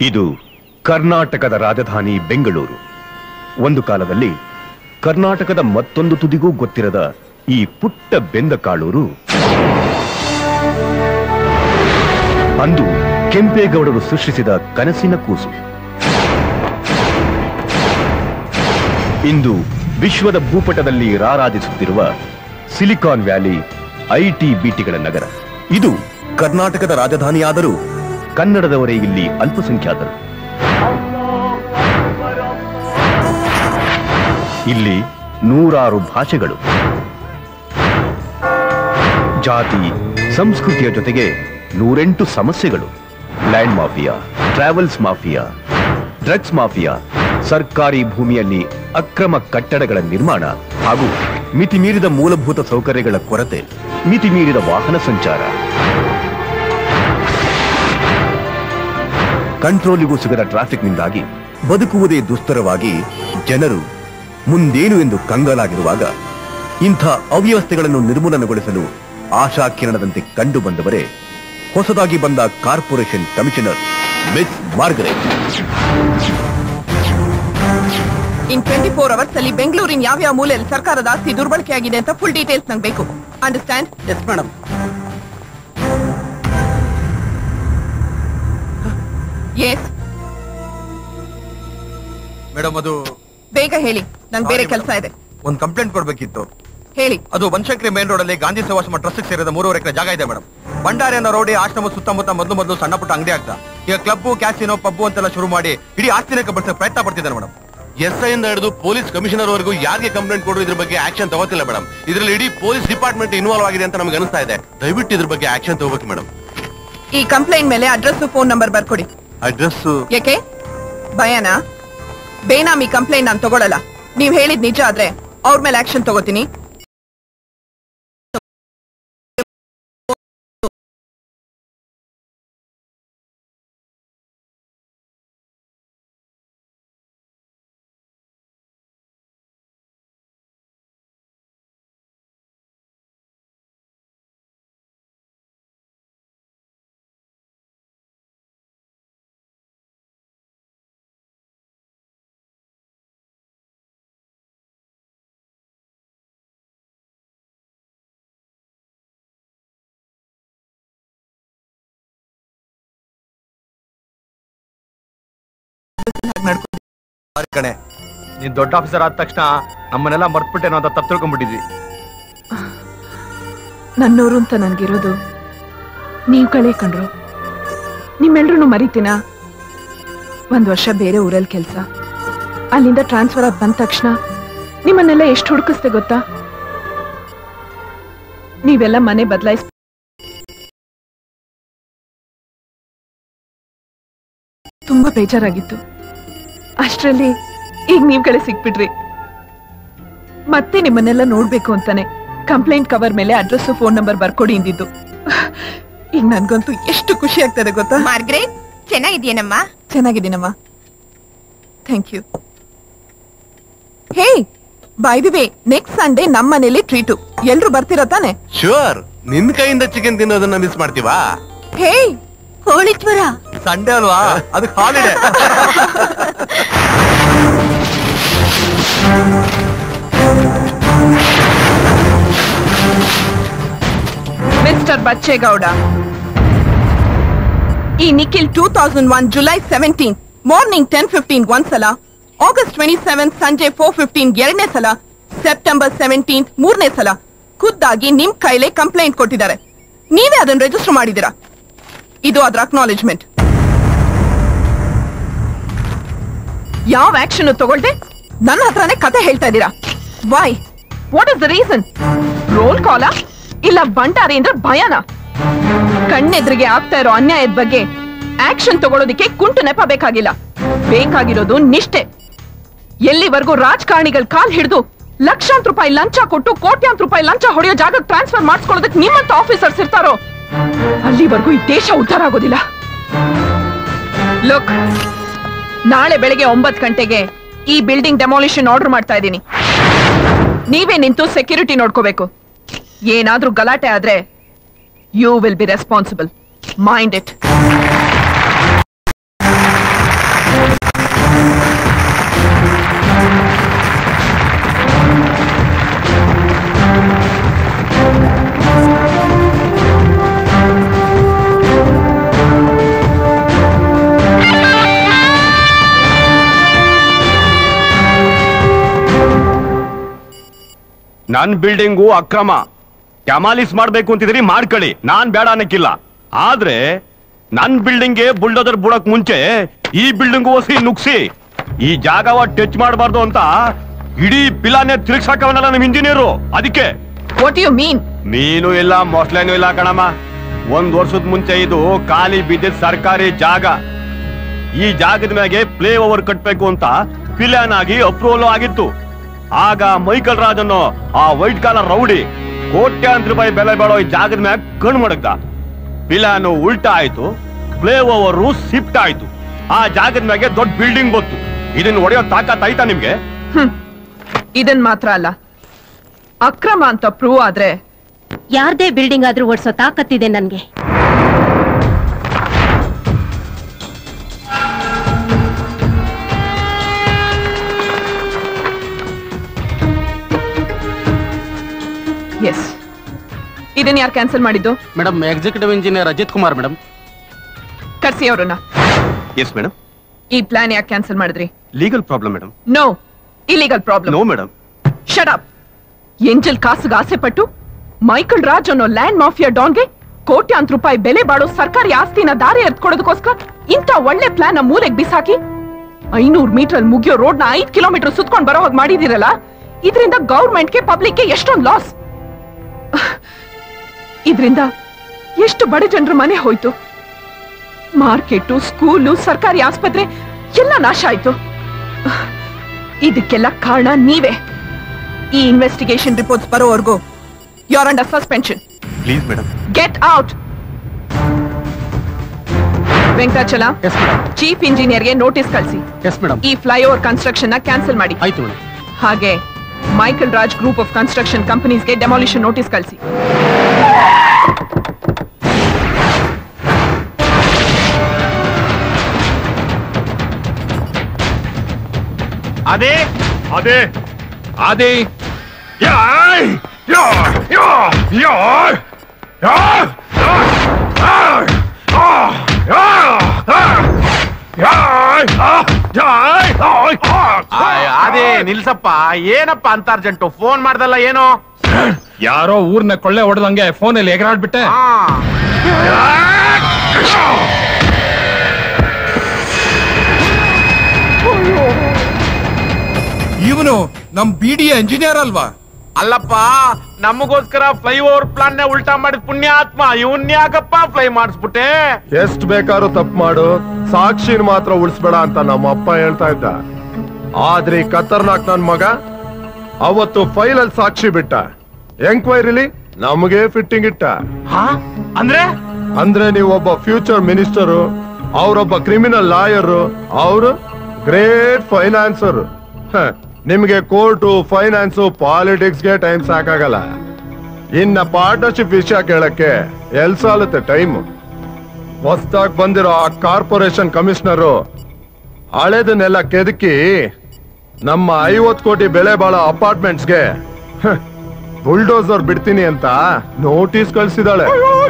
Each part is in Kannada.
ಇದು ಕರ್ನಾಟಕದ ರಾಜಧಾನಿ ಬೆಂಗಳೂರು. ಒಂದು ಕಾಲದಲ್ಲಿ ಕರ್ನಾಟಕದ ಮತ್ತೊಂದು ತುದಿಗೂ ಗೊತ್ತಿರದ ಈ ಪುಟ್ಟ ಬೆಂದ ಕಾಳೂರು ಅಂದು ಕೆಂಪೇಗೌಡರು ಸೃಷ್ಟಿಸಿದ ಕನಸಿನ ಕೂಸು. ಇಂದು ವಿಶ್ವದ ಭೂಪಟದಲ್ಲಿ ರಾರಾಜಿಸುತ್ತಿರುವ ಸಿಲಿಕಾನ್ ವ್ಯಾಲಿ, ಐಟಿ ಬಿಟಿಗಳ ನಗರ. ಇದು ಕರ್ನಾಟಕದ ರಾಜಧಾನಿಯಾದರೂ ಕನ್ನಡದವರೇ ಇಲ್ಲಿ ಅಲ್ಪಸಂಖ್ಯಾತರು. ಇಲ್ಲಿ ನೂರಾರು ಭಾಷೆಗಳು, ಜಾತಿ ಸಂಸ್ಕೃತಿಯ ಜೊತೆಗೆ 108 ಸಮಸ್ಯೆಗಳು. Land mafia, travels mafia, drugs mafia, ಸರ್ಕಾರಿ ಭೂಮಿಯಲ್ಲಿ ಅಕ್ರಮ ಕಟ್ಟಡಗಳ ನಿರ್ಮಾಣ ಹಾಗೂ ಮಿತಿಮೀರಿದ ಮೂಲಭೂತ ಸೌಕರ್ಯಗಳ ಕೊರತೆ, ಮಿತಿಮೀರಿದ ವಾಹನ ಸಂಚಾರ, ಕಂಟ್ರೋಲಿಗೂ ಸಿಗದ ಟ್ರಾಫಿಕ್ನಿಂದಾಗಿ ಬದುಕುವುದೇ ದುಸ್ತರವಾಗಿ ಜನರು ಮುಂದೇನು ಎಂದು ಕಂಗಾಲಾಗಿರುವಾಗ ಇಂಥ ಅವ್ಯವಸ್ಥೆಗಳನ್ನು ನಿರ್ಮೂಲನಗೊಳಿಸಲು ಆಶಾ ಕಿರಣದಂತೆ ಕಂಡು ಬಂದವರೇ ಹೊಸದಾಗಿ ಬಂದ corporation commissioner miss Margaret. In 24 hours ಅಲ್ಲಿ ಬೆಂಗಳೂರಿನ ಯಾವ್ಯಾವ ಮೂಲೆಯಲ್ಲಿ ಸರ್ಕಾರದ ಆಸ್ತಿ ದುರ್ಬಳಕೆ ಆಗಿದೆ ಅಂತ ಫುಲ್ ಡೀಟೇಲ್ಸ್ ನಂಗೆ ಬೇಕು. Understand? Yes madam. Yes madam, ಅದು ಬೇಗ ಹೇಳಿ, ನಂಗೆ ಬೇರೆ ಕೆಲಸ ಇದೆ. ಒಂದು ಕಂಪ್ಲೇಂಟ್ ಕೊಡ್ಬೇಕಿತ್ತು. ಹೇಳಿ. ಅದು ಬನಶಂಕರಿ ಮೇನ್ ರೋಡ್ ಅಲ್ಲಿ ಗಾಂಧಿ ಸೇವಾಶ್ರಮ ಟ್ರಸ್ಟ್ ಸೇರಿದ 3.5 ಎಕರೆ ಜಾಗ ಇದೆ ಮೇಡಮ್. ಭಂಡಾರಿ ಅನ್ನೋ ರೋಡಿ ಆಶ್ರಮ ಸುತ್ತಮುತ್ತ ಮೊದಲು ಸಣ್ಣ ಪುಟ್ಟ ಅಂಗಡಿ ಆಗ್ತಾ ಈಗ ಕ್ಲಬ್, ಕ್ಯಾಸಿನೋ, ಪಬ್ಬು ಅಂತೆಲ್ಲ ಶುರು ಮಾಡಿ ಇಡೀ ಆಸ್ತಿನ ಕಬಳಿಸೋ ಪ್ರಯತ್ನ ಪಡ್ತಿದ್ದಾರೆ ಮೇಡಮ್. SI ಇಂದ ಹಿಡಿದು ಪೊಲೀಸ್ ಕಮಿಷನರ್ ವರೆಗೂ ಯಾರಿಗೆ ಕಂಪ್ಲೇಂಟ್ ಕೊಡೋ ಇದ್ರ ಬಗ್ಗೆ ಆಕ್ಷನ್ ತಗೋತಿಲ್ಲ ಮೇಡಮ್. ಇದರಲ್ಲಿ ಇಡೀ ಪೊಲೀಸ್ ಡಿಪಾರ್ಟ್ಮೆಂಟ್ ಇನ್ವಾಲ್ವ್ ಆಗಿದೆ ಅಂತ ನಮ್ಗೆ ಅನಿಸ್ತಾ ಇದೆ. ದಯವಿಟ್ಟು ಇದ್ರ ಬಗ್ಗೆ ಆಕ್ಷನ್ ತಗೋಬೇಕು ಮೇಡಮ್. ಈ ಕಂಪ್ಲೇಂಟ್ ಮೇಲೆ ಅಡ್ರೆಸ್, ಫೋನ್ ನಂಬರ್ ಬರ್ಕೊಡಿ. ಅಡ್ರೆಸ್ ಯಾಕೆ ಭಯನಾ? ಬೇನಾಮಿ ಕಂಪ್ಲೇಂಟ್ ನಾನು ತಗೊಳ್ಳಲ್ಲ. ನೀವ್ ಹೇಳಿದ್ ನಿಜ ಆದ್ರೆ ಅವ್ರ ಮೇಲೆ ಆಕ್ಷನ್ ತಗೋತೀನಿ. ಕಣೆ, ನೀನ್ ದೊಡ್ಡ ಆಫೀಸರ್ ಆದ ತಕ್ಷಣ ನಮ್ಮನ್ನೆಲ್ಲ ಮರ್ತ್ಬಿಟ್ಟೇನೋ ಅಂತ ತಪ್ಪು ತಿಳ್ಕೊಂಡ್ಬಿಟ್ಟಿದ್ವಿ. ನನ್ನೂರು ಅಂತ ನನ್ಗಿರೋದು ನೀವ್ ಕಳೆ ಕಂಡ್ರು. ನಿಮ್ಮೆಲ್ರೂ ಮರಿತೀನಾ? 1 ವರ್ಷ ಬೇರೆ ಊರಲ್ಲಿ ಕೆಲಸ, ಅಲ್ಲಿಂದ ಟ್ರಾನ್ಸ್ಫರ್ ಆಗಿ ಬಂದ ತಕ್ಷಣ ನಿಮ್ಮನ್ನೆಲ್ಲ ಎಷ್ಟು ಹುಡುಕಿಸ್ತೆ ಗೊತ್ತಾ? ನೀವೆಲ್ಲ ಮನೆ ಬದಲಾಯಿಸ್ ತುಂಬಾ ಬೇಜಾರಾಗಿತ್ತು. ಅಷ್ಟರಲ್ಲಿ ಈಗ ನೀವ್ ಕಡೆ ಸಿಕ್ಬಿಟ್ರಿ. ಮತ್ತೆ ನಿಮ್ಮನ್ನೆಲ್ಲ ನೋಡ್ಬೇಕು ಅಂತಾನೆ ಕಂಪ್ಲೇಂಟ್ ಕವರ್ ಮೇಲೆ ಅಡ್ರೆಸ್, ಫೋನ್ ನಂಬರ್ ಬರ್ಕೊಡಿ ಇಂದಿದ್ದು. ಈಗ ನನ್ಗಂತೂ ಎಷ್ಟು ಖುಷಿ ಆಗ್ತದೆ ಗೊತ್ತಾ? ಮಾರ್ಗ್ರೆಟ್, ಚೆನ್ನಾಗಿದ್ಯೇನಮ್ಮ? ಚೆನ್ನಾಗಿದ್ದೀನಮ್ಮ, thank you. Hey, by the way, next Sunday ನಮ್ಮ ಮನೇಲಿ ಟ್ರೀಟು. ಎಲ್ರು ಬರ್ತೀರಾ ತಾನೆ? ಶೂರ್. ನಿನ್ ಕೈಯಿಂದ ಚಿಕನ್ ತಿನ್ನೋದನ್ನ ಮಿಸ್ ಮಾಡ್ತೀವಾ? ಹೇ, ಹೋಳಿತ್ವರ ಸಂಡೇ ಅಲ್ವಾ, ಅದಕ್ಕೆ ಹಾಲಿಡೇ. ಮಿಸ್ಟರ್ ಬಚ್ಚೇಗೌಡ, ಈ ನಿಖಿಲ್ 2001 ಜುಲೈ 17 ಮಾರ್ನಿಂಗ್ 10:15 ಒಂದ್ಸಲ, ಆಗಸ್ಟ್ 27 ಸಂಜೆ 4:15 ಎರಡನೇ ಸಲ, ಸೆಪ್ಟೆಂಬರ್ 17 ಮೂರನೇ ಸಲ ಖುದ್ದಾಗಿ ನಿಮ್ ಕೈಲೇ ಕಂಪ್ಲೇಂಟ್ ಕೊಟ್ಟಿದ್ದಾರೆ. ನೀವೇ ಅದನ್ನ ರಿಜಿಸ್ಟರ್ ಮಾಡಿದ್ದೀರಾ. ಇದು ಅದರ ಅಕ್ನಾಲೆಜ್ಮೆಂಟ್. ಯಾವ ಆಕ್ಷನ್ ತಗೊಳ್ದೆ ನನ್ನ ಹತ್ರನೇ ಕತೆ ಹೇಳ್ತಾ ಇದ್ದೀರಾ. Why? What is the reason? Roll ಕಾಲಾ ಇಲ್ಲ ಬಂಟಾರಿ ಅಂದ್ರೆ ಭಯನ? ಕಣ್ಣೆದ್ರಿಗೆ ಆಗ್ತಾ ಇರೋ ಅನ್ಯಾಯದ ಬಗ್ಗೆ ಆಕ್ಷನ್ ತಗೊಳ್ಳೋದಿಕ್ಕೆ ಕುಂಟು ನೆಪ ಬೇಕಾಗಿಲ್ಲ. ಬೇಕಾಗಿರೋದು ನಿಷ್ಠೆ. ಎಲ್ಲಿವರೆಗೂ ರಾಜಕಾರಣಿಗಳ ಕಾಲ್ ಹಿಡಿದು ಲಕ್ಷಾಂತರ ರೂಪಾಯಿ ಲಂಚ ಕೊಟ್ಟು ಕೋಟ್ಯಾಂತರ ರೂಪಾಯಿ ಲಂಚ ಹೊಡೆಯೋ ಜಾಗಕ್ಕೆ ಟ್ರಾನ್ಸ್ಫರ್ ಮಾಡಿಸ್ಕೊಳ್ಳೋದಕ್ಕೆ ನಿಮ್ಮಂತ ಆಫೀಸರ್ಸ್ ಇರ್ತಾರೋ ಅಲ್ಲಿವರೆಗೂ ಈ ದೇಶ ಉದ್ಧಾರ ಆಗೋದಿಲ್ಲ. ಲುಕ್, ನಾಳೆ ಬೆಳಗ್ಗೆ 9 ಗಂಟೆಗೆ ಈ ಬಿಲ್ಡಿಂಗ್ ಡೆಮಾಲಿಷನ್ ಆರ್ಡರ್ ಮಾಡ್ತಾ ಇದ್ದೀನಿ. ನೀವೇ ನಿಂತು ಸೆಕ್ಯೂರಿಟಿ ನೋಡ್ಕೋಬೇಕು. ಏನಾದ್ರೂ ಗಲಾಟೆ ಆದ್ರೆ you will be responsible. Mind it. ನನ್ ಬಿಲ್ಡಿಂಗು ಅಕ್ರಮ ಕ್ಯಾಮಾಲಿಸ್ ಮಾಡ್ಬೇಕು ಅಂತಿದ್ರಿ ಮಾಡ್ಕೊಳ್ಳಿ, ನಾನ್ ಬೇಡ ಅನ್ನಕ್ಕಿಲ್ಲ. ಆದ್ರೆ ನನ್ ಬಿಲ್ಡಿಂಗ್ಗೆ ಬುಲ್ಡೋದರ್ ಬುಡಕ್ ಮುಂಚೆ ಈ ಬಿಲ್ಡಿಂಗು ಹೊಸಿ ನುಗ್ಸಿ ಈ ಜಾಗವ ಟಚ್ ಮಾಡಬಾರ್ದು ಅಂತ ಇಡೀ ಪಿಲಾನೆ ತಿರುಗ್ಸಾಕವನಲ್ಲ ನಮ್ ಇಂಜಿನಿಯರು. ಅದಕ್ಕೆ ವಾಟ್ ಯು ಮೀನ್? ಮೀನು ಇಲ್ಲ ಮೊಸಳೆನೂ ಇಲ್ಲ ಕಣಮ್ಮ. 1 ವರ್ಷದ ಮುಂಚೆ ಇದು ಖಾಲಿ ಬಿದ್ದಿದ್ದ ಸರ್ಕಾರಿ ಜಾಗ. ಈ ಜಾಗದ ಮ್ಯಾಗೆ ಪ್ಲೇ ಓವರ್ ಕಟ್ಬೇಕು ಅಂತ ಪಿಲಾನ್ ಆಗಿ ಅಪ್ರೂವಲ್ ಆಗಿತ್ತು. ಆಗ ಮೈಕಲ್ ರಾಜ್ ಅನ್ನೋ ಆ ವೈಟ್ ಕಾಲರ್ ರೌಡಿ ಕೋಟ್ಯಾಂತರ ರೂಪಾಯಿ ಬೆಲೆ ಬಾಳೋ ಈ ಜಾಗದ ಮ್ಯಾಗ ಕಣ್ಣು ಮಡಗ್ದ. ಪಿಲಾನು ಉಲ್ಟಾ ಆಯ್ತು, ಪ್ಲೇ ಓವರ್ ಶಿಫ್ಟ್ ಆಯ್ತು. ಆ ಜಾಗದ ಮ್ಯಾಗೆ ದೊಡ್ಡ ಬಿಲ್ಡಿಂಗ್ ಬಂತು. ಇದನ್ನ ಹೊಡೆಯೋ ತಾಕತ್ ಆಯ್ತಾ ನಿಮ್ಗೆ? ಇದನ್ ಮಾತ್ರ ಅಲ್ಲ, ಅಕ್ರಮ ಅಂತ ಪ್ರೂವ್ ಆದ್ರೆ ಯಾರ್ದೇ ಬಿಲ್ಡಿಂಗ್ ಆದ್ರೂ ಓಡಿಸೋ ತಾಕತ್ತಿದೆ ನನ್ಗೆ. ಎಸ್, ಇದನ್ನ ಯಾರು ಕ್ಯಾನ್ಸಲ್ ಮಾಡಿದ್ದು? Madam, executive engineer Ajith Kumar madam. ಕರ್ಸಿ ಅವ್ರನ್ನ. Yes madam. ಈ ಪ್ಲಾನ್ ಯಾಕೆ ಕ್ಯಾನ್ಸಲ್ ಮಾಡಿದ್ರಿ? Legal problem madam. No, illegal problem. No madam. Shut up. ಎಂಜಲ್ ಕಾಸಿಗೆ ಆಸೆ ಪಟ್ಟು ಮೈಕಲ್ ರಾಜ್ ಅನ್ನೋ ಲ್ಯಾಂಡ್ ಮಾಫಿಯಾ ಡಾನ್ಗೆ ಕೋಟ್ಯಾಂತರ ರೂಪಾಯಿ ಬೆಲೆ ಬಾಳೋ ಸರ್ಕಾರಿ ಆಸ್ತಿನ ದಾರಿ ಎತ್ಕೊಡೋದಕ್ಕೋಸ್ಕರ ಇಂಥ ಒಳ್ಳೆ ಪ್ಲಾನ್ ಮೂಲೆಗೆ ಬಿಸಾಕಿ 500 ಮೀಟರ್ ಮುಗಿಯೋ ರೋಡ್ ನ 5 ಕಿಲೋಮೀಟರ್ ಸುತ್ಕೊಂಡ್ ಬರೋ ಹಾಗೆ ಮಾಡಿದಿರಲ್ಲ. ಇದರಿಂದ ಗೌರ್ಮೆಂಟ್ಗೆ ಪಬ್ಲಿಕ್ಗೆ ಎಷ್ಟೊಂದು ಲಾಸ್. ಇದರಿಂದ ಎಷ್ಟು ಬಡ ಜನರ ಮನೆ ಹೋಯ್ತು, ಮಾರ್ಕೆಟು, ಸ್ಕೂಲು, ಸರ್ಕಾರಿ ಆಸ್ಪತ್ರೆ ಎಲ್ಲ ನಾಶ ಆಯ್ತು. ಇದಕ್ಕೆಲ್ಲ ಕಾರಣ ನೀವೇ. ಈ ಇನ್ವೆಸ್ಟಿಗೇಷನ್ ರಿಪೋರ್ಟ್ಸ್ ಬರೋವರೆಗೂ you are under suspension. Please madam. Get out. Venkatachala, chief ಇಂಜಿನಿಯರ್ಗೆ ನೋಟಿಸ್ ಕಳಿಸಿ. Yes madam. ಈ ಫ್ಲೈಓವರ್ ಕನ್ಸ್ಟ್ರಕ್ಷನ್ ನ ಕ್ಯಾನ್ಸಲ್ ಮಾಡಿ. ಆಯ್ತು ಮೇಡಮ್. ಹಾಗೆ Michael Raj group of construction ಕಂಪನೀಸ್ಗೆ ಡೆಮಾಲಿಷನ್ ನೋಟಿಸ್ ಕಳಿಸಿ. ಅದೇ ಅದೇ ಅದೇ ಅದೇ ನಿಲ್ಸಪ್ಪ, ಏನಪ್ಪ ಅಂತ ಅರ್ಜೆಂಟು? ಫೋನ್ ಮಾಡ್ದಲ್ಲ ಏನೋ? ಯಾರೋ ಊರ್ನ ಕೊಳ್ಳೆ ಹೊಡೆದಂಗೆ ಫೋನಲ್ಲಿ ಎಗರಾಡ್ಬಿಟ್ಟೆ. ಇವನು ನಮ್ ಬಿಡಿಎ ಇಂಜಿನಿಯರ್ ಅಲ್ವಾ? ಅಲ್ಲಪ್ಪ, ನಮಗೋಸ್ಕರ ಫ್ಲೈಓವರ್ ಪ್ಲಾನ್ ನ ಉಲ್ಟಾ ಮಾಡಿದ ಪುಣ್ಯಾತ್ಮ ಇವನ್ ಯಾಕಪ್ಪ ಫ್ಲೈ ಮಾಡಿಸ್ಬಿಟ್ಟೆ? ಎಷ್ಟ್ ಬೇಕಾದ್ರೂ ತಪ್ಪು ಮಾಡು, ಸಾಕ್ಷಿನ ಮಾತ್ರ ಉಳಿಸ್ಬೇಡ ಅಂತ ನಮ್ಮ ಅಪ್ಪ ಹೇಳ್ತಾ ಇದ್ದ. ಆದ್ರೆ ಖತರ್ನಾಕ್ ನನ್ ಮಗ ಅವತ್ತು ಫೈಲ್ ಅಲ್ಲಿ ಸಾಕ್ಷಿ ಬಿಟ್ಟ. ಎಂಕ್ವೈರಿಲಿ ನಮಗೆ ಫಿಟ್ಟಿಂಗ್ ಇಟ್ಟ. ಅಂದ್ರೆ ನೀವೊಬ್ಬ ಫ್ಯೂಚರ್ ಮಿನಿಸ್ಟರು, ಅವರೊಬ್ಬ ಕ್ರಿಮಿನಲ್ ಲಾಯರ್, ಅವರು ಗ್ರೇಟ್ ಫೈನಾನ್ಸರ್. ನಿಮ್ಗೆ ಕೋರ್ಟು, ಫೈನಾನ್ಸು, ಪಾಲಿಟಿಕ್ಸ್ ಗೆ ಟೈಮ್ ಸಾಕಾಗಲ್ಲ. ಇನ್ನ ಪಾರ್ಟ್ನರ್ಶಿಪ್ ವಿಷಯ ಕೇಳಕ್ಕೆ ಎಲ್ ಸಾಲುತ್ತೆ ಟೈಮ್. ಹೊಸದಾಗಿ ಬಂದಿರೋ ಆ ಕಾರ್ಪೊರೇಷನ್ ಕಮಿಷನರು ಹಳೆದನ್ನೆಲ್ಲ ಕೆದಕಿ ನಮ್ಮ 50 ಕೋಟಿ ಬೆಲೆ ಬಾಳೋ ಅಪಾರ್ಟ್ಮೆಂಟ್ಸ್ಗೆ ಬುಲ್ಡೋಸರ್ ಬಿಡ್ತೀನಿ ಅಂತ ನೋಟಿಸ್ ಕಳ್ಸಿದಾಳೆ.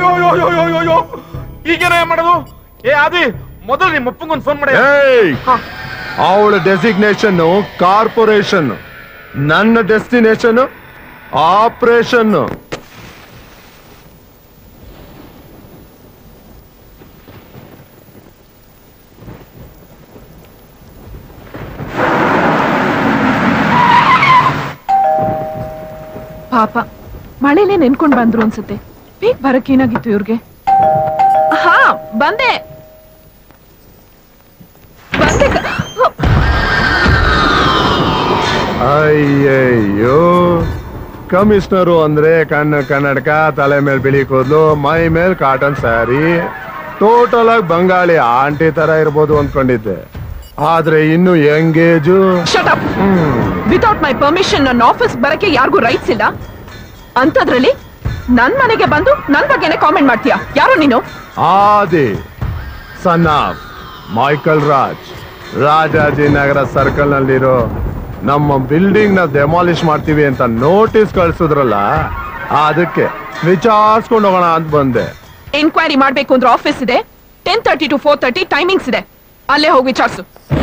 ಈಗೇನ ಮಾಡೋದು? ಏ ಆದಿ, ಮೊದಲು ನಿಮ್ಮ ಅಪ್ಪಂಗೊಂದು ಫೋನ್ ಮಾಡಿ. ಅವಳ ಡೆಸಿಗ್ನೇಷನ್ ಕಾರ್ಪೊರೇಷನ್, ನನ್ನ ಡೆಸ್ಟಿನೇಷನ್ ಆಪರೇಷನ್. ಪಾಪ ಮಳೆನೇ ನೆನ್ಕೊಂಡ್ ಬಂದ್ರು ಅನ್ಸುತ್ತೆ. ಬೇಗ ಬರಕ್ಕೇನಾಗಿತ್ತು ಇವ್ರಿಗೆ? ಹಾ ಬಂದೆ ಬಂದೆ. ಅಯ್ಯಯ್ಯೋ, ಕಮಿಷನರು ಅಂದ್ರೆ ಕನ್ನಡಕ, ತಲೆ ಮೇಲೆ ಬಿಳಿ ಕೂದಲು, ಮೈ ಮೇಲೆ ಕಾಟನ್ ಸ್ಯಾರಿ, ಟೋಟಲ್ ಆಗಿ ಬಂಗಾಳಿ ಆಂಟಿ ತರ ಇರ್ಬೋದು ಅನ್ಕೊಂಡಿದ್ದೆ. ಆದ್ರೆ ಇನ್ನು engage. Shut up. Without my permission ನನ್ನ ಆಫೀಸ್ ಬರಕ್ಕೆ ಯಾರಿಗೂ ರೈಟ್ಸ್ ಇಲ್ಲ. ಅಂತದ್ರಲ್ಲಿ ನನ್ ಮನೆಗೆ ಬಂದು ನನ್ ಬಗ್ಗೆನೆ ಕಾಮೆಂಟ್ ಮಾಡ್ತೀಯಾ? ಯಾರು ನೀನು? Aadi, son of Michael Raj. Rajajinagar circle ನಲ್ಲಿರೋ ನಮ್ಮ ಬಿಲ್ಡಿಂಗ್ ನ ಡೆಮಾಲಿಷ್ ಮಾಡ್ತೀವಿ ಅಂತ ನೋಟಿಸ್ ಕಳ್ಸಿದ್ರಲ್ಲ, ಅದಕ್ಕೆ ವಿಚಾರಿಸ್ಕೊಂಡು ಹೋಗೋಣ ಅಂತ ಬಂದೆ. ಎನ್ಕ್ವೈರಿ ಮಾಡ್ಬೇಕು ಅಂದ್ರೆ ಆಫೀಸ್ ಇದೆ, 10:30 to 4:30 ಟೈಮಿಂಗ್ಸ್ ಇದೆ, ಅಲ್ಲೇ ಹೋಗಿ ವಿಚಾರಿಸು.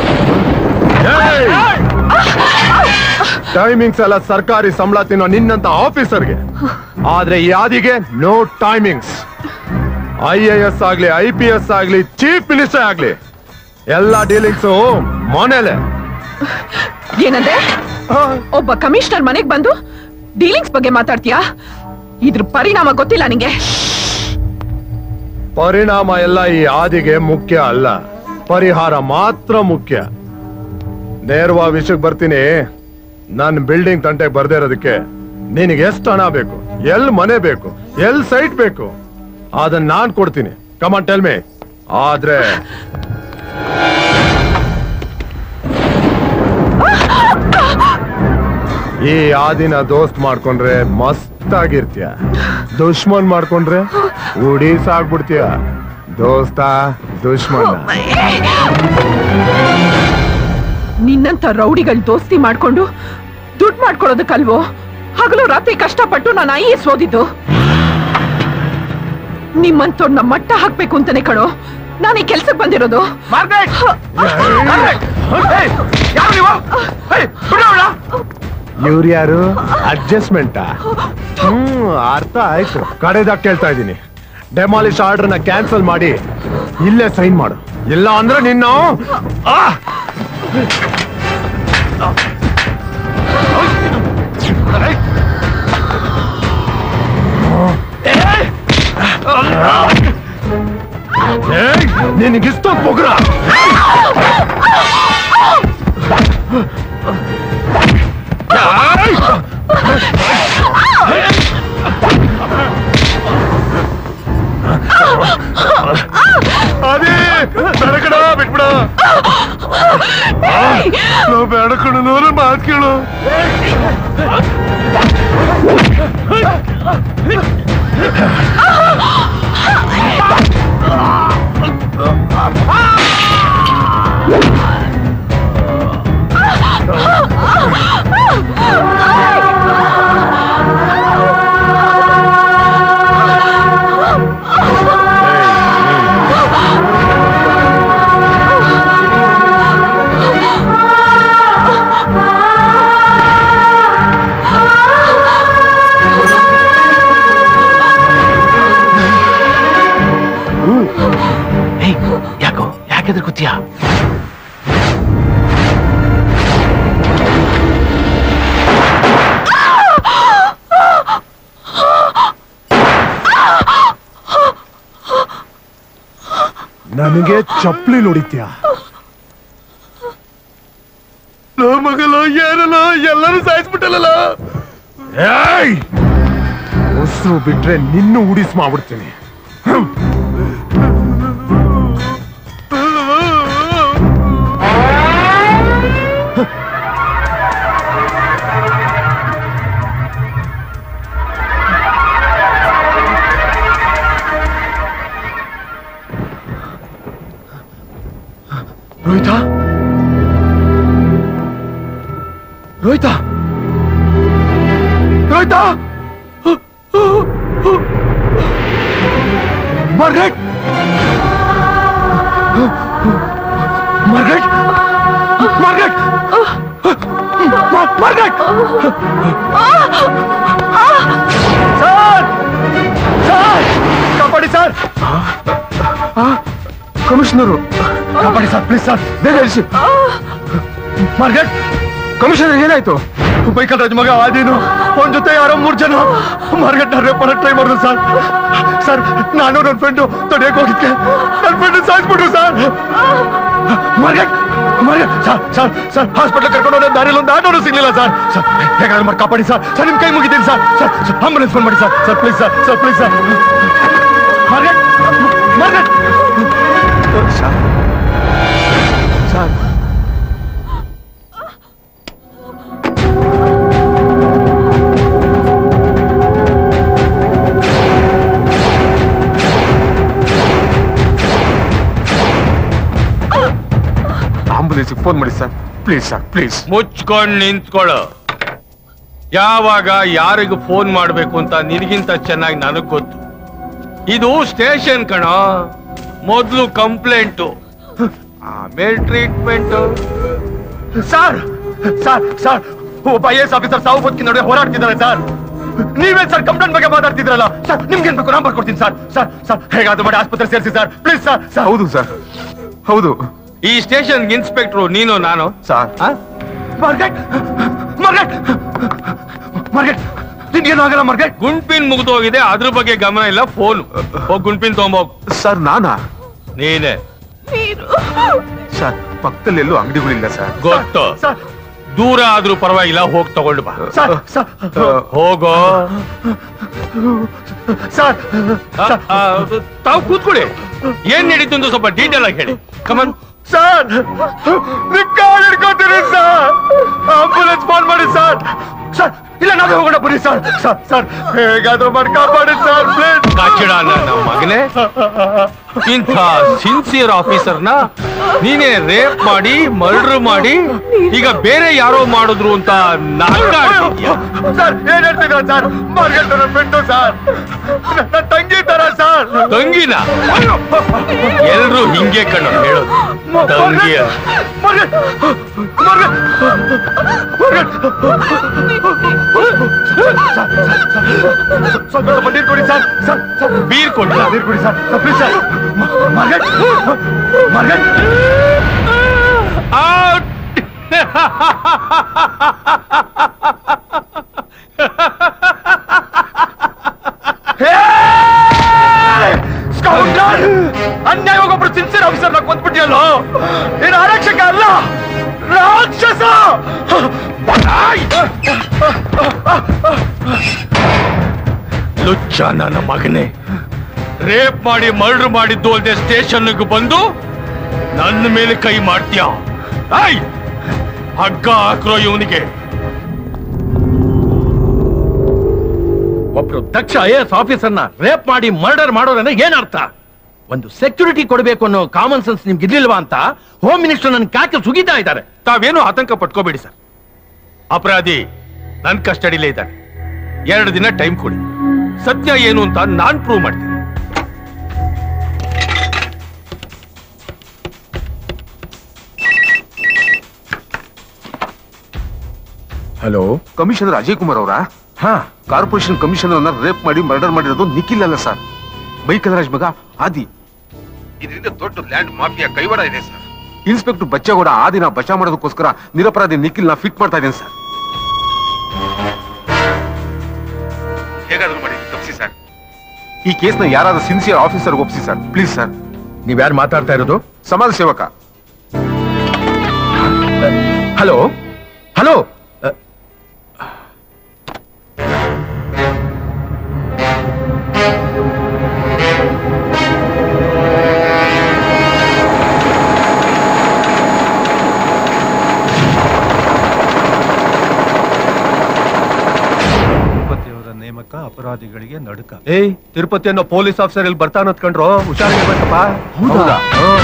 ಟೈಮಿಂಗ್ಸ್ ಎಲ್ಲ ಸರ್ಕಾರಿ ಸಂಬಳ ತಿನ್ನೋ ನಿನ್ನಂತ ಆಫೀಸರ್ಗೆ, ಆದ್ರೆ ಈ ಆದಿಗೆ ನೋ ಟೈಮಿಂಗ್ಸ್. IAS ಆಗ್ಲಿ, IPS ಆಗ್ಲಿ, ಚೀಫ್ ಮಿನಿಸ್ಟರ್ ಆಗ್ಲಿ, ಎಲ್ಲಾ ಡೀಲಿಂಗ್ಸು ಮನೇಲೆ. ಏನಂದ್ರೆ ಒಬ್ಬ ಕಮಿಷನರ್ ಮನೆಗ್ ಬಂದು ಡೀಲಿಂಗ್ಸ್ ಬಗ್ಗೆ ಮಾತಾಡ್ತೀಯಾ? ಇದ್ರ ಪರಿಣಾಮ ಗೊತ್ತಿಲ್ಲ ನಿಂಗೆ? ಪರಿಣಾಮ ಎಲ್ಲ ಈ ಆದಿಗೆ ಮುಖ್ಯ ಅಲ್ಲ, ಪರಿಹಾರ ಮಾತ್ರ ಮುಖ್ಯ. ನೇರವಾಗಿ ವಿಷಯಕ್ಕೆ ಬರ್ತೀನಿ. ನನ್ನ ಬಿಲ್ಡಿಂಗ್ ತಂಟೆಗೆ ಬರ್ದೇ ಇರೋದಕ್ಕೆ ನಿನಗೆ ಎಷ್ಟು ಹಣ ಬೇಕು, ಎಲ್ಲಿ ಮನೆ ಬೇಕು, ಎಲ್ಲಿ ಸೈಟ್ ಬೇಕು, ಅದನ್ನ ನಾನ್ ಕೊಡ್ತೀನಿ. Come on tell me. ಆದ್ರೆ ಈ ಆದಿನ ದೋಸ್ತ್ ಮಾಡ್ಕೊಂಡ್ರೆ ಮಸ್ತ್ ಆಗಿರ್ತೀಯ, ದುಶ್ಮನ್ ಮಾಡ್ಕೊಂಡ್ರೆ ಉಡೀಸಾಗ್ಬಿಡ್ತೀಯ. ದೋಸ್ತ ದುಶ್ಮನ್. ನಿನ್ನಂತ ರೌಡಿಗಳು ದೋಸ್ತಿ ಮಾಡ್ಕೊಂಡು ದುಡ್ಡು ಮಾಡ್ಕೊಳ್ಳೋದಕ್ಕಲ್ವೋ ಹಗಲು ರಾತ್ರಿ ಕಷ್ಟಪಟ್ಟು ನಾನು IAS ಓದಿದ್ದು. ನಿಮ್ಮಂತವ್ರನ್ನ ಮಟ್ಟ ಹಾಕ್ಬೇಕು ಅಂತಾನೆ ಕಣೋ ನಾನು ಈ ಕೆಲ್ಸಕ್ಕೆ ಬಂದಿರೋದು. ಇವ್ರು ಯಾರು? ಅಡ್ಜಸ್ಟ್ಮೆಂಟಾ? ಅರ್ಥ ಆಯ್ತು. ಕಡೆದಾಗ ಕೇಳ್ತಾ ಇದ್ದೀನಿ, ಡೆಮಾಲಿಶ್ ಆರ್ಡರ್ನ ಕ್ಯಾನ್ಸಲ್ ಮಾಡಿ ಇಲ್ಲೇ ಸೈನ್ ಮಾಡು, ಇಲ್ಲ ಅಂದ್ರೆ ನಿನ್ನ ನಿನಗಿಷ್ಟೊಂದು ಪೊಗ್ರ? ಅದೇ ಬೆಳಕಡ ಬಿಟ್ಬಿಡ. ನಾವು ಬೆಳಕಣ ನೋರ ಮಾತು ಕೇಳು. ಯಾಕೆ ಕೂತಿಯಾ? ನನಗೆ ಚಪ್ಪಲಿ ನೋಡಿತ್ಯಾ? ಮಗಲೋ ಏನಲ್ಲ, ಎಲ್ಲರೂ ಸಾಯಿಸ್ಬಿಟ್ಟಲ್ಲ. ಉಸಿರು ಬಿಟ್ರೆ ನಿನ್ನೂ ಉಡಿಸ್ ಮಾಡ್ಬಿಡ್ತೀನಿ. Rohita, Rohita, Rohita, Margaret, Margaret, Margaret, Margaret, sir, sir, ಕಾಪಾಡಿ ಸರ್. ಕಮಿಷನರು ಕಾಪಾಡಿ ಸರ್, ಪ್ಲೀಸ್ ಸರ್, ಬೇಗ ಇಳಿಸಿ. ಮಾರ್ಗರೆಟ್, ಕಮಿಷನರ್ ಏನಾಯ್ತು? ಬೈಕಲ್ ರಾಜ್ ಮಗ ಆದೀನು, ಅವನ ಜೊತೆ ಯಾರೋ 3 ಜನ ಮಾರ್ಗರೆಟ್ ನ ರೇಪ್ ಮಾಡಕ್ ಟ್ರೈ ಮಾಡಿದ್ರು ಸರ್. ಸರ್, ನಾನು ನನ್ನ ಫ್ರೆಂಡು ತಡೆಯಕ್ ಹೋಗಿದ್ದೆ, ನನ್ನ ಫ್ರೆಂಡ್ ಸಾಯಿಸ್ಬಿಟ್ರು sir. Margaret, Margaret, sir, sir, sir, hospital ಕರ್ಕೊಂಡು ಹೋದ ದಾರಿಯಲ್ಲಿ ಒಂದು ಆಟೋನು ಸಿಗ್ಲಿಲ್ಲ ಸರ್. ಸರ್, ಹೇಗಾದ್ರು ಮಾಡಿ ಕಾಪಾಡಿ ಸರ್. ಸರ್, ನಿಮ್ ಕೈ ಮುಗಿದ್ದೀನಿ ಸರ್. ಸರ್, ಆಂಬುಲೆನ್ಸ್ ಫೋನ್ ಮಾಡಿ sir. Sir, please sir, sir, please sir. Margaret, Margaret, sir, sir. Police phone ಮಾಡಿ ಸರ್, ಪ್ಲೀಸ್ ಸರ್, ಪ್ಲೀಸ್. ಮುಚ್ಕೊಂಡ್ ನಿಂತ್ಕೊಳ್ಳೋ. ಯಾವಾಗ ಯಾರಿಗೂ ಫೋನ್ ಮಾಡ್ಬೇಕು ಅಂತ ನಿನಗಿಂತ ಚೆನ್ನಾಗಿ ನನಗ್ ಗೊತ್ತು. ಇದು ಸ್ಟೇಷನ್ ಕಣ. ಮೊದ್ಲು ಕಂಪ್ಲೇಂಟು, ಆಮೇಲೆ ಟ್ರೀಟ್ಮೆಂಟ್. ಸರ್ ಸರ್ ಸರ್, ಒಬ್ಬ ಐಎಎಸ್ ಆಫೀಸರ್ ಸಾವು ಬದುಕಿ ನಡುವೆ ಹೋರಾಡ್ತಿದ್ದಾರೆ ಸರ್. ನೀವೇನ್ ಸರ್ ಕಂಪ್ಲೇಂಟ್ ಬಗ್ಗೆ ಮಾತಾಡ್ತಿದ್ರಲ್ಲ ಸರ್? ನಿಮ್ಗೆ ಏನ್ ಬೇಕು ನಾನು ಬರ್ಕೊಡ್ತೀನಿ ಸರ್. ಸರ್ ಸರ್ ಹೇಗಾದ್ರೂ ಮಾಡಿ ಆಸ್ಪತ್ರೆ ಸೇರಿಸಿ ಸರ್, ಪ್ಲೀಸ್ ಸರ್. ಹೌದು ಸರ್, ಹೌದು. ಈ ಸ್ಟೇಷನ್ ಇನ್ಸ್ಪೆಕ್ಟ್ರು ನೀನು ನಾನು ಸರ್. ಮಾರ್ಗೆಟ್ ಮಾರ್ಗೆಟ್ ಮಾರ್ಗೆಟ್, ನಿನ್ಗೇನು ಆಗಲ್ಲ ಮಾರ್ಗೆಟ್? ಗುಂಪಿನ್ ಮುಗ್ದೋಗಿದೆ, ಅದ್ರ ಬಗ್ಗೆ ಗಮನ ಇಲ್ಲ. ಫೋನ್ ಹೋಗ್ ಗುಂಪಿನ್ ತಗೊಂಬೋಗ್. ಸರ್ ನಾನಾ? ನೀನೆ. ಸರ್ ಪಕ್ಕದಲ್ಲಿ ಎಲ್ಲೂ ಅಂಗಡಿಗಳಿಲ್ಲ ಸರ್. ಗೊತ್ತು. ದೂರ ಆದ್ರೂ ಪರವಾಗಿಲ್ಲ, ಹೋಗ್ ತಗೊಂಡು ಬಾ. ಹೋಗೋ ಸರ್. ತಾವು ಕೂತ್ಕೊಳ್ಳಿ. ಏನ್ ನಡೀತು ಅಂತ ಸ್ವಲ್ಪ ಡೀಟೇಲ್ ಆಗಿ ಹೇಳಿ. ಕಮನ್ ಸರ್, ನಿಮ್ ಕಾಲ್ ಹಿಡ್ಕೊತೀನಿ ಸರ್. ಆಂಬುಲೆನ್ಸ್ ಫೋನ್ ಮಾಡಿ ಸರ್. ಸರ್ ಇಲ್ಲ ನಾವೇ ಹೋಗೋಣ ಬನ್ನಿ ಸರ್. ಸರ್ ಸರ್ ಹೇಗಾದ್ರೂ ಮಾಡಿ ಕಾಪಾಡಿ ಸರ್, ಪ್ಲೀಸ್. ಕಾಚಿಡ ನಮ್ಮ ಮಗನೇ, ಇಂಥ ಸಿನ್ಸಿಯರ್ ಆಫೀಸರ್ನ ನೀನೇ ರೇಪ್ ಮಾಡಿ ಮರ್ಡರ್ ಮಾಡಿ ಈಗ ಬೇರೆ ಯಾರೋ ಮಾಡಿದ್ರು ಅಂತ ನಾಟಕ ಆಡ್ತಿದ್ಯಾ? ಸರ್ ಏನ್ ಹೇಳ್ತಿದ್ರ ಸರ್? ಮಾರ್ಗೆಟ್ ನನ್ನ ಫ್ರೆಂಡು ಸರ್, ನನ್ನ ತಂಗಿ ತರ ಸರ್. ತಂಗಿನ? ಎಲ್ರು ಹಿಂಗೆ ಕಣ್ಣು ಹೇಳೋದು, ತಂಗಿ ಸ್ವಲ್ಪ ನೀರು ಕೊಡಿ ಸರ್. ಸರ್ ಸರ್ ಬೀರ್ ಕೊಡ್ಲ? ನೀರು ಕೊಡಿ sir, please sir. Margaret Margaret ಅನ್ಯಾಯವಾಗಿ ಒಬ್ರು ಸಿನ್ಸಿಯರ್ ಆಫೀಸರ್ ನ ಕೊಂದ್ಬಿಟ್ಟಿಯಲ್ಲೋ. ಏನು ಆರಕ್ಷಕ ಅಲ್ಲ, ರಾಕ್ಷಸ. ಲುಚ್ಚ ನನ್ನ ಮಗನೇ, ರೇಪ್ ಮಾಡಿ ಮರ್ಡರ್ ಮಾಡಿದ್ದು ಅಲ್ಲದೆ ಸ್ಟೇಷನ್ಗೆ ಬಂದು ನನ್ನ ಮೇಲೆ ಕೈ ಮಾಡ್ತೀಯ? ಹಗ್ಗ ಹಾಕ್ರೋ ಇವನಿಗೆ. ಒಬ್ರು ದಕ್ಷ ಐಎಎಸ್ ಆಫೀಸರ್ನ ರೇಪ್ ಮಾಡಿ ಮರ್ಡರ್ ಮಾಡೋದಂದ್ರೆ ಏನ್ ಅರ್ಥ? ಒಂದು ಸೆಕ್ಯೂರಿಟಿ ಕೊಡಬೇಕು ಅನ್ನೋ ಕಾಮನ್ ಸೆನ್ಸ್ ನಿಮ್ಗೆ ಇರ್ಲಿಲ್ವಾ ಅಂತ ಹೋಮ್ ಮಿನಿಸ್ಟರ್ ನನ್ನ ಕಾಕೆ ಸುಗಿತಾ ಇದ್ದಾರೆ. ತಾವೇನು ಆತಂಕ ಪಟ್ಕೋಬೇಡಿ ಸರ್. ಅಪರಾಧಿ ನನ್ ಕಸ್ಟಡಿಲೇ ಇದ್ದಾನೆ. 2 ದಿನ ಟೈಮ್ ಕೊಡಿ, ಸತ್ಯ ಏನು ಅಂತ ನಾನ್ ಪ್ರೂವ್ ಮಾಡ್ತೀನಿ. ಹಲೋ, ಕಮಿಷನರ್ ಅಜಯ್ ಕುಮಾರ್ ಅವರಾ? ಹಾ, ಕಾರ್ಪೊರೇಷನ್ ಕಮಿಷನರ್ ರೇಪ್ ಮಾಡಿ ಮರ್ಡರ್ ಮಾಡಿರೋದು ನಿಖಿಲ್ ಅಲ್ಲ ಸರ್, ಬೈಕಲರಾಜ್ ಮಗ ಆದಿ. ಇದರಿಂದ ದೊಡ್ಡ ಲ್ಯಾಂಡ್ ಮಾಫಿಯಾ ಕೈವಾಡ ಇದೆ ಸರ್. ಇನ್ಸ್ಪೆಕ್ಟರ್ ಬಚ್ಚೇಗೌಡ ಆದಿನ ಬಚಾವ್ ಮಾಡೋದಕ್ಕೋಸ್ಕರ ನಿರಪರಾಧಿ ನಿಖಿಲ್ ನ ಫಿಟ್ ಮಾಡ್ತಾ ಇದ್ದೇನೆ ಸರ್. ಹೇಗಾದ್ರೂ ಮಾಡಿ ತಪ್ಪಿಸಿ ಸರ್. ಈ ಕೇಸ್ನ ಯಾರಾದ್ರೂ ಸಿನ್ಸಿಯರ್ ಆಫೀಸರ್ ಒಪ್ಪಿಸಿ ಸರ್, ಪ್ಲೀಸ್ ಸರ್. ನೀವ್ಯಾರು ಮಾತಾಡ್ತಾ ಇರೋದು? ಸಮಾಜ ಸೇವಕ. ಹಲೋ ಹಲೋ, ಅಪರಾಧಿಗಳಿಗೆ ನಡುಕ. ತಿರುಪತಿ ಅನ್ನೋ ಪೊಲೀಸ್ ಆಫೀಸರ್ ಇಲ್ಲಿ ಬರ್ತಾನ ಅಂದ್ಕೊಂಡ್ರು, ಹುಷಾರಾಗಿರ್ಬೇಕಪ್ಪ. ಹೌದಾ?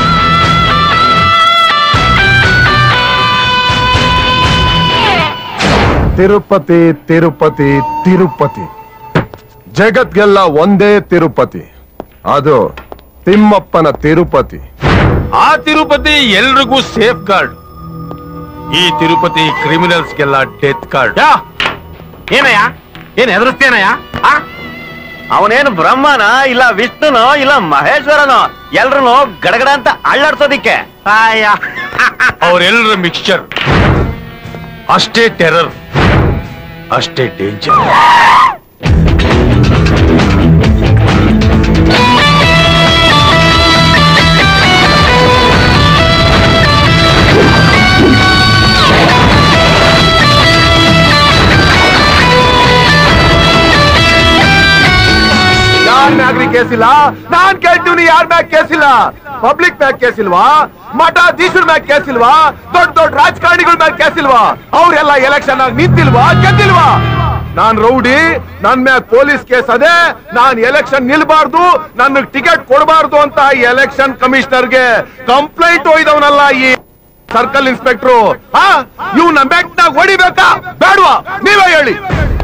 ತಿರುಪತಿ ತಿರುಪತಿ ತಿರುಪತಿ, ಜಗತ್ಗೆಲ್ಲ ಒಂದೇ ತಿರುಪತಿ, ಅದು ತಿಮ್ಮಪ್ಪನ ತಿರುಪತಿ. ಆ ತಿರುಪತಿ ಎಲ್ರಿಗೂ ಸೇಫ್ ಗಾರ್ಡ್, ಈ ತಿರುಪತಿ ಕ್ರಿಮಿನಲ್ಸ್ಗೆಲ್ಲ ಡೆತ್ ಕಾರ್ಡ್. ಏನಯ್ಯ, ಏನ್ ಹೆದರ್ಸ್ತೇನಯ್ಯ? ಅವನೇನು ಬ್ರಹ್ಮನ ಇಲ್ಲ ವಿಷ್ಣುನೋ ಇಲ್ಲ ಮಹೇಶ್ವರನೋ, ಎಲ್ರು ಗಡಗಡ ಅಂತ ಅಳ್ಳಾಡ್ಸೋದಿಕ್ಕೆ. ಅವರೆಲ್ಲರ ಮಿಕ್ಸ್ಚರ್. ಅಷ್ಟೇ ಟೆರರ್, ಅಷ್ಟೇ ಡೇಂಜರ್. ಯಾರ ಮ್ಯಾಗ್ರಿ ಕೇಸಿಲ್ಲ, ನಾನ್ ಕೇಳ್ತೀವಿ. ಯಾರ ಮ್ಯಾಗ್ ಕೇಸಿಲ್ಲ? ಪಬ್ಲಿಕ್ ಮ್ಯಾಗ್ ಕೇಸಿಲ್ವಾ? ಮಠಾಧೀಶರ ಮ್ಯಾಗ್ ಕೇಸಿಲ್ವಾ? ದೊಡ್ಡ ದೊಡ್ಡ ರಾಜಕಾರಣಿಗಳ ಮ್ಯಾಗ್ ಕೇಸಿಲ್ವಾ? ಅವರೆಲ್ಲ ಎಲೆಕ್ಷನ್ ಆಗಿ ನಿಂತಿಲ್ವಾ, ಗೆದ್ದಿಲ್ವಾ? ನಾನ್ ರೌಡಿ, ನನ್ ಮ್ಯಾಗ್ ಪೊಲೀಸ್ ಕೇಸ್ ಅದೇ. ನಾನ್ ಎಲೆಕ್ಷನ್ ನಿಲ್ಬಾರ್ದು, ನನ್ ಟಿಕೆಟ್ ಕೊಡಬಾರ್ದು ಅಂತ ಎಲೆಕ್ಷನ್ ಕಮಿಷನರ್ಗೆ ಕಂಪ್ಲೇಂಟ್ ಒಯ್ದವನಲ್ಲ ಈ ಸರ್ಕಲ್ ಇನ್ಸ್ಪೆಕ್ಟ್ರು ಇವ್ನ ಮೆಟ್ನಾಗ ಹೊಡಿಬೇಕಾ ಬೇಡವಾ ನೀವೇ ಹೇಳಿ.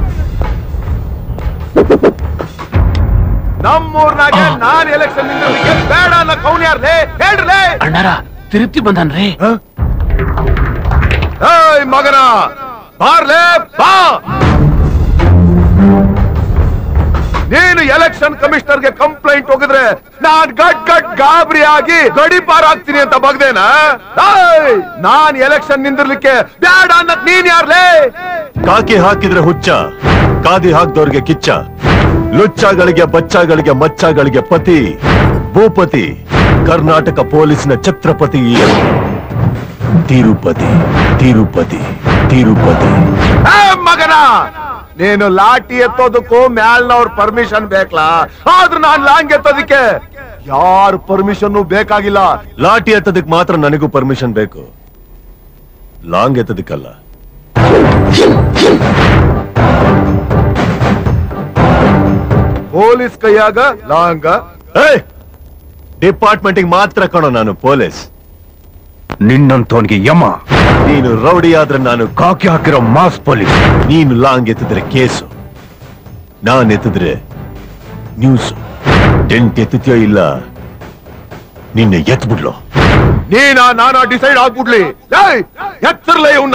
ನಮ್ಮೂರ್ನಾಗೆ ನಾನ್ ಎಲೆಕ್ಷನ್ ಬೇಡ ಅನ್ನೋ ಕೌನ್ ಯಾರ್ಲೇ ಹೇಳ್ರಲೇ. ಅಣ್ಣಾರ ತಿರುಪ್ತಿ ಬಂದನ್ರಿ. ಏಯ್ ಮಗನ ಬಾರ್ಲೇ ಬಾ. ನೀನು ಎಲೆಕ್ಷನ್ ಕಮಿಷನರ್ಗೆ ಕಂಪ್ಲೇಂಟ್ ಹೋಗಿದ್ರೆ ನಾನ್ ಗಟ್ ಗಾಬರಿ ಆಗಿ ಗಡಿಪಾರ ಆಗ್ತೀನಿ ಅಂತ ಬಗ್ದೇನಾ? ನಾನ್ ಎಲೆಕ್ಷನ್ ನಿಂದಿರ್ಲಿಕ್ಕೆ ಬ್ಯಾಡ ಅನ್ನಕ್ ನೀನ್ ಯಾರ್ಲೇ? ಕಾಕಿ ಹಾಕಿದ್ರೆ ಹುಚ್ಚ, ಕಾದಿ ಹಾಕ್ದವ್ರಿಗೆ ಕಿಚ್ಚ, ಲುಚ್ಚಗಳಿಗೆ ಬಚ್ಚಗಳಿಗೆ ಮಚ್ಚಗಳಿಗೆ ಪತಿ ಭೂಪತಿ, ಕರ್ನಾಟಕ ಪೊಲೀಸ್ನ ಛತ್ರಪತಿ ತಿರುಪತಿ ತಿರುಪತಿ ತಿರುಪತಿ. ಮಗನ ನೀನು ಲಾಠಿ ಎತ್ತೋದಕ್ಕೂ ಮ್ಯಾಲ್ನವ್ರ ಪರ್ಮಿಷನ್ ಬೇಕಲ್ಲ, ಆದ್ರೂ ನಾನ್ ಲಾಂಗ್ ಎತ್ತೋದಕ್ಕೆ ಯಾರ ಪರ್ಮಿಷನ್ ಬೇಕಾಗಿಲ್ಲ. ಲಾಠಿ ಎತ್ತದಕ್ ಮಾತ್ರ ನನಗೂ ಪರ್ಮಿಷನ್ ಬೇಕು, ಲಾಂಗ್ ಎತ್ತದಕ್ಕಲ್ಲ. ಪೊಲೀಸ್ ಕೈಯಾಗ ಲಾಂಗ? ಡಿಪಾರ್ಟ್ಮೆಂಟ್ ಮಾತ್ರ ಕಣೋ ನಾನು ಪೊಲೀಸ್. ನಿನ್ನಂತವನ್ಗೆ ಯಮ. ನೀನು ರೌಡಿ ಆದ್ರೆ ನಾನು ಕಾಕಿ ಹಾಕಿರೋ ಮಾಸ್ ಪೊಲೀಸ್. ನೀನು ಲಾಂಗ್ ಎತ್ತಿದ್ರೆ ಕೇಸು, ನಾನ್ ಎತ್ತಿದ್ರೆ ನ್ಯೂಸ್. ಟೆಂಟ್ ಎತ್ತುತ್ತೀಯೋ ಇಲ್ಲ ನಿನ್ನೆ ಎತ್ಬಿಡ್ಲು. ನಾನಾ ಡಿಸೈಡ್ ಆಗ್ಬಿಡ್ಲಿ. ಎತ್ತರ್ಲೇ ಇವನ್ನ.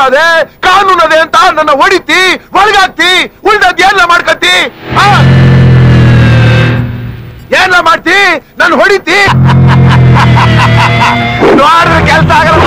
ಅದೇ ಕಾನೂನು ಅದೇ ಅಂತ ನನ್ನ ಹೊಡಿತಿ ಒಳಗಾಕ್ತಿ ಉಳ್ದದ್ ಏನ್ಲ ಮಾಡ್ಕತಿ ಏನ್ಲ ಮಾಡ್ತಿ ನನ್ನ ಹೊಡಿತಿ ನೋಡ್ರ ಕೆಲ್ಸ ಆಗಲ್ಲ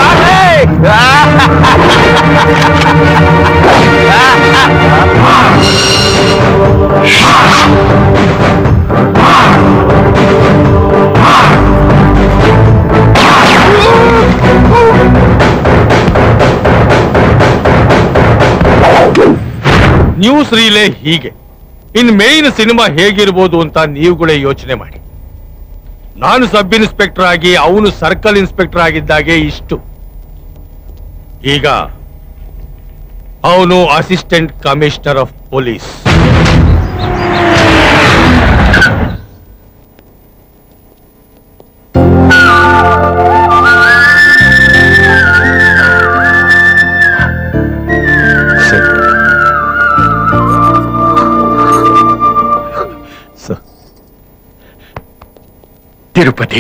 ನ್ಯೂಸ್ ರೀಲೇ ಹೀಗೆ. ಇನ್ ಮೇನ್ ಸಿನಿಮಾ ಹೇಗಿರ್ಬೋದು ಅಂತ ನೀವುಗಳೇ ಯೋಚನೆ ಮಾಡಿ. ನಾನು ಸಬ್ ಇನ್ಸ್ಪೆಕ್ಟರ್ ಆಗಿ ಅವನು ಸರ್ಕಲ್ ಇನ್ಸ್ಪೆಕ್ಟರ್ ಆಗಿದ್ದಾಗೆ ಇಷ್ಟು. ಈಗ ಅವನು assistant commissioner of police. Tirupati,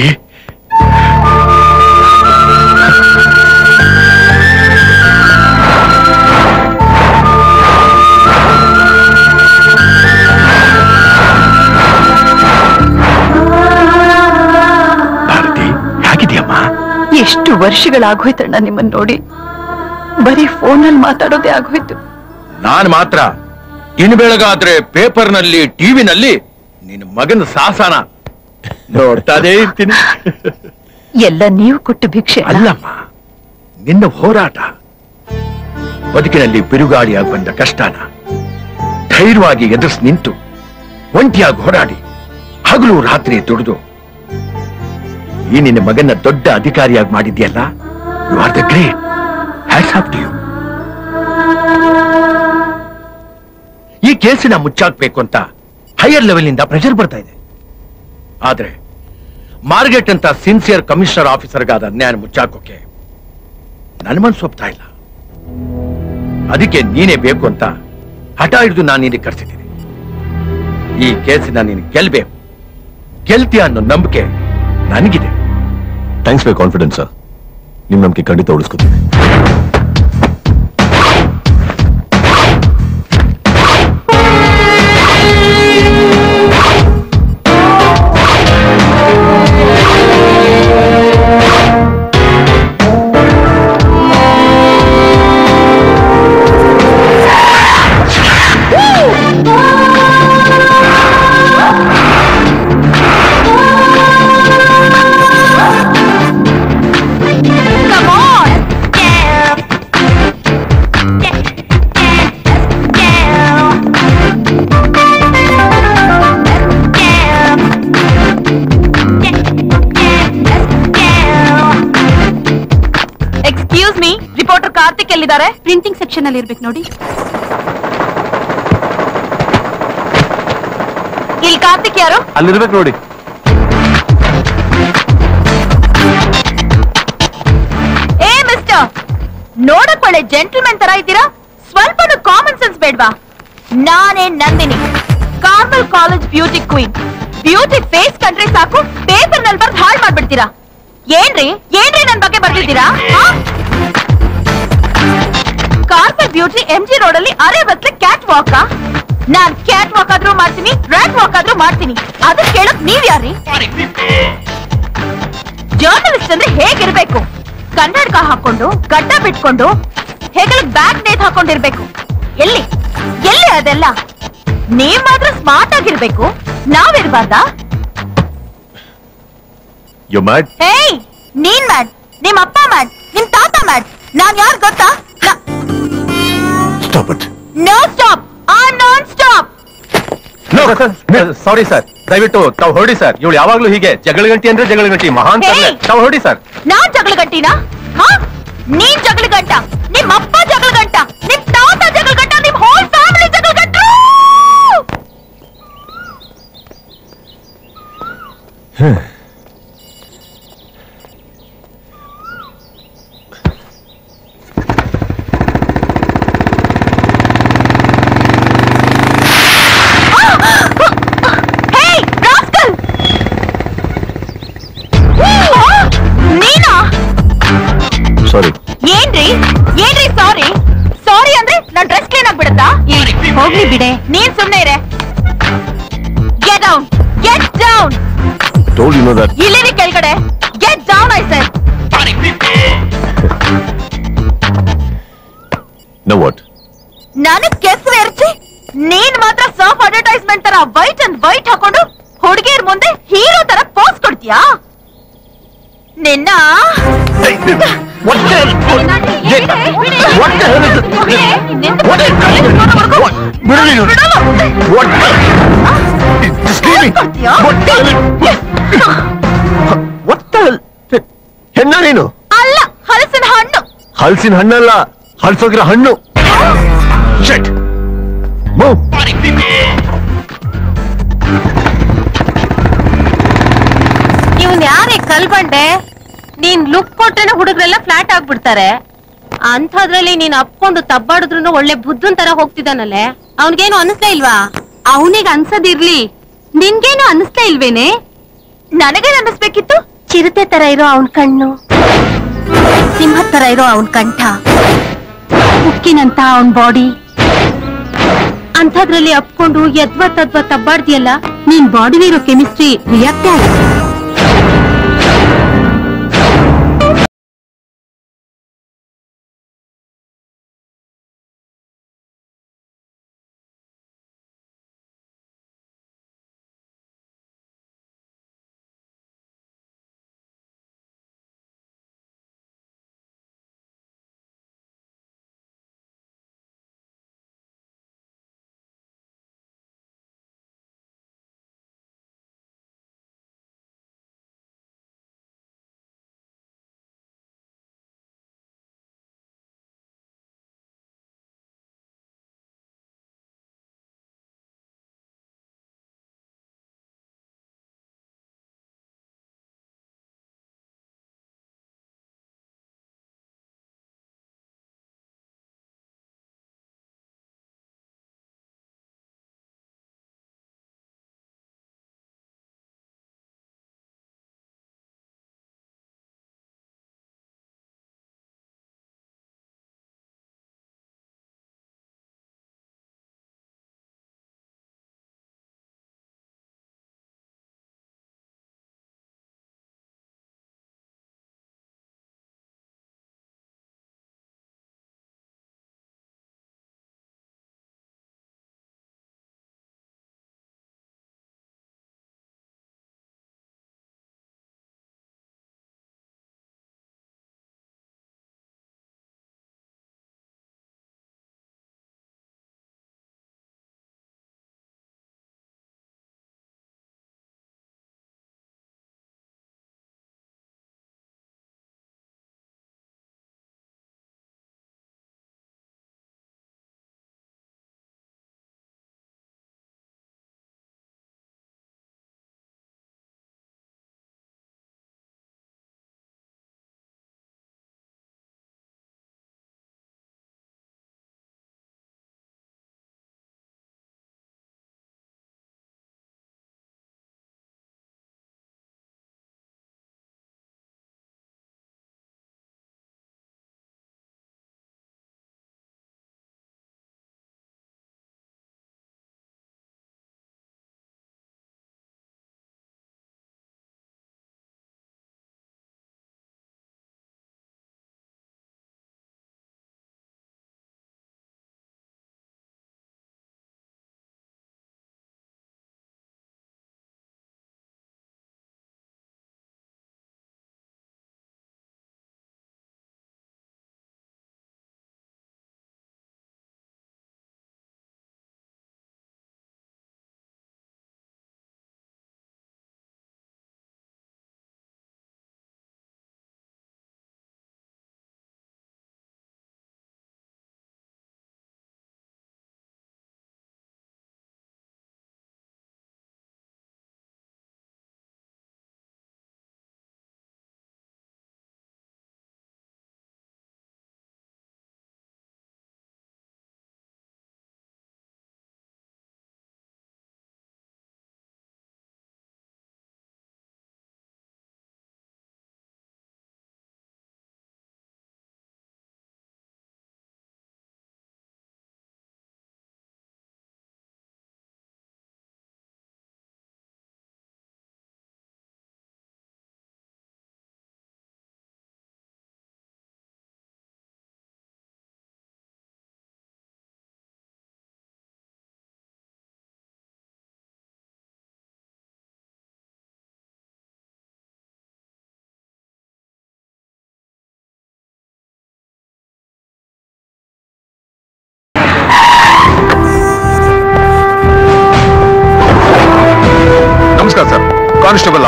Bharati ಹೇಗಿದೆಯಮ್ಮ? ಎಷ್ಟು ವರ್ಷಗಳಾಗೋಯ್ತಣ್ಣ ನಿಮ್ಮನ್ನ ನೋಡಿ. ಬರೀ ಫೋನಲ್ಲಿ ಮಾತಾಡೋದೇ ಆಗೋಯ್ತು. ನಾನ್ ಮಾತ್ರ ಇನ್ನು ಬೆಳಗಾದ್ರೆ ಪೇಪರ್ನಲ್ಲಿ ಟಿವಿನಲ್ಲಿ ನಿನ್ನ ಮಗನ ಸಾಸನ ನೋಡ್ತಾನೇ ಇರ್ತೀನಿ. ಎಲ್ಲ ನೀವು ಕೊಟ್ಟು ಭಿಕ್ಷೆ ಅಲ್ಲಮ್ಮ, ನಿನ್ನ ಹೋರಾಟ. ಬದುಕಿನಲ್ಲಿ ಬಿರುಗಾಳಿಯಾಗಿ ಬಂದ ಕಷ್ಟನ ಧೈರ್ಯವಾಗಿ ಎದುರಿಸಿ ನಿಂತು ಒಂಟಿಯಾಗಿ ಹೋರಾಡಿ ಹಗಲು ರಾತ್ರಿ ದುಡಿದು ಈ ನಿನ್ನ ಮಗನ ದೊಡ್ಡ ಅಧಿಕಾರಿಯಾಗಿ ಮಾಡಿದ್ಯಲ್ಲ. You are the great. Hats off to you. ಈ ಕೇಸಿನ ಮುಚ್ಚಾಕ್ಬೇಕು ಅಂತ ಹೈಯರ್ ಲೆವೆಲ್ ನಿಂದ ಪ್ರೆಷರ್ ಬರ್ತಾ ಇದೆ. ಆದ್ರೆ ಮಾರ್ಗೆಟ್ ಅಂತ ಸಿನ್ಸಿಯರ್ ಕಮಿಷನರ್ ಆಫೀಸರ್ಗಾದ ಅನ್ಯಾಯ ಮುಚ್ಚಾಕೋಕೆ ನನ್ನ ಮನಸ್ಸು ಒಪ್ತಾ ಇಲ್ಲ. ಅದಕ್ಕೆ ನೀನೇ ಬೇಕು ಅಂತ ಹಠ ಹಿಡಿದು ನಾನು ನಿನಗೆ ಕರೆಸಿದ್ದೀನಿ. ಈ ಕೇಸಿನ ನೀನು ಗೆಲ್ಬೇಕು. ಗೆಲ್ತೀಯ ಅನ್ನೋ ನಂಬಿಕೆ ನನಗಿದೆ. Thanks for confidence sir. ನಿಮ್ ನಂಬಿಕೆ ಖಂಡಿತ ಉಳಿಸ್ಕೊತೀನಿ. ಪ್ರಿಂಟಿಂಗ್ ಸೆಕ್ಷನ್ ಅಲ್ಲಿ ಇರ್ಬೇಕು ನೋಡಿ. ಇಲ್ಲಿ ಕಾರ್ತಿಕ್ ಯಾರು? ಅಲ್ಲಿರ್ಬೇಕು ನೋಡಿ. ಏ ಮಿಸ್ಟರ್, ನೋಡಕ್ ಒಳ್ಳೆ ಜೆಂಟಲ್ಮನ್ ತರ ಇದ್ದೀರಾ. ಸ್ವಲ್ಪನೂ ಕಾಮನ್ ಸೆನ್ಸ್ ಬೇಡ್ವಾ? ನಾನೇ Nandini, Carmel college beauty queen. Beauty face ಕಂಡ್ರೆ ಸಾಕು ಪೇಪರ್ ನಲ್ಲಿ ಬರ್ದು ಹಾಳು ಮಾಡ್ಬಿಡ್ತೀರಾ. ಏನ್ರಿ ಏನ್ರಿ ನನ್ ಬಗ್ಗೆ ಬರ್ದಿದ್ದೀರಾ? ಕಾರ್ಪಲ್ ಬ್ಯೂಟಿ MG ರೋಡ್ ಅಲ್ಲಿ ಅರೆ ಬಸ್ಲೆ ಕ್ಯಾಟ್ ವಾಕ್. ನಾನ್ ಕ್ಯಾಟ್ ವಾಕ್ ಆದ್ರೂ ಮಾಡ್ತೀನಿ, ರ್ಯಾಟ್ ವಾಕ್ ಆದ್ರೂ ಮಾಡ್ತೀನಿ. ಅದನ್ನ ಕೇಳಕ್ ನೀವ್ ಯಾರಿ? ಜರ್ನಲಿಸ್ಟ್ ಅಂದ್ರೆ ಹೇಗಿರ್ಬೇಕು? ಕನ್ನಡಕ ಹಾಕೊಂಡು ಗಡ್ಡ ಬಿಟ್ಕೊಂಡು ಹೆಗಲಿಗೆ ಬ್ಯಾಗ್ ನೇತ್ ಹಾಕೊಂಡಿರ್ಬೇಕು. ಎಲ್ಲಿ ಎಲ್ಲಿ ಅದೆಲ್ಲ? ನೀವ್ ಮಾತ್ರ ಸ್ಮಾರ್ಟ್ ಆಗಿರ್ಬೇಕು, ನಾವಿರ್ಬಾರ್ದಾ? ಹೇಯ್, ನೀನ್ ಮ್ಯಾಡ್, ನಿಮ್ ಅಪ್ಪ ಮ್ಯಾಡ್, ನಿಮ್ ತಾತ ಮ್ಯಾಡ್. ನಾನ್ ಯಾರು ಗೊತ್ತಾ? Stop it. No stop. Non stop. Sorry sir, ದಯವಿಟ್ಟು ತಾವು ಹೊರಡಿ ಸರ್. ಇವಳು ಯಾವಾಗ್ಲೂ ಹೀಗೆ ಜಗಳಗಂಟಿ ಅಂದ್ರೆ ಜಗಳಗಂಟಿ ಮಹಾನ್. ತಾವು ಹೊರಡಿ ಸರ್. ನಾನ್ ಜಗಳಗಂಟಿನಾ? ನೀನ್ ಜಗಳಗಂಟ, ನಿಮ್ ಅಪ್ಪ ಜಗಳಗಂಟ, ನಿಮ್ ತಾತ ಜಗಳಗಂಟ, ನಿಮ್ ಹೋಲ್ ಫ್ಯಾಮಿಲಿ ಜಗಳಗಂಟ್ರು. ಸಾರಿ. ಏನ್ರಿ ಏನ್ರಿ ಸಾರಿ? ಬಿಡೆ. ನೀನ್ ಸುಮ್ನೆ ಇರೆ. Get down, get down. Told you know that. ಇಲ್ಲಿರಿ ಕೆಳಗಡೆ. Get down I said. Now what? ನನಗ್ ಕೆಸರು ಎರಚಿ ನೀನ್ ಮಾತ್ರ ಸಾಫ್ ಅಡ್ವರ್ಟೈಸ್ಮೆಂಟ್ ತರ ವೈಟ್ ಅಂಡ್ ವೈಟ್ ಹಾಕೊಂಡು ಹುಡುಗಿಯರ್ ಮುಂದೆ ಹೀರೋ ತರ ಪೋಸ್ ಕೊಡ್ತೀಯಾ? ನಿನ್ನ What the hell? What the hell is it? What is what? ಬಿಡು ನೀನು. What? Just leave me. What the hell? What the hell? ಹೆಣ್ಣ ನೀನು? ಅಲ್ಲ, ಹಲಸಿನ ಹಣ್ಣು. ಹಲಸಿನ ಹಣ್ಣಲ್ಲ, ಹಲ್ಸೋಗಿರೋ ಹಣ್ಣು. Shit. Move. ಇವ್ನ್ ಯಾರೇ ಕಲ್ಬಂಡೆ? ನೀನ್ ಲುಕ್ ಕೊಟ್ರೇನೆ ಹುಡುಗರೆಲ್ಲ ಫ್ಲಾಟ್ ಆಗ್ಬಿಡ್ತಾರೆ. ಅಂಥದ್ರಲ್ಲಿ ನೀನ್ ಅಪ್ಕೊಂಡು ತಬ್ಬಾಡಿದ್ರು ಒಳ್ಳೆ ಬುದ್ಧನ್ ತರ ಹೋಗ್ತಿದ್ದಾನಲ್ಲೇ, ಅವನ್ಗೇನು ಅನಿಸ್ತಾ ಇಲ್ವಾ? ಅವನಿಗೆ ಅನ್ಸದಿರ್ಲಿ, ನಿನ್ಗೇನು ಅನಿಸ್ತಾ ಇಲ್ವೇನೆ? ನನಗೇನ್ ಅನ್ನಿಸ್ಬೇಕಿತ್ತು? ಚಿರತೆ ತರ ಇರೋ ಅವನ್ ಕಣ್ಣು, ಸಿಂಹದ ತರ ಇರೋ ಅವನ್ ಕಂಠ, ಉಕ್ಕಿನಂತ ಅವನ್ ಬಾಡಿ, ಅಂಥದ್ರಲ್ಲಿ ಅಪ್ಕೊಂಡು ಯದ್ವಾ ತದ್ವಾ ತಬ್ಬಾಡ್ದಿಯಲ್ಲ, ನೀನ್ ಬಾಡಿಲಿರೋ ಕೆಮಿಸ್ಟ್ರಿ ರಿಯಾಕ್ಟ್ ಆಗುತ್ತೆ.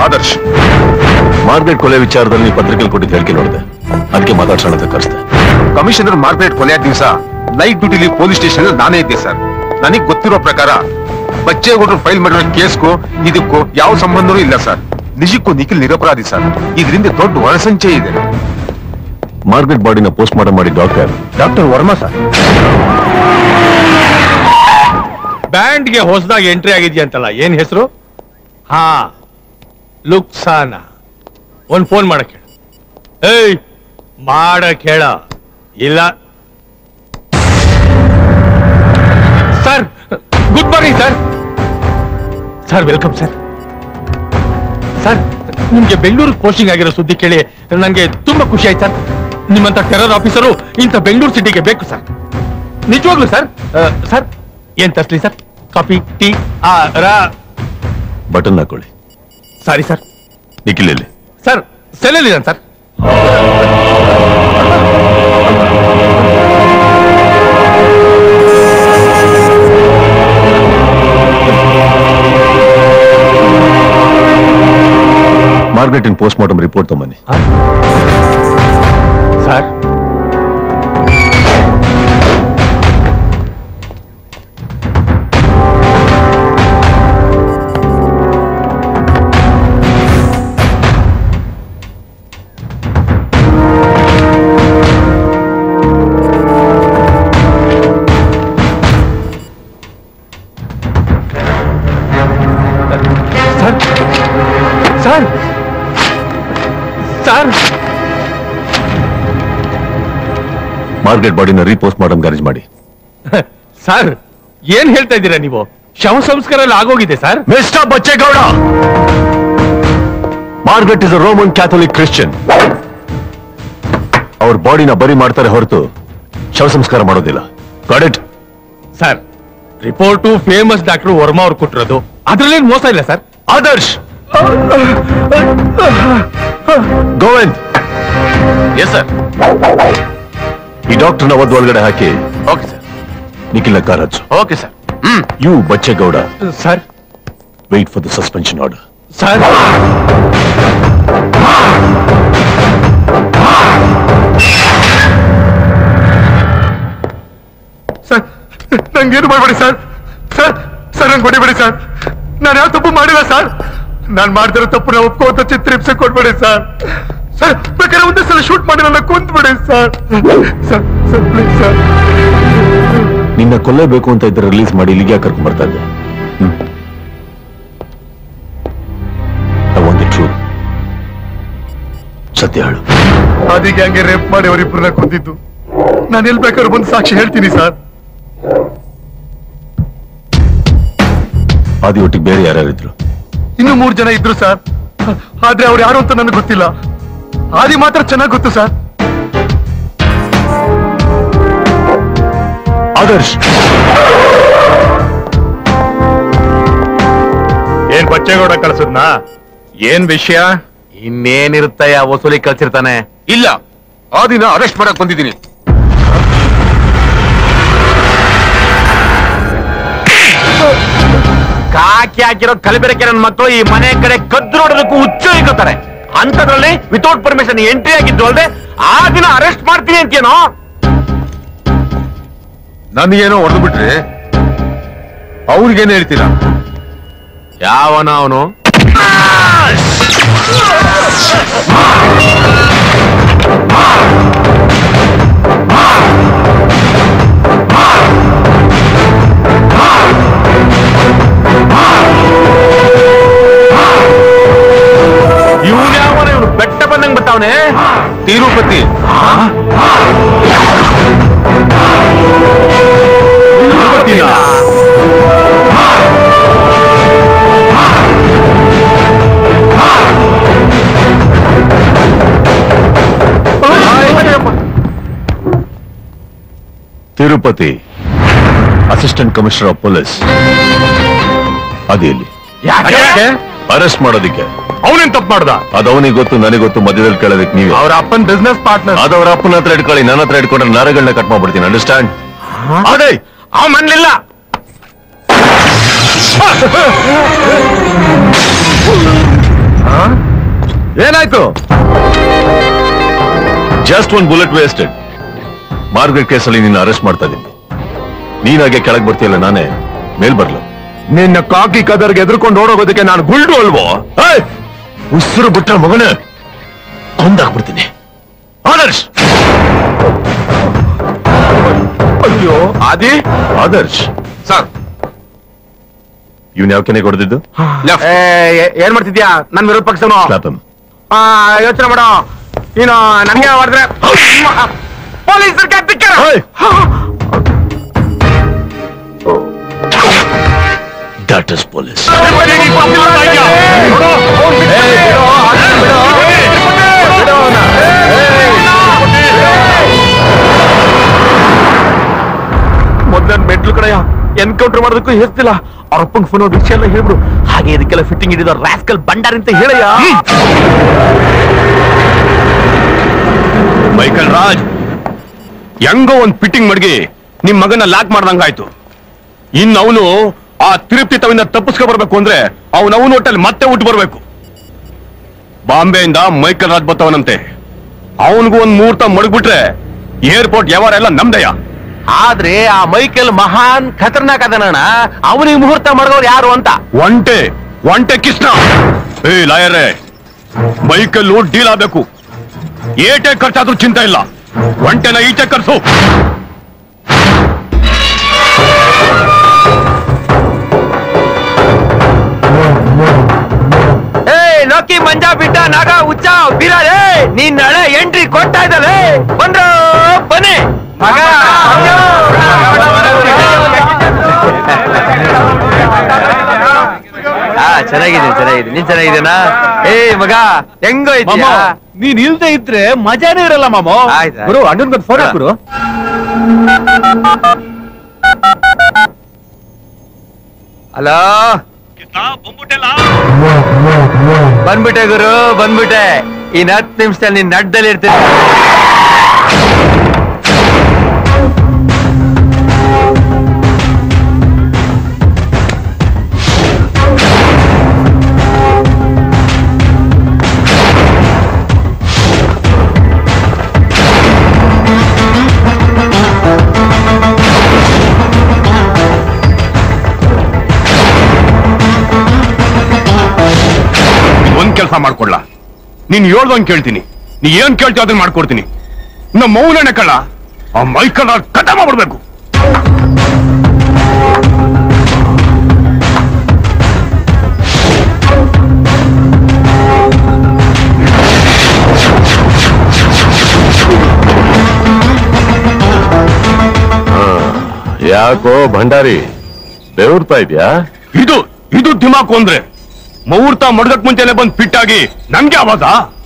ಆದರ್ಶ್. ಮಾರ್ಗ್ರೆಟ್ ಕೊಲೆ ವಿಚಾರದಲ್ಲಿ ಪತ್ರಿಕೆಯಲ್ಲಿ ಕೊಟ್ಟಿದ್ದು ಹೇಳಿಕೆ ನೋಡಿದೆ, ಅದಕ್ಕೆ ಮಾತಾಡ್ಸೋಣ ಅಂತ ಕರೆಸ್ದೆ. ಕಮಿಷನರ್ ಮಾರ್ಗ್ರೆಟ್ ಕೊಲೆಯ ದಿವಸ ನೈಟ್ ಡ್ಯೂಟಿಲಿ ಪೊಲೀಸ್ ಸ್ಟೇಷನ್ ನಾನೇ ಇದ್ದೆ ಸರ್. ನನಗೆ ಗೊತ್ತಿರೋ ಪ್ರಕಾರ ಬಚ್ಚೇಗೌಡರು ಫೈಲ್ ಮಾಡಿರೋ ಕೇಸ್ಗೂ ಇದಕ್ಕೂ ಯಾವ ಸಂಬಂಧನೂ ಇಲ್ಲ ಸರ್. ನಿಜಕ್ಕೂ ನಿಖಿಲ್ ನಿರಪರಾಧಿ ಸರ್. ಇದರಿಂದ ದೊಡ್ಡ ಒಳಸಂಚೆ ಇದೆ. ಮಾರ್ಗ್ರೆಟ್ ಬಾಡಿನ ಪೋಸ್ಟ್ ಮಾರ್ಟಮ್ ಮಾಡಿ ಡಾಕ್ಟರ್ ವರ್ಮಾ ಸರ್. ಬ್ಯಾಂಡ್ಗೆ ಹೊಸದಾಗಿ ಎಂಟ್ರಿ ಆಗಿದ್ಯಂತಲ್ಲ, ಏನ್ ಹೆಸರು? ಹಾ, ಲುಕ್ಸಾನ. ಒಂದ್ ಫೋನ್ ಮಾಡಕ್ ಹೇಳ. ಏಯ್, ಮಾಡಕ್ ಹೇಳ. ಇಲ್ಲ sir. Good morning sir. Sir welcome sir. Sir, ನಿಮ್ಗೆ ಬೆಂಗಳೂರು ಪೋಸ್ಟಿಂಗ್ ಆಗಿರೋ ಸುದ್ದಿ ಕೇಳಿ ನಂಗೆ ತುಂಬಾ ಖುಷಿ ಆಯ್ತು ಸರ್. ನಿಮ್ಮಂತ ಟೆರರ್ ಆಫೀಸರು ಇಂಥ ಬೆಂಗಳೂರು ಸಿಟಿಗೆ ಬೇಕು ಸರ್. ನಿಜವಾಗ್ಲು ಸರ್. ಸರ್ ಏನ್ ತರ್ಸ್ಲಿ ಸರ್? ಕಾಫಿ, ಟೀ, ಬಟನ್ ಹಾಕೊಳ್ಳಿ. Sorry sir. ನಿಖಿಲ್ ಎಲ್ಲಿ? ಸರ್ ಸೆಲ್ಲಲ್ಲಿ ಸರ್. ಮಾರ್ಗ್ರೆಟಿನ್ ಪೋಸ್ಟ್ ಮಾರ್ಟಮ್ ರಿಪೋರ್ಟ್ ತಗೊಂಬನ್ನಿ. ಸರ್, ಸರ್, ಸರ್, ಮಾರ್ಗ್ರೆಟ್ ಬಾಡಿನ ರೀಪೋಸ್ಟ್ ಮಾರ್ಟಮ್ ಅರೇಂಜ್ ಮಾಡಿ. ಸರ್ ಏನ್ ಹೇಳ್ತಾ ಇದ್ದೀರಾ ನೀವು? ಶವ ಸಂಸ್ಕಾರ ಎಲ್ಲ ಆಗೋಗಿದೆ sir. Mister Bachegowda, Margaret is a Roman Catholic Christian. ಅವ್ರ ಬಾಡಿನ ಬರಿ ಮಾಡ್ತಾರೆ ಹೊರತು ಶವ ಸಂಸ್ಕಾರ ಮಾಡೋದಿಲ್ಲ. Got it? Sir, report famous doctor Varma ಅವ್ರು ಕೊಟ್ಟಿರೋದು, ಅದ್ರಲ್ಲೇನು ಮೋಸ ಇಲ್ಲ sir. Adarsh, Govind. Yes sir. ಈ ಡಾಕ್ಟರ್ನ ಒದ್ದು ಒಳಗಡೆ ಹಾಕಿ ಓಕೆ ಸರ್. ನಿಖಿಲ್ನ ಕಾರ್ ಹಚ್ಚು. Okay sir. You Bachegowda, sir. Wait for the suspension order. Sir, sir ನಂಗೇನು ಮಾಡಬೇಡಿ ಸರ್. ಸರ್ ಸರ್ ನಂಗೆ ಹೊಡಿಬೇಡಿ ಸರ್. ನಾನು ಯಾವ ತಪ್ಪು ಮಾಡಿಲ್ಲ ಸರ್. ನಾನು ಮಾಡಿದಿರೋ ತಪ್ಪು ಒಪ್ಕೋತ ಚಿತ್ರಿಪ್ಸೆ ಕೊಡ್ಬೇಡಿ ಸರ್. ಸರ್ ಬೇಕಾದ್ರೆ ಒಂದೇ ಸಲ ಶೂಟ್ ಮಾಡಿ ನನ್ನ ಕುಂತ್ಬಿಡಿ sir. Sir sir please sir. ನಿನ್ನ ಕೊಲ್ಲೇಬೇಕು ಅಂತ ಇದ್ರೆ ರಿಲೀಸ್ ಮಾಡಿ ಇಲ್ಲಿಗೆ ಕರ್ಕೊಂಡ್ ಬರ್ತಾ ಇದ್ದೆ. ಸತ್ಯ ಹೇಳು. ಅದಕ್ಕೆ ಹಂಗೆ ರೇಪ್ ಮಾಡಿ ಅವರಿಬ್ಬರನ್ನ ಕೊಂದಿದ್ದು. ನಾನು ಎಲ್ಲಿ ಬೇಕಾದ್ರೂ ಬಂದು ಸಾಕ್ಷಿ ಹೇಳ್ತೀನಿ ಸರ್. ಆದಿ ಒಟ್ಟಿಗೆ ಬೇರೆ ಯಾರ್ಯಾರಿದ್ರು? ಇನ್ನು 3 ಜನ ಇದ್ರು ಸರ್. ಆದ್ರೆ ಅವ್ರು ಯಾರು ಅಂತ ನನಗೆ ಗೊತ್ತಿಲ್ಲ. ಆದಿ ಮಾತ್ರ ಚೆನ್ನಾಗಿ ಗೊತ್ತು ಸರ್. ಆದರ್ಶ್, ಏನ್ ಬಚ್ಚೇಗೌಡ ಕಳ್ಸದ್ನ? ಏನ್ ವಿಷಯ? ಇನ್ನೇನಿರುತ್ತಯ್ಯ, ವಸೂಲಿ ಕಳ್ಸಿರ್ತಾನೆ. ಇಲ್ಲ, ಆದಿನ ಅರೆಸ್ಟ್ ಮಾಡಕ್ ಬಂದಿದ್ದೀನಿ. ಕಾಕಿ ಹಾಕಿರೋ ಕಲಬೆರಕೆ ನನ್ನ ಮಕ್ಕಳು ಈ ಮನೆ ಕಡೆ ಕದ್ದು ನೋಡೋದಕ್ಕೂ ಹುಚ್ಚು ಇಕ್ಕೋತಾರೆ. ಅಂತದ್ರಲ್ಲಿ ವಿತೌಟ್ ಪರ್ಮಿಷನ್ ಎಂಟ್ರಿ ಆಗಿದ್ದು ಅಲ್ಲದೆ ಆ ದಿನ ಅರೆಸ್ಟ್ ಮಾಡ್ತೀನಿ ಅಂತೇನೋ. ನನಗೇನೋ ಹೊಡೆದು ಬಿಟ್ರೆ ಅವ್ರಿಗೇನು ಹೇಳ್ತೀರಾ? ಯಾವನ ಅವನು? ಇವನ್ಯಾವನ? ಇವನು ಬೆಟ್ಟ ಬಂದಂಗ್ ಬರ್ತಾವನೆ. Tirupati. Tirupati assistant commissioner of police. ಅದೇಲಿ ಅರೆಸ್ಟ್ ಮಾಡೋದಿಕ್ಕೆ. ಅವನೇನ್ ತಪ್ಪು ಮಾಡ್ದ? ಅದವನಿಗೆ ಗೊತ್ತು, ನನಗೆ ಗೊತ್ತು. ಮಧ್ಯದಲ್ಲಿ ಕೇಳೋದಕ್ಕೆ ನೀವು ಅವ್ರ ಅಪ್ಪನ್ ಬಿಸ್ನೆಸ್ ಪಾರ್ಟ್ನರ್. ಅದವ್ರ ಅಪ್ಪನ ಹತ್ರ ಇಟ್ಕೊಳ್ಳಿ, ನನ್ನ ಹತ್ರ ಇಟ್ಕೊಂಡ್ರೆ ನರಗಳನ್ನ ಕಟ್ ಮಾಡ್ಬಿಡ್ತೀನಿ. ಅಂಡರ್ಸ್ಟ್ಯಾಂಡ್? ಅದೇ ಅವ ಮನ್ಲಿಲ್ಲ. ಏನಾಯ್ತು? ಜಸ್ಟ್ ಒಂದು ಬುಲೆಟ್ ವೇಸ್ಟೆಡ್. ಮಾರ್ಗರೆಟ್ ಕೇಸಲ್ಲಿ ನಿನ್ನ ಅರೆಸ್ಟ್ ಮಾಡ್ತಾ ಇದ್ದೀನಿ. ನೀನಾಗೆ ಕೆಳಗೆ ಬರ್ತೀಯಲ್ಲ, ನಾನೇ ಮೇಲ್ ಬರ್ಲು? ನಿನ್ನ ಕಾಕಿ ಕದರ್ಗೆ ಎದ್ರುಕೊಂಡು ಓಡೋಗೋದಕ್ಕೆ ನಾನು ಗುಲ್ಡು ಅಲ್ವೋ? ಉಸಿರು ಬಿಟ್ಟ ಮಗನೇ ಕೊಂದಾಕ್ಬಿಡ್ತೀನಿ. ಆದರ್ಶ್! ಅಯ್ಯೋ ಆದಿ. ಆದರ್ಶ್ ಸರ್, ಇವನ್ ಯಾವ ಕೆನೆ ಹೊಡೆದಿದ್ದು? ಏನ್ ಮಾಡ್ತಿದ್ಯಾ? ನನ್ ವಿರೋಧ ಪಕ್ಷನು ಯೋಚನೆ ಮಾಡೋ. ನೀನು ನನ್ಗೆ ಮಾಡಿದ್ರೆ ಪೊಲೀಸರು ದಟ್ ಇಸ್ ಪೊಲೀಸ್. ಮೊದ್ಲ ಮೆಟ್ಲು ಕಡೆಯ ಎನ್ಕೌಂಟರ್ ಮಾಡೋದಕ್ಕೂ ಹೇಳ್ತಿಲ್ಲ. ಅವ್ರ ಅಪ್ಪಂಗ್ ಫೋನ್ ವಿಷಯ ಎಲ್ಲ ಹೇಳ್ಬಿಡು. ಹಾಗೆ ಇದಕ್ಕೆಲ್ಲ ಫಿಟ್ಟಿಂಗ್ ಹಿಡಿದ ರಾಸ್ಕಲ್ ಬಂಡಾರ್ ಅಂತ ಹೇಳಯ್ಯ. ಮೈಕಲ್ ರಾಜ್, ಹೆಂಗೋ ಒಂದ್ ಫಿಟ್ಟಿಂಗ್ ಮಡ್ಗಿ ನಿಮ್ ಮಗನ ಲಾಕ್ ಮಾಡ್ದಂಗಾಯ್ತು. ಇನ್ನು ಅವನು ಆ ತಿರುಪ್ತಿ ತವಿಂದ ತಪ್ಪಿಸ್ಕೊ ಬರ್ಬೇಕು ಅಂದ್ರೆ ಅವನು ಹೊಟ್ಟೆಲ್ ಮತ್ತೆ ಹುಟ್ಟು ಬರ್ಬೇಕು. ಬಾಂಬೆಯಿಂದ ಮೈಕಲ್ ರಾಜ್ ಬರ್ತವನಂತೆ. ಅವನಿಗೂ ಒಂದ್ ಮುಹೂರ್ತ ಮಡಗ್ಬಿಟ್ರೆ ಏರ್ಪೋರ್ಟ್ ವ್ಯವಹಾರ ಎಲ್ಲ ನಮ್ದಯ್ಯ. ಆದ್ರೆ ಆ ಮೈಕೆಲ್ ಮಹಾನ್ ಖತರ್ನಾಕ್ ಅದನಣ್ಣ. ಅವನಿಗೆ ಮುಹೂರ್ತ ಮಾಡೋರು ಯಾರು ಅಂತ? ಒಂಟೆ ಕೃಷ್ಣ. ಲಾಯರೇ, ಮೈಕಲ್ಲು ಡೀಲ್ ಆಗ್ಬೇಕು. ಏಟೆ ಖರ್ಚಾದ್ರೂ ಚಿಂತೆ ಇಲ್ಲ. ಒಂಟೆನ ಈಚೆ ಕರ್ಸು. ಲೋಕಿ ಮಂಜಾ ಬಿಟ್ಟ ನಾಗ ಉಚ್ಚ ಬಿರಾಲೆ ನೀನ್ ನಾಳೆ ಎಂಟ್ರಿ ಕೊಡ್ತಾ ಇದ್ದಲೆ. ಬಂದ್ರು ಬನ್ನಿ ಮಗ. ಚೆನ್ನಾಗಿದೆ. ನೀನ್ ಚೆನ್ನಾಗಿದ್ದೇನಾ? ಮಗ ಹೆಂಗೋ ಇದೆಯಾ? ನೀನ್ ಇಲ್ದೇ ಇದ್ರೆ ಮಜಾನೇ ಇರಲ್ಲ ಮಾಮೋ. ಗುರು ಅಣ್ಣನ್ಗೊಂದು ಫೋನ್ ಹಾಕ್ಬಿಡು. ಹಲೋ, ಬಂದ್ಬಿಟ್ಟೆ ಗುರು, ಬಂದ್ಬಿಟ್ಟೆ. ಇನ್ 10 ನಿಮಿಷದಲ್ಲಿ ನೀನ್ ನಡ್ದಲ್ಲಿ ಇರ್ತೀನಿ. ಕೆಲಸ ಮಾಡ್ಕೊಳ್ಳ. ನೀನ್ ಹೇಳ್ದಂಗ್ ಕೇಳ್ತೀನಿ. ನೀ ಏನ್ ಕೇಳ್ತೀವಿ ಅದನ್ನ ಮಾಡ್ಕೊಡ್ತೀನಿ. ನಮ್ಮ ಮೌನನೆ ಕಳ್ಳ ಆ ಮೈಕಲ್ ಕಟ ಮಾಡ್ಬಿಡ್ಬೇಕು. ಯಾಕೋ ಭಂಡಾರಿ ಬೆವರ್ತಾ ಇದ್ಯಾ? ಇದು ದಿಮಾಕು ಅಂದ್ರೆ ಮುಹೂರ್ತ ಮಡ್ಗಕ್ ಮುಂಚೆನೆ ಬಂದ್ ಫಿಟ್ ಆಗಿ ನನ್ಗೆ ಆವಾಜ.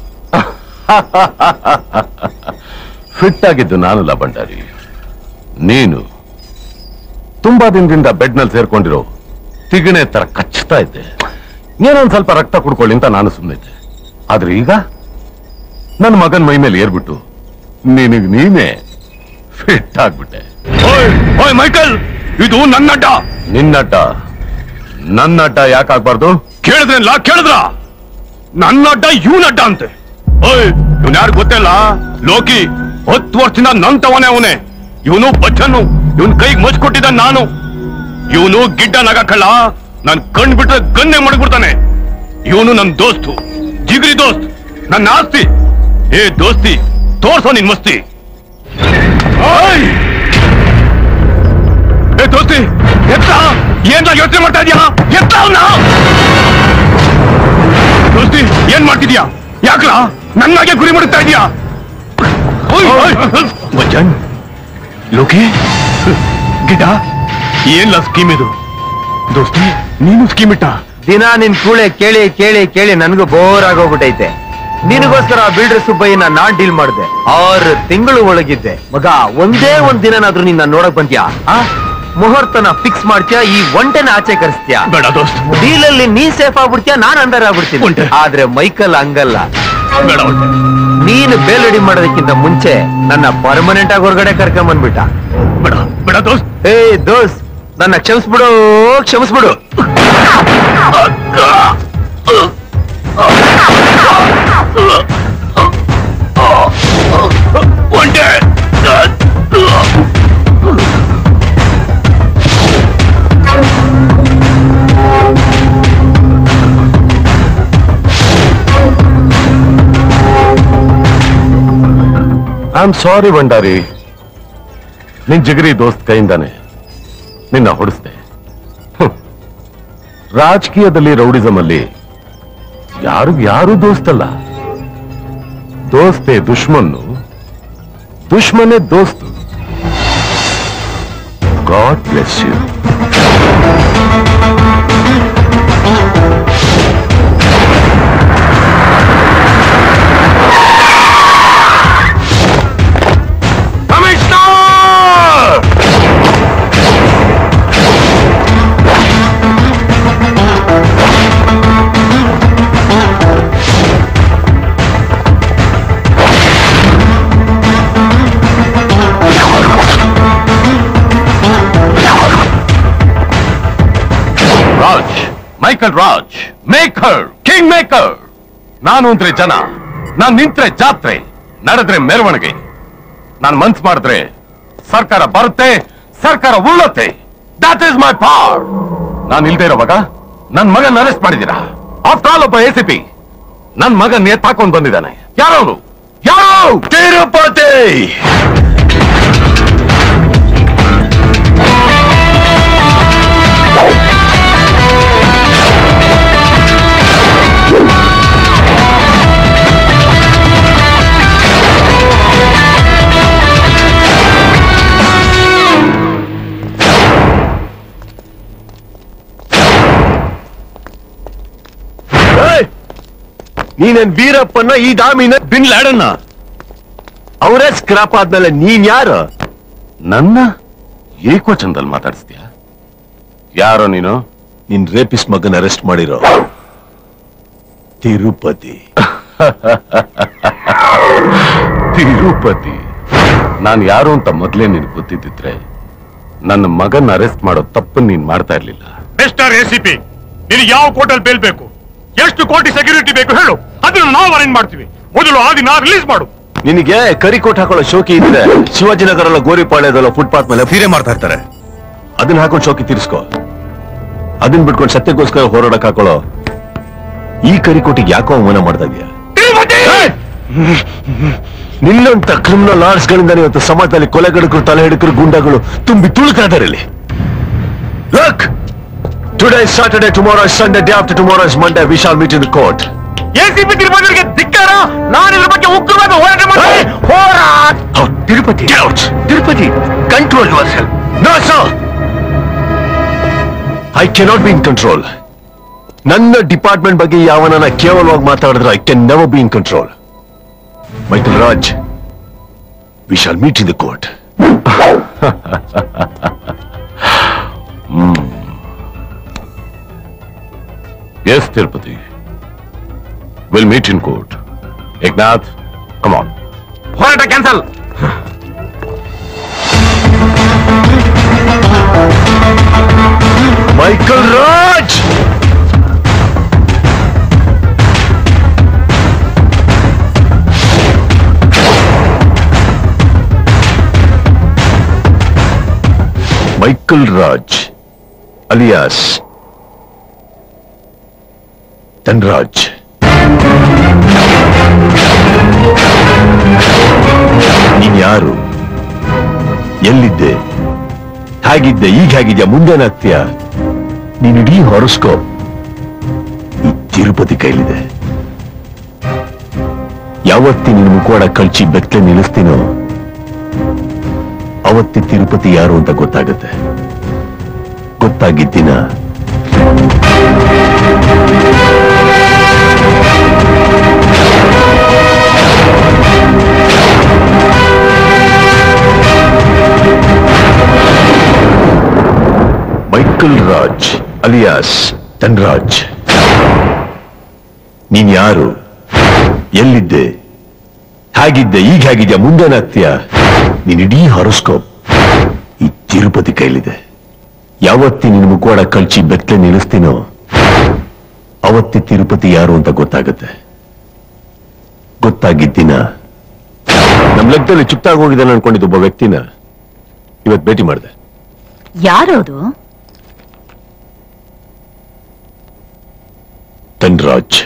ಫಿಟ್ ಆಗಿದ್ದು ನಾನಲ್ಲ ಭಂಡಾರಿ, ನೀನು. ತುಂಬಾ ದಿನದಿಂದ ಬೆಡ್ ನಲ್ಲಿ ಸೇರ್ಕೊಂಡಿರೋ ತಿಗಣೆ ತರ ಕಚ್ಚುತ್ತಾ ಇದ್ದೆ. ಏನೊಂದ್ ಸ್ವಲ್ಪ ರಕ್ತ ಕುಡ್ಕೊಳ್ಳಿ ಅಂತ ನಾನು ಸುಮ್ಮನಿದ್ದೆ. ಆದ್ರೆ ಈಗ ನನ್ನ ಮಗನ್ ಮೈ ಮೇಲೆ ಏರ್ಬಿಟ್ಟು ನೀನೇ ಫಿಟ್ ಆಗ್ಬಿಟ್ಟೆ. ಓಯ್ ಮೈಕಲ್, ಇದು ನನ್ನಡ್ಡ. ನಿನ್ನಡ್ಡ? ನನ್ನಡ್ಡ ಯಾಕಾಗ್ಬಾರ್ದು? ಕೇಳಿದ್ರ ನನ್ನಡ್ಡ ಇವನಡ್ಡ ಅಂತೆ. ಓಯ್, ಇವನ್ ಯಾರು ಗೊತ್ತಿಲ್ಲ? ಲೋಕಿ 10 ವರ್ಷದಿಂದ ನನ್ ತವನೇ ಅವನೇ. ಇವನು ಬಚ್ಚನ್ನು, ಇವನ್ ಕೈಗೆ ಮಚ್ಕೊಟ್ಟಿದ್ದ ನಾನು. ಇವನು ಗಿಡ್ಡ ನಗಕಳ್ಳ. ನನ್ ಕಣ್ ಬಿಟ್ರೆ ಗನ್ನೆ ಮಡಗ್ಬಿಡ್ತಾನೆ. ಇವನು ನನ್ ದೋಸ್ತು, ಜಿಗ್ರಿ ದೋಸ್ತ್, ನನ್ನ ಆಸ್ತಿ. ದೋಸ್ತಿ ತೋರ್ಸೋ ನಿನ್ ಮಸ್ತಿ. ದೋಸ್ತಿ ಎತ್ತ, ಏನ್ ಯೋಚನೆ ಮಾಡ್ತಾ ಇದೀಯಾ? ಎತ್ತ ಅವನ. ದೋಸ್ತಿ ಏನ್ ಮಾಡ್ತಿದ್ಯಾ? ಯಾಕ್ಲ ನನ್ನಾಗೆ ಗುರಿ ಮಾಡುತ್ತಾ ಇದೀಯಾ? ಬಚ್ಚನ್, ಲೋಕಿ, ಗಿಡ, ಏನ್ಲ ಸ್ಕೀಮ್ ಇದು? ದೋಸ್ತಿ ನೀನು ಸ್ಕೀಮ್ ಇಟ್ಟ? ದಿನ ನಿನ್ ಕೂಳೆ ಕೇಳಿ ಕೇಳಿ ಕೇಳಿ ನನ್ಗೂ ಬೋರ್ ಆಗೋಗ್ಬಿಟ್ಟೈತೆ. ನಿನಗೋಸ್ಕರ ಬಿಲ್ಡರ್ ಸುಬ್ಬಯ್ಯನ ನಾನ್ ಡೀಲ್ ಮಾಡಿದೆ. 6 ತಿಂಗಳು ಒಳಗಿದ್ದೆ. ಮಗ, ಒಂದೇ ಒಂದ್ ದಿನನಾದ್ರೂ ನಿನ್ನ ನೋಡಕ್ ಬಂತ್ಯಾ? ಮುಹೂರ್ತನ ಫಿಕ್ಸ್ ಮಾಡ್ತೀಯಾ? ಈ ಒಂಟೆನ ಆಚೆ ಕರೆಸ್ತೀಯಾ? ಬೇಡ ದೋಸ್ತ್. ಡೀಲಲ್ಲಿ ನೀ ಸೇಫ್ ಆಗ್ಬಿಡ್ತೀಯಾ, ನಾನ್ ಅಂಡರ್ ಆಗ್ಬಿಡ್ತೀನಿ. ಆದ್ರೆ ಮೈಕಲ್ ಹಂಗಲ್ಲ. ನೀನು ಬೇಲ್ ರೆಡಿ ಮಾಡೋದಕ್ಕಿಂತ ಮುಂಚೆ ನನ್ನ ಪರ್ಮನೆಂಟ್ ಆಗಿ ಹೊರಗಡೆ ಕರ್ಕೊಂಡ್ ಬಂದ್ಬಿಟ್ಟ. ಬೇಡ ದೋಸ್ತ್. ದೋಸ್ತ್, ನನ್ನ ಕ್ಷಮಿಸ್ಬಿಡು. ಐ ಆಮ್ ಸಾರಿ ಭಂಡಾರಿ, ನಿನ್ ಜಿಗರಿ ದೋಸ್ತ್ ಕೈಯಿಂದಾನೆ ನಿನ್ನ ಹೊಡಿಸ್ದೆ. ರಾಜಕೀಯದಲ್ಲಿ ರೌಡಿಸಂ ಅಲ್ಲಿ ಯಾರು ದೋಸ್ತಲ್ಲ. ದೋಸ್ತೆ ದುಶ್ಮನ್ನು, ದುಶ್ಮನೆ ದೋಸ್ತು. God bless you. Michael Raj, maker, king maker. ನಾನು ಅಂದ್ರೆ ಜನ, ನಾನ್ ನಿಂತ್ರೆ ಜಾತ್ರೆ, ನಡೆದ್ರೆ ಮೆರವಣಿಗೆ. ನಾನ್ ಮನ್ಸ್ ಮಾಡಿದ್ರೆ ಸರ್ಕಾರ ಬರುತ್ತೆ, ಸರ್ಕಾರ ಉಳ್ಳತ್ತೆ. That is my power. ನಾನು ಇಲ್ದೇ ಇರೋವಾಗ ನನ್ ಮಗನ್ ಅರೆಸ್ಟ್ ಮಾಡಿದೀರಾ. ಆಫ್ಟರ್ ಆಲ್ ಒಬ್ಬ ACP ನನ್ ಮಗನ್ ಎತ್ತಾಕೊಂಡ್ ಬಂದಿದ್ದಾನೆ. ಯಾರವನು? ಯಾರು? ತಿರುಪತಿ. ನೀನೇನ್ ವೀರಪ್ಪನ, ಈ ದಾಮಿನ ಬಿನ್ ಲ್ಯಾಡನ್ನ. ಅವರೇ ಸ್ಕ್ರಾಪ್ ಆದ್ಮೇಲೆ ನೀನ್ ಯಾರು? ನನ್ನ ಏಕವಚನದಲ್ಲಿ ಮಾತಾಡಿಸ್ತೀಯ? ಯಾರೋ ನೀನು? ನಿನ್ ರೇಪಿಸ್ಟ್ ಮಗನ್ ಅರೆಸ್ಟ್ ಮಾಡಿರೋ ತಿರುಪತಿ. ತಿರುಪತಿ. ನಾನು ಯಾರು ಅಂತ ಮೊದ್ಲೇ ನಿನ್ ಗೊತ್ತಿದ್ದಿದ್ರೆ ನನ್ನ ಮಗನ್ ಅರೆಸ್ಟ್ ಮಾಡೋ ತಪ್ಪು ನೀನ್ ಮಾಡ್ತಾ ಇರ್ಲಿಲ್ಲ. ಮಿಸ್ಟರ್ ACP, ನಿನಗೆ ಯಾವ ಕೋರ್ಟಲ್ಲಿ ಬೇಲ್ ಬೇಕು, ಎಷ್ಟು ಕೋಟಿ ಸೆಕ್ಯೂರಿಟಿ ಬೇಕು ಹೇಳು, ಅದನ್ನು ನಾವು ಅರೇಂಜ್ ಮಾಡ್ತೀವಿ. ಮೊದಲು ಆ ದಿನ ರಿಲೀಸ್ ಮಾಡು. ನಿನಗೆ ಕರಿಕೋಟ್ ಹಾಕೊಳ್ಳೋ ಶೋಕಿ ಇದ್ರೆ ಶಿವಾಜಿನಗರ ಗೋರಿಪಾಳ್ಯದಲ್ಲ ಫುಟ್ಪಾತ್ ಮೇಲೆ ಫೀರೆ ಮಾಡ್ತಾ ಇರ್ತಾರೆ. ಅದನ್ನ ಹಾಕೊಂಡು ಶೋಕಿ ತೀರಿಸ್ಕೋ. ಅದನ್ನ ಬಿಟ್ಕೊಂಡು ಸತ್ಯಕ್ಕೋಸ್ಕರ ಹೋರಾಡಕ್ ಹಾಕೊಳ್ಳೋ ಈ ಕರಿಕೋಟಿಗೆ ಯಾಕೋ ಅವಮಾನ ಮಾಡ್ತಾ ಇದೀಯ? ನಿನ್ನಂತ ಕ್ರಿಮಿನಲ್ ಆರ್ಟ್ಸ್ ಗಳಿಂದ ಇವತ್ತು ಸಮಾಜದಲ್ಲಿ ಕೊಲೆಗಡಕರು, ತಲೆ ಹಿಡಕರು, ಗುಂಡಗಳು ತುಂಬಿ ತುಳುಕ್ತಾ ಇದ್ದಾರೆ ಇಲ್ಲಿ. Look, today is Saturday, tomorrow is Sunday, day after tomorrow is Monday. We shall meet in the court. ACP ತಿರುಪತಿಗೆ ಧಿಕ್ಕಾರ. ನಾನು ಇದ್ರ ಬಗ್ಗೆ ಉಗ್ರವಾದ ಹೋರಾಟ ಮಾಡ್ತೀನಿ. Tirupati, Tirupati, control yourself. No sir, I cannot be in control. ನನ್ನ ಡಿಪಾರ್ಟ್ಮೆಂಟ್ ಬಗ್ಗೆ ಯಾವನನ್ನ ಕೇವಲವಾಗಿ ಮಾತಾಡಿದ್ರೆ I can never be in control. Michael Raj, we shall meet in the court. Yes, Tirupati. We'll meet in court. Eknath, come on. ಹೋರಾಟ cancel. Michael Raj! Michael Raj, alias Dhanraj. ನೀನ್ ಯಾರು? ಎಲ್ಲಿದ್ದೆ? ಹೇಗಿದ್ದೆ? ಈಗ ಹೇಗಿದ್ಯಾ? ಮುಂದೇನಾಗ್ತೀಯ? ನೀನ್ ಇಡೀ ಹಾರೋಸ್ಕೋಪ್ ಈ ತಿರುಪತಿ ಕೈಲಿದೆ. ಯಾವತ್ತಿ ನಿನ್ ಮುಖವಾಡ ಕಳ್ಚಿ ಬೆತ್ತಲೆ ನಿಲ್ಲಿಸ್ತೀನೋ ಅವತ್ತಿ ತಿರುಪತಿ ಯಾರು ಅಂತ ಗೊತ್ತಾಗುತ್ತೆ. ಗೊತ್ತಾಗಿದ್ದಿನ ಮೈಕಲ್ ರಾಜ್ ಅಲಿಯಾಸ್ ಧನ್ರಾಜ್. ನೀನ್ ಯಾರು? ಎಲ್ಲಿದ್ದೆ? ಹೇಗಿದ್ದೆ? ಈಗ ಹೇಗಿದ್ಯಾ? ಮುಂದೇನಾಗ್ತೀಯಾ? ನೀನ್ ಇಡೀ ಹಾರೋಸ್ಕೋಪ್ ಈ ತಿರುಪತಿ ಕೈಲಿದೆ. ಯಾವತ್ತಿ ನಿನ್ ಮುಖವಾಡ ಕಳ್ಚಿ ಬೆತ್ತಲೆ ನಿಲ್ಲಿಸ್ತೀನೋ ಅವತ್ತಿ ತಿರುಪತಿ ಯಾರು ಅಂತ ಗೊತ್ತಾಗುತ್ತೆ. ಗೊತ್ತಾಗಿದ್ದಿನ ನಮ್ ಲೆಕ್ಕದಲ್ಲಿ ಚುಕ್ತಾಗಿ ಹೋಗಿದ್ದಾನೆ ಅನ್ಕೊಂಡಿದ್ದ ಒಬ್ಬ ವ್ಯಕ್ತಿನ ಇವತ್ತು ಭೇಟಿ ಮಾಡಿದೆ. ಯಾರದು? ಧನ್ರಾಜ್.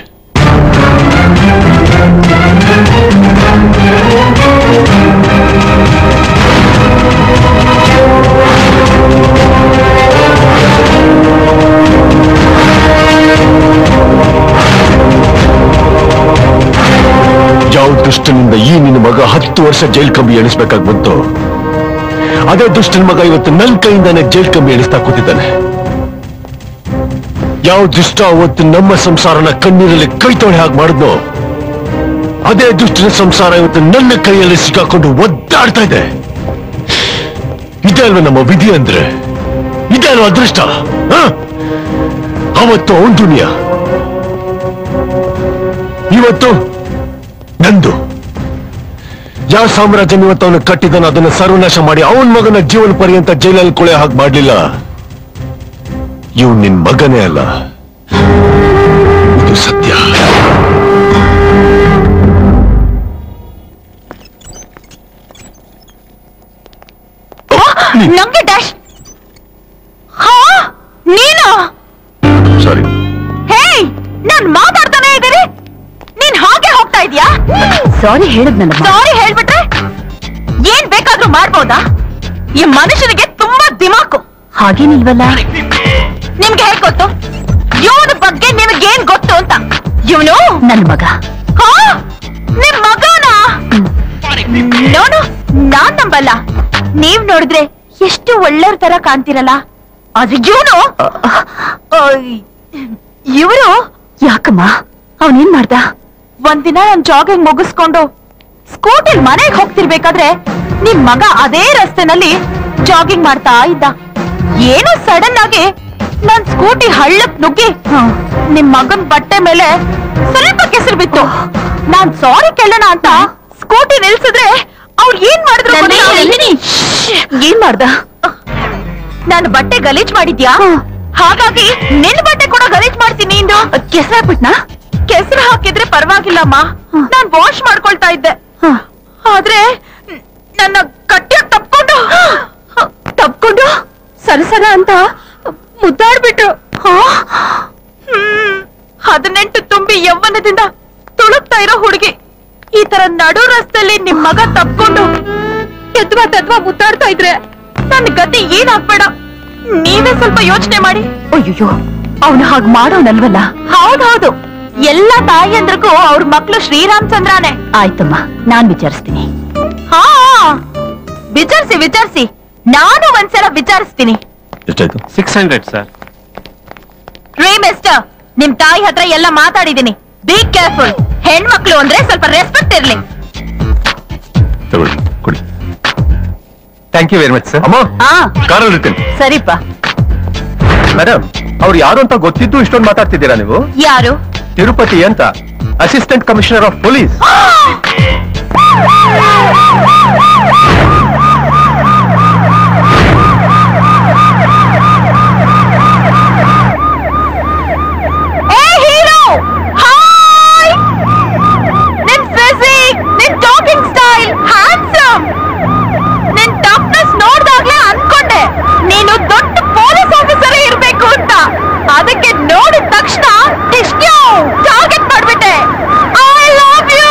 ಯಾವ ದುಷ್ಟನಿಂದ ಈ ನಿನ್ನ ಮಗ 10 ವರ್ಷ ಜೈಲ್ ಕಂಬಿ ಎಣಿಸ್ಬೇಕಾಗಿ ಬಂತು, ಅದೇ ದುಷ್ಟನ ಮಗ ಇವತ್ತು ನನ್ನ ಕೈಯಿಂದಾನೆ ಜೈಲ್ ಕಂಬಿ ಎಣಿಸ್ತಾ ಕೂತಿದ್ದಾನೆ. ಯಾವ ದುಷ್ಟ ಅವತ್ತು ನಮ್ಮ ಸಂಸಾರನ ಕಣ್ಣೀರಲ್ಲಿ ಕೈ ತೊಳೆ ಹಾಗೆ ಮಾಡಿದ್ನೋ, ಅದೇ ದುಷ್ಟನ ಸಂಸಾರ ಇವತ್ತು ನನ್ನ ಕೈಯಲ್ಲಿ ಸಿಕ್ಕಾಕೊಂಡು ಒದ್ದಾಡ್ತಾ ಇದೆ. ಇದೇ ಅಲ್ವ ನಮ್ಮ ವಿಧಿ ಅಂದ್ರೆ? ಇದೇ ಅಲ್ವ ಅದೃಷ್ಟ? ಅವತ್ತು ಅವನ್ ದುನಿಯಾ, ಇವತ್ತು ನಂದು. ಯಾವ ಸಾಮ್ರಾಜ್ಯ ಇವತ್ತು ಅವನು ಕಟ್ಟಿದನ ಅದನ್ನ ಸರ್ವನಾಶ ಮಾಡಿ ಅವನ ಮಗನ ಜೀವನ ಪರ್ಯಂತ ಜೈಲಲ್ಲಿ ಕೊಳೆ ಹಾಗೆ ಮಾಡಲಿಲ್ಲ. ಇವ್ ನಿನ್ ಮಗನೇ ಅಲ್ಲ, ಇದು ಸತ್ಯ. ನಂಗೆ ಡ್ಯಾಶ್. ನೀನು? ಸಾರಿ. ಹೇ, ನಾನ್ ಮಾತಾಡ್ತಾನೆ ಇದ್ದೀನಿ, ನೀನ್ ಹಾಗೆ ಹೋಗ್ತಾ ಇದೀಯಾ? ಸಾರಿ ಹೇಳಿದ್ನಲ್ಲ. ಸಾರಿ ಹೇಳ್ಬಿಟ್ರೆ ಏನ್ ಬೇಕಾದ್ರೂ ಮಾಡ್ಬೋದಾ? ಈ ಮನುಷ್ಯನಿಗೆ ತುಂಬಾ ದಿಮಾಕು. ಹಾಗೇನಿಲ್ವಲ್ಲ. ನಿಮ್ಗೆ ಹೇಗ್ ಗೊತ್ತು ಇವನ ಬಗ್ಗೆ? ನಿಮಗೇನ್ ಗೊತ್ತು ಅಂತ? ಇವನು ನನ್ನ ಮಗ. ನಿಮ್ ಮಗನ? ನೋಡು, ನಾನ್ ನಂಬಲ್ಲ. ನೀವ್ ನೋಡಿದ್ರೆ ಎಷ್ಟು ಒಳ್ಳೆಯವ್ರ ತರ ಕಾಣ್ತಿರಲ್ಲ, ಅದು ಇವರು ಯಾಕಮ್ಮ? ಅವನೇನ್ ಮಾಡ್ದ? ಒಂದಿನ ನನ್ ಜಾಗಿಂಗ್ ಮುಗಿಸ್ಕೊಂಡು ಸ್ಕೂಟಿಲ್ ಮನೆಗೆ ಹೋಗ್ತಿರ್ಬೇಕಾದ್ರೆ ನಿಮ್ ಮಗ ಅದೇ ರಸ್ತೆನಲ್ಲಿ ಜಾಗಿಂಗ್ ಮಾಡ್ತಾ ಇದ್ದ. ಏನೋ ಸಡನ್ ಆಗಿ ನನ್ ಸ್ಕೂಟಿ ಹಳ್ಳಕ್ ನುಗ್ಗಿ ನಿಮ್ ಮಗನ್ ಬಟ್ಟೆ ಮೇಲೆ ಸ್ವಲ್ಪ ಕೆಸರು ಬಿತ್ತು. ನಾನ್ ಸಾರಿ ಕೇಳೋಣ ಅಂತ ಸ್ಕೂಟಿ ನಿಲ್ಸಿದ್ರೆ ಅವ್ರು ಏನ್ ಮಾಡಿದ್ರು? ಏನ್ ಮಾಡ್ದ? ನಾನು ಬಟ್ಟೆ ಗಲೀಜ್ ಮಾಡಿದ್ಯಾ, ಹಾಗಾಗಿ ನಿನ್ ಬಟ್ಟೆ ಕೂಡ ಗಲೀಜ್ ಮಾಡ್ತೀನಿ. ಇಂದು ಕೆಸರು ಹಾಕ್ಬಿಟ್ನಾ? ಕೆಸರು ಹಾಕಿದ್ರೆ ಪರವಾಗಿಲ್ಲಮ್ಮ, ನಾನ್ ವಾಶ್ ಮಾಡ್ಕೊಳ್ತಾ ಇದ್ದೆ. ಆದ್ರೆ ನನ್ನ ಗಟ್ಟಿಯಾಗಿ ತಪ್ಕೊಂಡು ಸರಸರ ಅಂತ ಮುದ್ದಾಡ್ಬಿಟ್ರು. 18 ತುಂಬಿ ಯೌವನದಿಂದ ತುಳುಕ್ತಾ ಇರೋ ಹುಡುಗಿ ಈ ತರ ನಡು ರಸ್ತೆಯಲ್ಲಿ ನಿಮ್ ಮಗ ತಪ್ಕೊಂಡು ತತ್ವ ಮುದ್ದಾಡ್ತಾ ಇದ್ರೆ ನನ್ ಗತಿ ಏನಾಗ್ಬೇಡ? ನೀವೇ ಸ್ವಲ್ಪ ಯೋಚನೆ ಮಾಡಿ. ಅಯ್ಯೋ, ಅವನು ಹಾಗೆ ಮಾಡೋನಲ್ವಲ್ಲ. ಹೌದೌದು, ಎಲ್ಲ ತಾಯಿಯಂದ್ರಿಗೂ ಅವ್ರ ಮಕ್ಳು ಶ್ರೀರಾಮಚಂದ್ರನೇ. ಆಯ್ತಮ್ಮ, ನಾನ್ ವಿಚಾರಿಸ್ತೀನಿ. ಹಾ, ವಿಚಾರಿಸಿ. ನಾನು ಒಂದ್ಸಲ ವಿಚಾರಿಸ್ತೀನಿ. ಎಷ್ಟಾಯ್ತು? 600 ಸರ್. ರೀ ಮಿಸ್ಟರ್, ನಿಮ್ ತಾಯಿ ಹತ್ರ ಎಲ್ಲ ಮಾತಾಡಿದೀನಿ. Be careful. ಹೆಣ್ಮಕ್ಳು ಅಂದ್ರೆ ಸ್ವಲ್ಪ ರೆಸ್ಪೆಕ್ಟ್ ಇರ್ಲಿ. ತಗೊಳ್ಳಿ, ಕೊಡಿ. Thank you very much sir. ಅಮ್ಮ, ಹಾ, ಕಾರಲ್ಲಿ ಇರ್ತೇನೆ. ಸರಿಪ್ಪ. ಮೇಡಮ್, ಅವ್ರು ಯಾರು ಅಂತ ಗೊತ್ತಿದ್ದು ಇಷ್ಟೊಂದು ಮಾತಾಡ್ತಿದ್ದೀರಾ ನೀವು? ಯಾರು? ತಿರುಪತಿ ಅಂತ, ಅಸಿಸ್ಟೆಂಟ್ ಕಮಿಷನರ್ ಆಫ್ ಪೊಲೀಸ್. ಅದಕ್ಕೆ ನೋಡಿದ ತಕ್ಷಣ ಟಾರ್ಗೆಟ್ ಮಾಡ್ಬಿಟ್ಟೆ. I love you.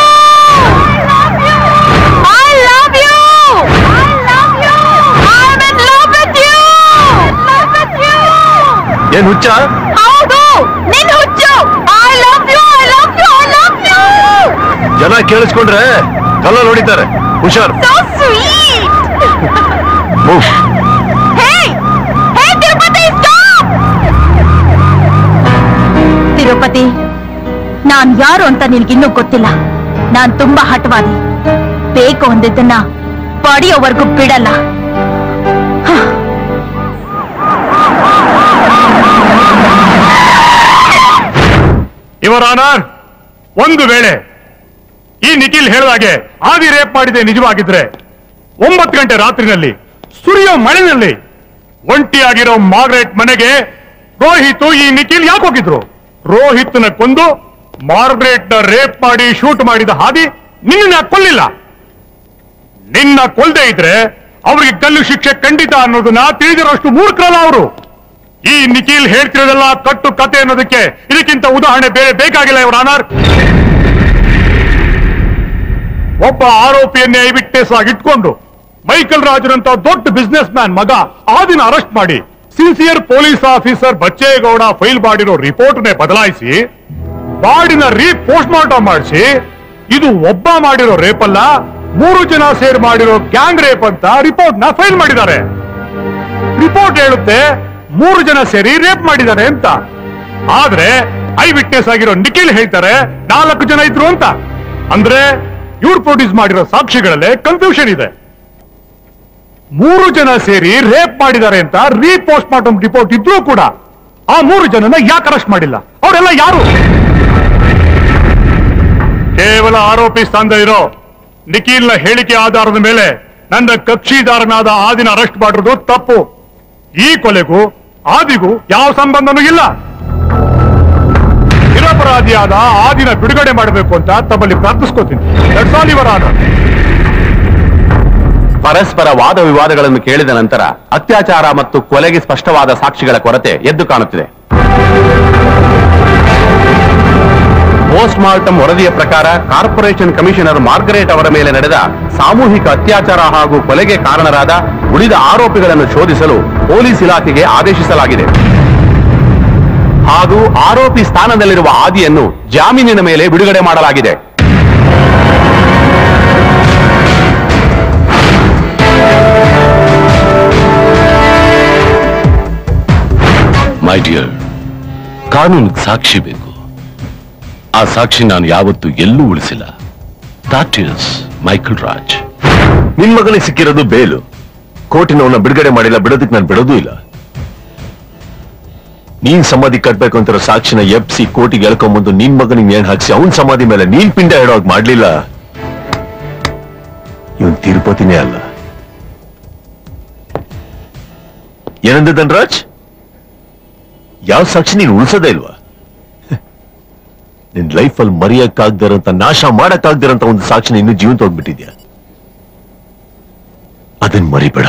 ಏನ್ ಹುಚ್ಚ? ಹೌದು, ನಿನ್ ಹುಚ್ಚು. I love you. ಜನ ಕೇಳಿಸ್ಕೊಂಡ್ರೆ ಕಲ್ಲ ನೋಡಿದ್ದಾರೆ. ಹುಷಾರ್. So sweet. Move. Hey, Tirupati, stop. Tirupati, ನಾನ್ ಯಾರು ಅಂತ ನಿನ್ಗಿನ್ನೂ ಗೊತ್ತಿಲ್ಲ. ನಾನ್ ತುಂಬಾ ಹಠವಾದಿ. ಬೇಕು ಅಂದಿದ್ದನ್ನ ಪಡೆಯೋವರೆಗೂ ಬಿಡಲ್ಲ. ಯುವರ್ ಆನರ್, ಒಂದು ವೇಳೆ ಈ ನಿಖಿಲ್ ಹೇಳಿದಾಗೆ ಆದಿ ರೇಪ್ ಮಾಡಿದೆ ನಿಜವಾಗಿದ್ರೆ 9 ಗಂಟೆ ರಾತ್ರಿನಲ್ಲಿ ಸುರಿಯೋ ಮಳೆನಲ್ಲಿ ಒಂಟಿಯಾಗಿರೋ ಮಾರ್ಗ್ರೆಟ್ ಮನೆಗೆ ರೋಹಿತ್ ಈ ನಿಖಿಲ್ ಯಾಕೆ ಹೋಗಿದ್ರು? ರೋಹಿತ್ನ ಕೊಂದು ಮಾರ್ಗ್ರೆಟ್ನ ರೇಪ್ ಮಾಡಿ ಶೂಟ್ ಮಾಡಿದ ಹಾದಿ ನಿನ್ನ ಕೊಲ್ಲಿಲ್ಲ. ನಿನ್ನ ಕೊಲ್ದೇ ಇದ್ರೆ ಅವ್ರಿಗೆ ಗಲ್ಲು ಶಿಕ್ಷೆ ಖಂಡಿತ ಅನ್ನೋದನ್ನ ತಿಳಿದಿರೋಷ್ಟು ಮೂರ್ಖರಲ್ಲ ಅವರು. ಈ ನಿಖಿಲ್ ಹೇಳ್ತಿರೋದೆಲ್ಲ ಕಟ್ಟು ಕತೆ ಅನ್ನೋದಕ್ಕೆ ಇದಕ್ಕಿಂತ ಉದಾಹರಣೆ ಬೇರೆ ಬೇಕಾಗಿಲ್ಲ ಇವರ ಆನರ್. ಒಬ್ಬ ಆರೋಪಿಯನ್ನೇ ಐ ವಿಟ್ನೆಸ್ ಆಗಿ ಇಟ್ಕೊಂಡು ಮೈಕಲ್ ರಾಜರಂತ ದೊಡ್ಡ ಬಿಸ್ನೆಸ್ ಮ್ಯಾನ್ ಮಗ ಆದಿನ ಅರೆಸ್ಟ್ ಮಾಡಿ sincere police officer Bachegowda file ಮಾಡಿರೋ ರಿಪೋರ್ಟ್ನೇ ಬದಲಾಯಿಸಿ ಬಾಡಿನ ಪೋಸ್ಟ್ ಮಾರ್ಟಮ್ ಮಾಡಿಸಿ ಇದು ಒಬ್ಬ ಮಾಡಿರೋ ರೇಪ್ ಅಲ್ಲ 3 ಜನ ಸೇರ್ ಮಾಡಿರೋ ಗ್ಯಾಂಗ್ ರೇಪ್ ಅಂತ ರಿಪೋರ್ಟ್ ನ ಫೈಲ್ ಮಾಡಿದ್ದಾರೆ. ರಿಪೋರ್ಟ್ ಹೇಳುತ್ತೆ 3 ಜನ ಸೇರಿ ರೇಪ್ ಮಾಡಿದ್ದಾರೆ ಅಂತ. ಆದ್ರೆ ಐ ವಿಟ್ನೆಸ್ ಆಗಿರೋ ನಿಖಿಲ್ ಹೇಳ್ತಾರೆ 4 ಜನ ಇದ್ರು ಅಂತ. ಅಂದ್ರೆ ಇವ್ರು ಪ್ರೊಡ್ಯೂಸ್ ಮಾಡಿರೋ ಸಾಕ್ಷಿಗಳಲ್ಲೇ ಕನ್ಫ್ಯೂಷನ್ ಇದೆ. 3 ಜನ ಸೇರಿ ರೇಪ್ ಮಾಡಿದ್ದಾರೆ ಅಂತ ಪೋಸ್ಟ್ ಮಾರ್ಟಮ್ ರಿಪೋರ್ಟ್ ಇದ್ರೂ ಕೂಡ ಆ 3 ಜನನ ಯಾಕೆ ಅರೆಸ್ಟ್ ಮಾಡಿಲ್ಲ? ಅವರೆಲ್ಲ ಯಾರು? ಕೇವಲ ಆರೋಪಿ ಸ್ಥಾನದಲ್ಲಿರೋ ನಿಖಿಲ್ನ ಹೇಳಿಕೆ ಆಧಾರದ ಮೇಲೆ ನನ್ನ ಕಕ್ಷಿದಾರನಾದ ಆದಿನ ಅರೆಸ್ಟ್ ಮಾಡಿರೋದು ತಪ್ಪು. ಈ ಕೊಲೆಗೂ ಆದಿಗೂ ಯಾವ ಸಂಬಂಧನೂ ಇಲ್ಲ. ನಿರಪರಾಧಿಯಾದ ಆದಿನ ಬಿಡುಗಡೆ ಮಾಡಬೇಕು ಅಂತ ತಮ್ಮಲ್ಲಿ ಪ್ರಾರ್ಥಿಸ್ಕೋತೀನಿ. ಪರಸ್ಪರ ವಾದ ವಿವಾದಗಳನ್ನು ಕೇಳಿದ ನಂತರ ಅತ್ಯಾಚಾರ ಮತ್ತು ಕೊಲೆಗೆ ಸ್ಪಷ್ಟವಾದ ಸಾಕ್ಷಿಗಳ ಕೊರತೆ ಎದ್ದು ಕಾಣುತ್ತಿದೆ. ಪೋಸ್ಟ್ ಮಾರ್ಟಮ್ ವರದಿಯ ಪ್ರಕಾರ ಕಾರ್ಪೊರೇಷನ್ ಕಮಿಷನರ್ ಮಾರ್ಗರೇಟ್ ಅವರ ಮೇಲೆ ನಡೆದ ಸಾಮೂಹಿಕ ಅತ್ಯಾಚಾರ ಹಾಗೂ ಕೊಲೆಗೆ ಕಾರಣರಾದ ಉಳಿದ ಆರೋಪಿಗಳನ್ನು ಶೋಧಿಸಲು ಪೊಲೀಸ್ ಇಲಾಖೆಗೆ ಆದೇಶಿಸಲಾಗಿದೆ. ಹಾಗೂ ಆರೋಪಿ ಸ್ಥಾನದಲ್ಲಿರುವ ಆದಿಯನ್ನು ಜಾಮೀನಿನ ಮೇಲೆ ಬಿಡುಗಡೆ ಮಾಡಲಾಗಿದೆ. ಮೈ ಡಿಯರ್, ಕಾನೂನಿಗೆ ಸಾಕ್ಷಿ ಬೇಕು. ಆ ಸಾಕ್ಷಿ ನಾನು ಯಾವತ್ತೂ ಎಲ್ಲೂ ಉಳಿಸಿಲ್ಲ. That is Michael Raj. ನಿನ್ ಮಗನಿಗೆ ಸಿಕ್ಕಿರೋದು ಬೇಲು. ಕೋರ್ಟಿನವನ್ನ ಬಿಡುಗಡೆ ಮಾಡಿಲ್ಲ, ಬಿಡೋದಕ್ಕೆ ನಾನು ಬಿಡೋದೂ ಇಲ್ಲ. ನೀನ್ ಸಮಾಧಿ ಕಟ್ಬೇಕು ಅಂತಿರೋ ಸಾಕ್ಷಿನ ಎಪ್ಸಿ ಕೋರ್ಟಿಗೆ ಎಳ್ಕೊಂಬಂದು ನಿನ್ ಮಗನಿಗೆ ನೇಣು ಹಾಕ್ಸಿ ಅವನ್ ಸಮಾಧಿ ಮೇಲೆ ನೀನ್ ಪಿಂಡ ಹೇಳೋಗ್ ಮಾಡ್ಲಿಲ್ಲ. ಇವನ್ ತಿರುಪತಿನೇ ಅಲ್ಲ. ಏನಂದ ಧನ್ರಾಜ್? ಯಾವ ಸಾಕ್ಷಿ ನೀನ್ ಉಳಿಸೋದೇ ಇಲ್ವಾ? ನಿನ್ ಲೈಫಲ್ಲಿ ಮರೆಯಕ್ಕಾಗ್ದಿರಂತ, ನಾಶ ಮಾಡಕ್ಕಾಗ್ದಿರಂತ ಒಂದು ಸಾಕ್ಷಿನ ಇನ್ನೂ ಜೀವಂತ ಹೋಗ್ಬಿಟ್ಟಿದ್ಯಾ. ಅದನ್ ಮರಿಬೇಡ.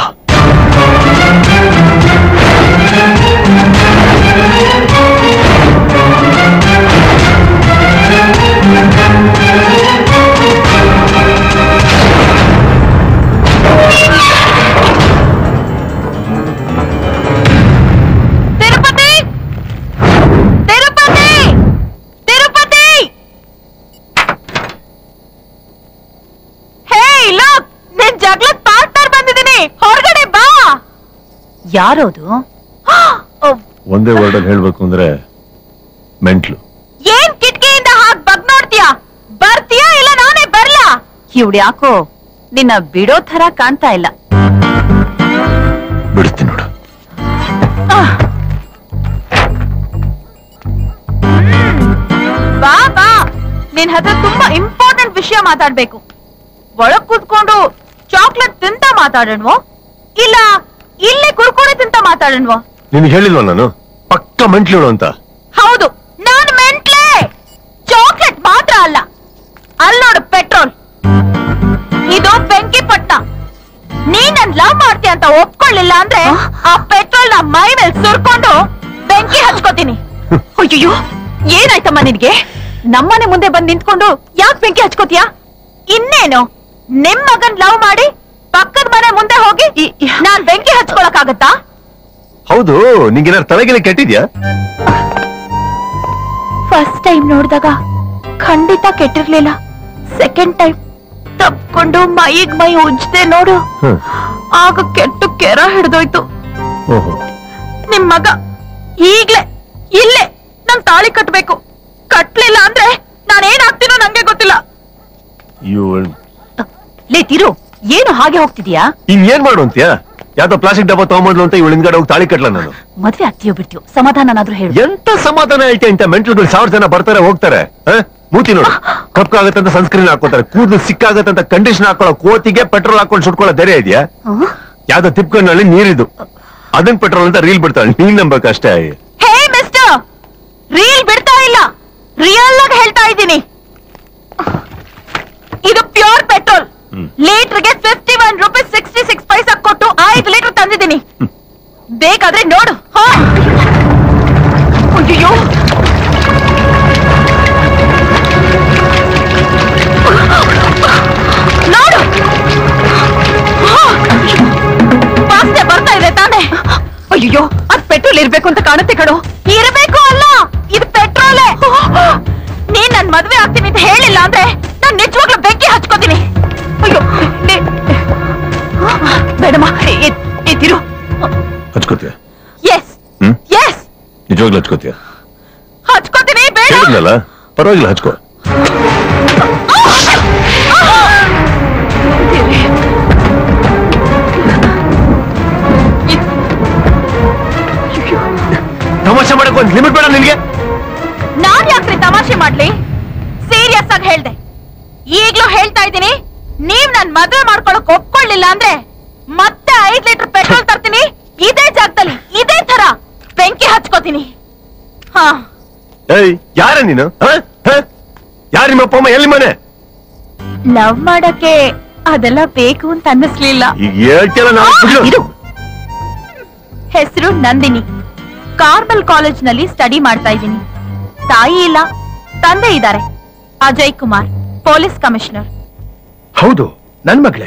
ಯಾರೋದು? ಒಂದೇ ವರ್ಡಲ್ಲಿ ಹೇಳ್ಬೇಕು ಅಂದ್ರೆ ಮೆಂಟ್ಲು. ಏನ್ ಕಿಟಕಿಯಿಂದ ಹಾಕ್ ಬಗ್ ನೋಡ್ತೀಯಾ? ಬರ್ತೀಯಾ ಇಲ್ಲ ನಾನೇ ಬರ್ಲಾ? ಇವ್ಳು ಯಾಕೋ ನಿನ್ನ ಬಿಡೋ ತರ ಕಾಣ್ತಾ ಇಲ್ಲ. ಬಿಡ್ತೀನಿ ನೋಡು. ಬಾ ಬಾ, ನಿನ್ ಹತ್ರ ತುಂಬಾ ಇಂಪಾರ್ಟೆಂಟ್ ವಿಷಯ ಮಾತಾಡ್ಬೇಕು. ಒಳಗ್ ಕೂತ್ಕೊಂಡು ಚಾಕ್ಲೇಟ್ ತಿಂತ ಮಾತಾಡೋಣವೋ ಇಲ್ಲ ಇಲ್ಲೇ ಕುರ್ಕುರೆ ತಿಂತ ಮಾತಾಡೋಣವೋ? ನಿನ್ಗೆ ಹೇಳಿಲ್ವ ನಾನು ಪಕ್ಕ ಮೆಂಟ್ಲು ಅಂತ? ಹೌದು, ನಾನು ಮೆಂಟ್ಲೆ. ಚಾಕ್ಲೇಟ್ ಮಾತ್ರ ಅಲ್ಲ, ಅಲ್ಲೋಡು ಪೆಟ್ರೋಲ್. ಇದು ಬೆಂಕಿ ಪಟ್ಟ. ನೀನನ್ ಲವ್ ಮಾಡ್ತೀಯ ಅಂತ ಒಪ್ಕೊಳ್ಳಿಲ್ಲ ಅಂದ್ರೆ ಆ ಪೆಟ್ರೋಲ್ ನ ಮೈ ಮೇಲೆ ಸುರ್ಕೊಂಡು ಬೆಂಕಿ ಹಚ್ಕೋತೀನಿ. ಅಯ್ಯೋ, ಏನಾಯ್ತಮ್ಮ ನಿನ್ಗೆ? ನಮ್ಮನೆ ಮುಂದೆ ಬಂದ್ ನಿಂತ್ಕೊಂಡು ಯಾಕೆ ಬೆಂಕಿ ಹಚ್ಕೋತೀಯ? ಇನ್ನೇನು ನಿಮ್ ಮಗನ್ ಲವ್ ಮಾಡಿ ಪಕ್ಕದ ಮನೆ ಮುಂದೆ ಹೋಗಿ ನಾನ್ ಬೆಂಕಿ ಹಚ್ಕೊಳಕ್ಕಾಗತ್ತಾ? ಹೌದು, ನಿಂಗೇನಾರು ತಲೆಗೆಲೆ ಕೆಟ್ಟಿದ್ಯಾ? ಫಸ್ಟ್ ಟೈಮ್ ನೋಡಿದಾಗ ಖಂಡಿತ ಕೆಟ್ಟಿರ್ಲಿಲ್ಲ. ಸೆಕೆಂಡ್ ಟೈಮ್ ತಪ್ಕೊಂಡು ಮೈಗ್ ಮೈ ಉಜ್ಜದೆ ನೋಡು, ಆಗ ಕೆಟ್ಟು ಕೆರ ಹಿಡ್ದೋಯ್ತು. ನಿಮ್ ಮಗ ಈಗ್ಲೇ ಇಲ್ಲೇ ನನ್ ತಾಳಿ ಕಟ್ಬೇಕು. ಕಟ್ಲಿಲ್ಲ ಅಂದ್ರೆ ನಾನೇನಾಗ್ತೀನೋ ನಂಗೆ ಗೊತ್ತಿಲ್ಲ. ಲೇ ತಿರು, ಏನು ಹಾಗೆ ಹೋಗ್ತಿದ್ಯಾ? ಇನ್ನೇನ್ ಮಾಡು ಅಂತ್ಯಾ? ಯಾವ್ದೋ ಪ್ಲಾಸ್ಟಿಕ್ ಡಬ್ಬ ತಗೊಂಡ್ಲು ಅಂತ ಇವಳು ಹಿಂದ್ಗಡೆ ಹೋಗಿ ತಾಳಿ ಕಟ್ಲ ನಾನು. ಮದ್ವೆ ಆಗ್ತೀಯೋ ಬಿಡ್ತೀಯೋ? ಸಮಾಧಾನನಾದ್ರೂ ಹೇಳು. ಎಂತ ಸಮಾಧಾನ ಐತೆ? ಇಂತ ಮೆಂಟ್ಲುಗಳು 1000 ಜನ ಬರ್ತಾರೆ ಹೋಗ್ತಾರೆ. ಮೂತಿ ನೋಡು, ಕಪ್ಪಾಗತ್ತಂತ ಸನ್ಸ್ಕ್ರೀನ್ ಹಾಕೋತಾರೆ, ಕೂದಲು ಸಿಕ್ಕಾಗತ್ತಂತ ಕಂಡೀಷನ್ ಹಾಕೊಳ್ಳೋ ಕೋತಿಗೆ ಪೆಟ್ರೋಲ್ ಹಾಕೊಂಡು ಸುಟ್ಕೊಳ್ಳೋ ಧೈರ್ಯ ಇದೆಯಾ? ಯಾವ್ದೋ ತಿಪ್ಕಣ್ಣಲ್ಲಿ ನೀರಿದು, ಅದನ್ ಪೆಟ್ರೋಲ್ ಅಂತ ರೀಲ್ ಬಿಡ್ತಾಳೆ. ನೀನ್ ನಂಬಕ್ ಅಷ್ಟೇ. ಹೇ ಮಿಸ್ಟರ್, ರೀಲ್ ಬಿಡ್ತಾ ಇಲ್ಲ, ರಿಯಲ್ ಆಗಿ ಹೇಳ್ತಾ ಇದ್ದೀನಿ. ಇದು ಪ್ಯೂರ್ ಪೆಟ್ರೋಲ್. ಲೀಟರ್ಗೆ 51 ರೂಪೀಸ್ 66 ಪೈಸಾ ಕೊಟ್ಟು 5 ಲೀಟರ್ ತಂದಿದ್ದೀನಿ. ಬೇಕಾದ್ರೆ ನೋಡು. ಅಯ್ಯೋ, ನೋಡು, ವಾಸನೆ ಬರ್ತಾ ಇದೆ ತಾನೆ. ಅಯ್ಯೋ, ಅದ್ ಪೆಟ್ರೋಲ್ ಇರ್ಬೇಕು ಅಂತ ಕಾಣುತ್ತೆ ಕಣೋ. ಇರಬೇಕು ಅಲ್ಲ, ಇದು ಪೆಟ್ರೋಲೇ. ನೀನ್ ನನ್ ಮದ್ವೆ ಆಗ್ತೀನಿ ಅಂತ ಹೇಳಿಲ್ಲ ಅಂದ್ರೆ ನಾನ್ ನಿಜವಾಗ್ಲೂ ಬೆಂಕಿ ಹಚ್ಕೋತೀನಿ. ಅಯ್ಯೋ ಬೇಡಮ್ಮ, ಎತ್ತಿರು. ಹಚ್ಕೋತೀಯ? ಎಸ್ ಎಸ್, ನಿಜವಾಗ್ಲೂ ಹಚ್ಕೋತೀಯ? ಹಚ್ಕೋತೀನಿ. ಬೇಡ, ಹೇಳಿದ್ನಲ್ಲ, ಪರವಾಗಿಲ್ಲ, ಹಚ್ಕೋ. ತಮಾಷೆ ಮಾಡಕ್ ಒಂದ್ ಲಿಮಿಟ್ ಬೇಡ ನಿನ್ಗೆ? ನಾನ್ ಯಾಕ್ರಿ ತಮಾಷೆ ಮಾಡ್ಲಿ? ಸೀರಿಯಸ್ ಆಗಿ ಹೇಳ್ದೆ. ಈಗ್ಲೂ ಹೇಳ್ತಾ ಇದ್ದೀನಿ, ನೀವ್ ನನ್ ಮದ್ವೆ ಮಾಡ್ಕೊಳಕ್ ಒಪ್ಕೊಳ್ಳಿಲ್ಲ ಅಂದ್ರೆ ಮತ್ತೆ 5 ಲೀಟರ್ ಪೆಟ್ರೋಲ್ ತರ್ತೀನಿ. ಇದೇ ಜಾಗದಲ್ಲಿ ಇದೇ ತರ ಬೆಂಕಿ ಹಚ್ಕೋತೀನಿ. ಹಾ, ಯಾರ ನೀನು? ಯಾರ ನಿಮ್ಮ ಅಪ್ಪ ಅಮ್ಮ? ಎಲ್ಲಿ ಮನೆ? ಲವ್ ಮಾಡಕ್ಕೆ ಅದೆಲ್ಲ ಬೇಕು ಅಂತ ಅನ್ನಿಸ್ಲಿಲ್ಲ. ಈಗ ಹೇಳ್ತಿಲ್ಲ ನಾನು. ಹೆಸರು ನಂದಿನಿ. ಕಾರ್ಮಲ್ ಕಾಲೇಜ್ ನಲ್ಲಿ ಸ್ಟಡಿ ಮಾಡ್ತಾ ಇದ್ದೀನಿ. ತಾಯಿ ಇಲ್ಲ, ತಂದೆ ಇದ್ದಾರೆ. Ajay Kumar, police commissioner. ಹೌದು, ನನ್ ಮಗಳೇ.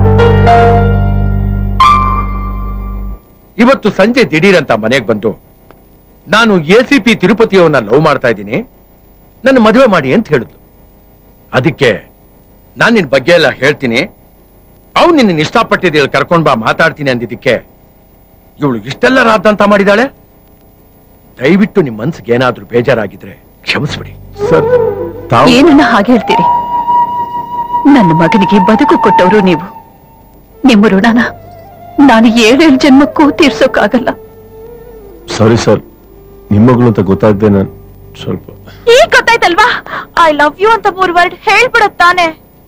ಇವತ್ತು ಸಂಜೆ ದಿಢೀರಂತ ಮನೆಗೆ ಬಂದು ನಾನು ACP ತಿರುಪತಿಯವನ್ನ ಲವ್ ಮಾಡ್ತಾ ಇದ್ದೀನಿ, ನನ್ನ ಮದುವೆ ಮಾಡಿ ಅಂತ ಹೇಳಿದ್ಲು. ಅದಕ್ಕೆ ನಾನು ನಿನ್ ಬಗ್ಗೆ ಎಲ್ಲ ಹೇಳ್ತೀನಿ, ಅವ್ನು ನಿನ್ನ ಇಷ್ಟಪಟ್ಟಿದ್ದು ಕರ್ಕೊಂಡ್ ಬಾ ಮಾತಾಡ್ತೀನಿ ಅಂದಿದ್ದಕ್ಕೆ ಇವಳು ಇಷ್ಟೆಲ್ಲ ರಾದಂತ ಮಾಡಿದಾಳೆ. ದಯವಿಟ್ಟು ನಿಮ್ ಮನ್ಸಿಗೆ ಏನಾದ್ರೂ ಬೇಜಾರಾಗಿದ್ರೆ ಕ್ಷಮಿಸ್ಬಿಡಿ. ಸರ್, ಏನನ್ನ ಹಾಗೆ ಹೇಳ್ತೀರಿ? ನನ್ನ ಮಗನಿಗೆ ಬದುಕು ಕೊಟ್ಟವರು ನೀವು. ನಿಮ್ಮ ಋಣನ ನಾನು 7 ಜನ್ಮಕ್ಕೂ ತೀರ್ಸೋಕ್ಕಾಗಲ್ಲ. ಸಾರಿ ಸರ್, ನಿಮ್ಮಗಳು ಅಂತ ಗೊತ್ತಾಗ್ದೆ ನಾನು ಸ್ವಲ್ಪ. ಈಗ ಗೊತ್ತಾಯ್ತಲ್ವಾ? ಐ ಲವ್ ಯು ಅಂತ 3 ವರ್ಡ್ ಹೇಳ್ಬಿಡುತ್ತಾನೆ.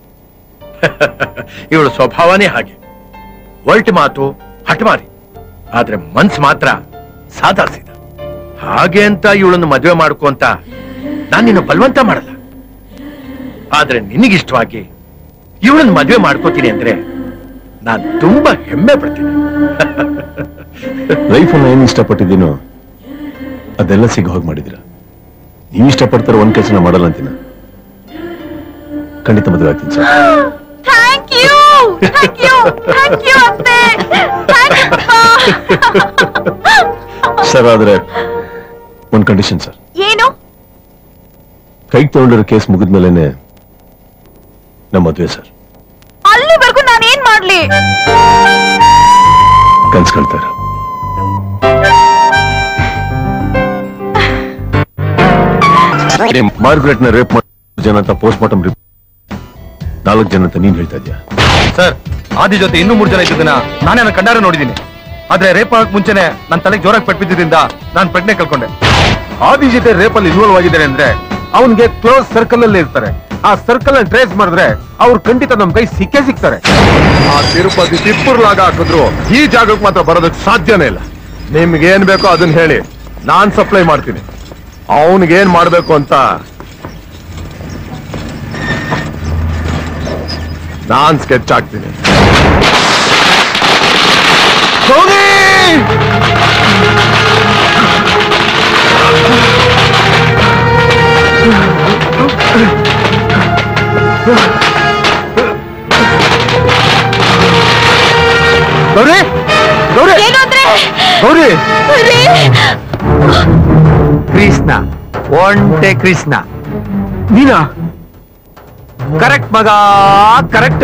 ಇವಳು ಸ್ವಭಾವನೇ ಹಾಗೆ, ಒಲ್ಟಿ ಮಾತು ಹಠಮಾರಿ, ಆದ್ರೆ ಮನ್ಸ್ ಮಾತ್ರ ಸಾದಾ ಸೀದಾ. ಹಾಗೆ ಅಂತ ಇವಳನ್ನು ಮದುವೆ ಮಾಡ್ಕೊ ಅಂತ ನಾನು ನಿನ್ನ ಬಲವಂತ ಮಾಡಲ್ಲ. ಆದ್ರೆ ನಿನಗಿಷ್ಟವಾಗಿ ಇವಳನ್ನು ಮದುವೆ ಮಾಡ್ಕೋತೀನಿ ಅಂದ್ರೆ ನಾನು ತುಂಬಾ ಹೆಮ್ಮೆ ಪಡ್ತೀನಿ. ಲೈಫ್ ಏನ್ ಇಷ್ಟಪಟ್ಟಿದ್ದೀನೋ ಅದೆಲ್ಲ ಸಿಗ ಹೋಗಿ ಮಾಡಿದಿರ. ನೀವು ಇಷ್ಟಪಡ್ತಾರ ಒಂದ್ ಕೆಲಸ ಮಾಡಲ್ಲ ಅಂತೀನ. ಖಂಡಿತ ಮದುವೆ ಆಗ್ತೀನಿ sir. Thank you, thank you, thank you ಅತ್ತೆ. Thank you papa. ಸರ್, ಆದ್ರೆ ಒಂದ್ ಕಂಡೀಷನ್ ಸರ್. ಏನು? ಕೈಗೆ ತಗೊಂಡಿರೋ ಕೇಸ್ ಮುಗಿದ್ಮೇಲೆನೆ ನಮ್ಮ ಮದುವೆ ಸರ್. ಅಲ್ಲಿವರೆಗೂ ನಾನೇನ್ ಮಾಡ್ಲಿ? ಕನ್ಸ್ಕೊಳ್ತಾರ. ಮಾರ್ಗ್ರೆಟ್ ನ ರೇಪ್ ಮಾಡಿ ಜನ ಅಂತ ಪೋಸ್ಟ್ ಮಾರ್ಟಮ್ 4 ಜನ ಅಂತ ನೀನ್ ಹೇಳ್ತಾ ಇದ್ಯಾ? ಸರ್, ಆದಿ ಜೊತೆ ಇನ್ನೂ 3 ಜನ ಇದ್ದದನ್ನ ನಾನೇ ನನ್ನ ಕಣ್ಣಾರೆ ನೋಡಿದ್ದೀನಿ. ಆದ್ರೆ ರೇಪ್ ಆಗಕ್ ಮುಂಚೆನೆ ನನ್ನ ತಲೆಗೆ ಜೋರಾಗಿ ಪೆಟ್ಬಿದ್ದಿಂದ ನಾನು ಪ್ರಜ್ಞೆ ಕಳ್ಕೊಂಡೆ. ಆದಿ ಜೊತೆ ರೇಪ್ ಅಲ್ಲಿ ಇನ್ವಾಲ್ವ್ ಆಗಿದ್ದಾನೆ ಅಂದ್ರೆ ಅವನ್ಗೆ ಕ್ಲೋಸ್ ಸರ್ಕಲ್ ಅಲ್ಲಿ ಇರ್ತಾರೆ. ಆ ಸರ್ಕಲ್ ಅನ್ನು ಟ್ರೇಸ್ ಮಾಡಿದ್ರೆ ಅವ್ರು ಖಂಡಿತ ನಮ್ ಕೈ ಸಿಕ್ಕೇ ಸಿಗ್ತಾರೆ. ಆ ತಿರುಪತಿ ತಿಪ್ಪುರ್ಲಾಗ ಹಾಕಿದ್ರು ಈ ಜಾಗಕ್ಕೆ ಮಾತ್ರ ಬರೋದಕ್ಕೆ ಸಾಧ್ಯನೇ ಇಲ್ಲ. ನಿಮ್ಗೆ ಏನ್ ಬೇಕೋ ಅದನ್ನ ಹೇಳಿ, ನಾನ್ ಸಪ್ಲೈ ಮಾಡ್ತೀನಿ. ಅವನಿಗೇನ್ ಮಾಡ್ಬೇಕು ಅಂತ ನಾನ್ ಸ್ಕೆಚ್ ಹಾಕ್ತೀನಿ. ಗೌರಿ, ಗೌರಿ, ಗೌರಿ, ಕೃಷ್ಣ, ಒಂಟೆ ಕೃಷ್ಣ ನೀನಾ? ಕರೆಕ್ಟ್ ಮಗ, ಕರೆಕ್ಟ್.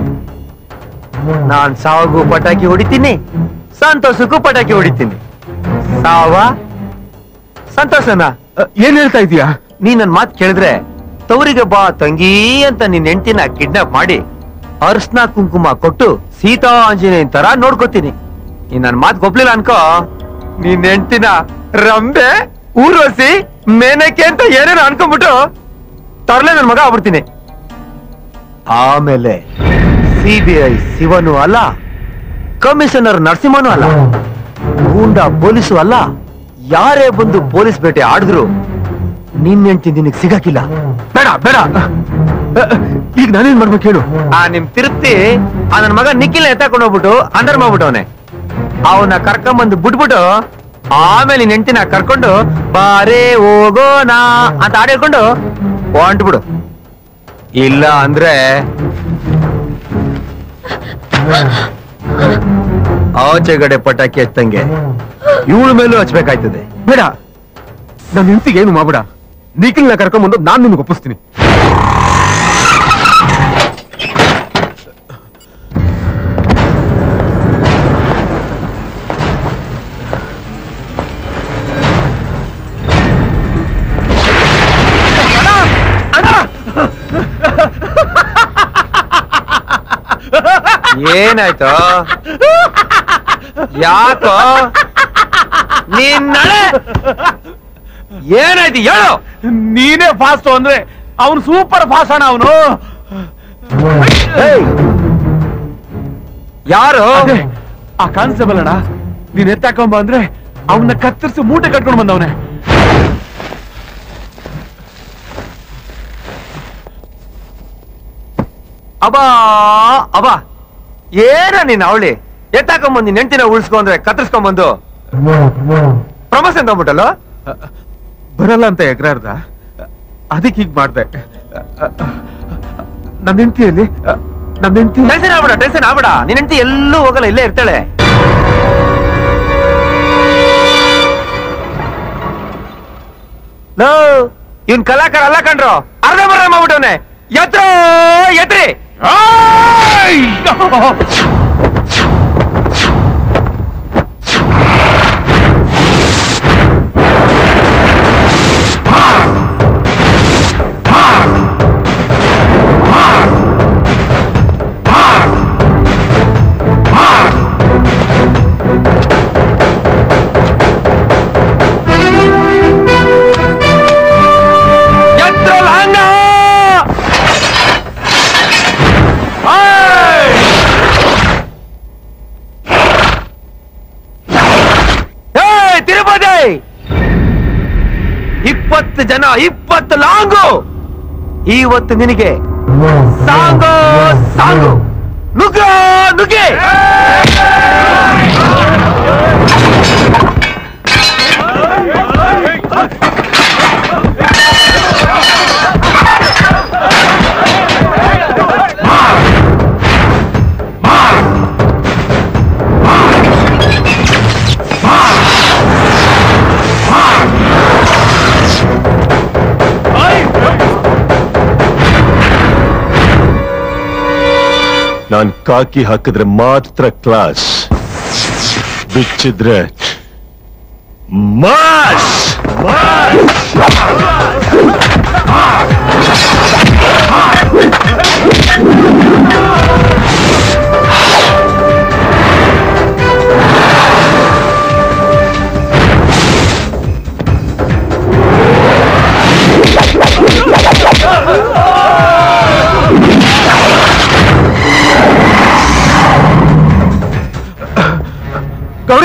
ನಾನ್ ಸಾವಗೂ ಪಟಾಕಿ ಹೊಡಿತೀನಿ, ಸಂತೋಷಕ್ಕೂ ಪಟಾಕಿ ಹೊಡಿತೀನಿ. ಸಾವ ಸಂತೋಷನ ಏನ್ ಹೇಳ್ತಾ ಇದೀಯಾ? ನೀ ನನ್ ಮಾತ್ ಕೇಳಿದ್ರೆ ತವರಿಗೆ ಬಾ ತಂಗಿ ಅಂತ ನಿನ್ ಹೆಂಡತಿನ ಕಿಡ್ನಾಪ್ ಮಾಡಿ ಅರ್ಶನ ಕುಂಕುಮ ಕೊಟ್ಟು ಸೀತಾ ಆಂಜನೇಯನ್ ತರ ನೋಡ್ಕೋತೀನಿ. ನೀ ನನ್ ಮಾತ್ ಗೊಪ್ಲಿಲ್ಲ ಅನ್ಕೋ, ನಿನ್ ಹೆಂಡತಿನ ರಂಬೆ ಊರ್ವಸಿ ಮೇನಕೆ ಅಂತ ಏನೇನು ಅನ್ಕೊಂಡ್ಬಿಟ್ಟು ತರ್ಲೆ ನನ್ ಮಗ ಆಗ್ಬಿಡ್ತೀನಿ. ಆಮೇಲೆ CBI ಶಿವನು ಅಲ್ಲ, ಕಮಿಷನರ್ ನರಸಿಂಹನೂ ಅಲ್ಲ, ಗೂಂಡಾ ಪೊಲೀಸು ಅಲ್ಲ, ಯಾರೇ ಬಂದು ಪೊಲೀಸ್ ಬೇಟೆ ಆಡಿದ್ರು ನಿನ್ ಹೆಂಡ್ತಿ ನಿನಗ್ ಸಿಗಕ್ಕಿಲ್ಲ. ಬೇಡ ಬೇಡ, ಈಗ ನಾನೇನ್ ಮಾಡ್ಬೇಕು ಹೇಳು? ನಿಮ್ ತಿರುಪ್ತಿ ನನ್ನ ಮಗ ನಿಖಿಲ್ ಎತ್ತಾಕೊಂಡು ಹೋಗ್ಬಿಟ್ಟು ಅಂದರ್ ಮಾಡ್ಬಿಟ್ಟವನೆ. ಅವನ್ನ ಕರ್ಕೊಂಬಂದು ಬಿಟ್ಬಿಟ್ಟು ಆಮೇಲೆ ನಿನ್ ಹೆಂಡ್ತಿನ ಕರ್ಕೊಂಡು ಬಾರೇ ಹೋಗೋಣ ಅಂತ ಆಡಿಕೊಂಡು ಹೊಂಟ್ಬಿಡು. ಇಲ್ಲ ಅಂದ್ರೆ ಆಚೆಗಡೆ ಪಟಾಕಿ ಹಚ್ಚಂಗೆ ಇವಳ ಮೇಲೂ ಹಚ್ಬೇಕಾಯ್ತದೆ. ಬೇಡ, ನನ್ನ ಹೆಂಡತಿಗೆ ಏನು ಮಾಡ್ಬೇಡ. ನಿಖಿಲ್ನ ಕರ್ಕೊಂಡ್ಬಂದು ನಾನ್ ನಿಮ್ಗೆ ಒಪ್ಪಿಸ್ತೀನಿ. ಏನಾಯ್ತು? ಯಾಕೋ ನಿನ್ನಳೆ ಏನಾಯ್ತು ಹೇಳು? ನೀನೇ ಫಾಸ್ಟ್ ಅಂದ್ರೆ ಅವನು ಸೂಪರ್ ಫಾಸ್ಟ್ ಅಣ್ಣ. ಅವನು ಯಾರು? ಆ ಕಾನ್ಸ್ಟೇಬಲ್ ಅಣ್ಣ. ನೀನ್ ಎತ್ತಾಕೊಂಬ ಅಂದ್ರೆ ಅವನ್ನ ಕತ್ತರಿಸಿ ಮೂಟೆ ಕಟ್ಕೊಂಡು ಬಂದವನೆ. ಅಬಾ ಅಬಾ ಏನ ನೀನ್ ಅವಳಿ ಎತ್ತಾಕೊಂಬಂದು ನಿನ್ ಹೆಂಡ್ತಿನ ಉಳಿಸ್ಕೊಂಡ್ರೆ ಕತ್ತರಿಸ್ಕೊಂಬಂದು ಪ್ರಮೋಷನ್ ತಗೊಂಡ್ಬಿಟ್ಟಲ್ಲ? ಬರಲ್ಲ ಅಂತ ಎಗ್ರಾರ್ದ, ಅದಕ್ಕೆ ಹೀಗ್ ಮಾಡ್ದೆ. ನನ್ನ ಹೆಂಡತಿಯಲ್ಲಿ ನನ್ನ ಹೆಂಡತಿ ಟೆನ್ಷನ್ ಆಗ್ಬೇಡ. ನಿನ್ ಹೆಂಡ್ತಿ ಎಲ್ಲೂ ಹೋಗಲ್ಲ, ಇಲ್ಲೇ ಇರ್ತಾಳೆ. ಇವನ್ ಕಲಾಕಾರ ಅಲ್ಲ ಕಣ್ರು, ಅರ್ಧ ಬರ್ಧ ಮಾಡ್ಬಿಟ್ಟವನೆ. ಎತ್ರಿ ತಿರುಪತಿ 20 ಜನ 20 ಲಾಂಗು. ಇವತ್ತು ನಿನಗೆ ಸಾಂಗು ಸಾಂಗು ನುಗ್ಗ ನುಗ್ಗಿ. ನಾನ್ ಕಾಕಿ ಹಾಕಿದ್ರೆ ಮಾತ್ರ ಕ್ಲಾಸ್, ಬಿಚ್ಚಿದ್ರೆ ಮಾಸ್. ಗೌರಿ,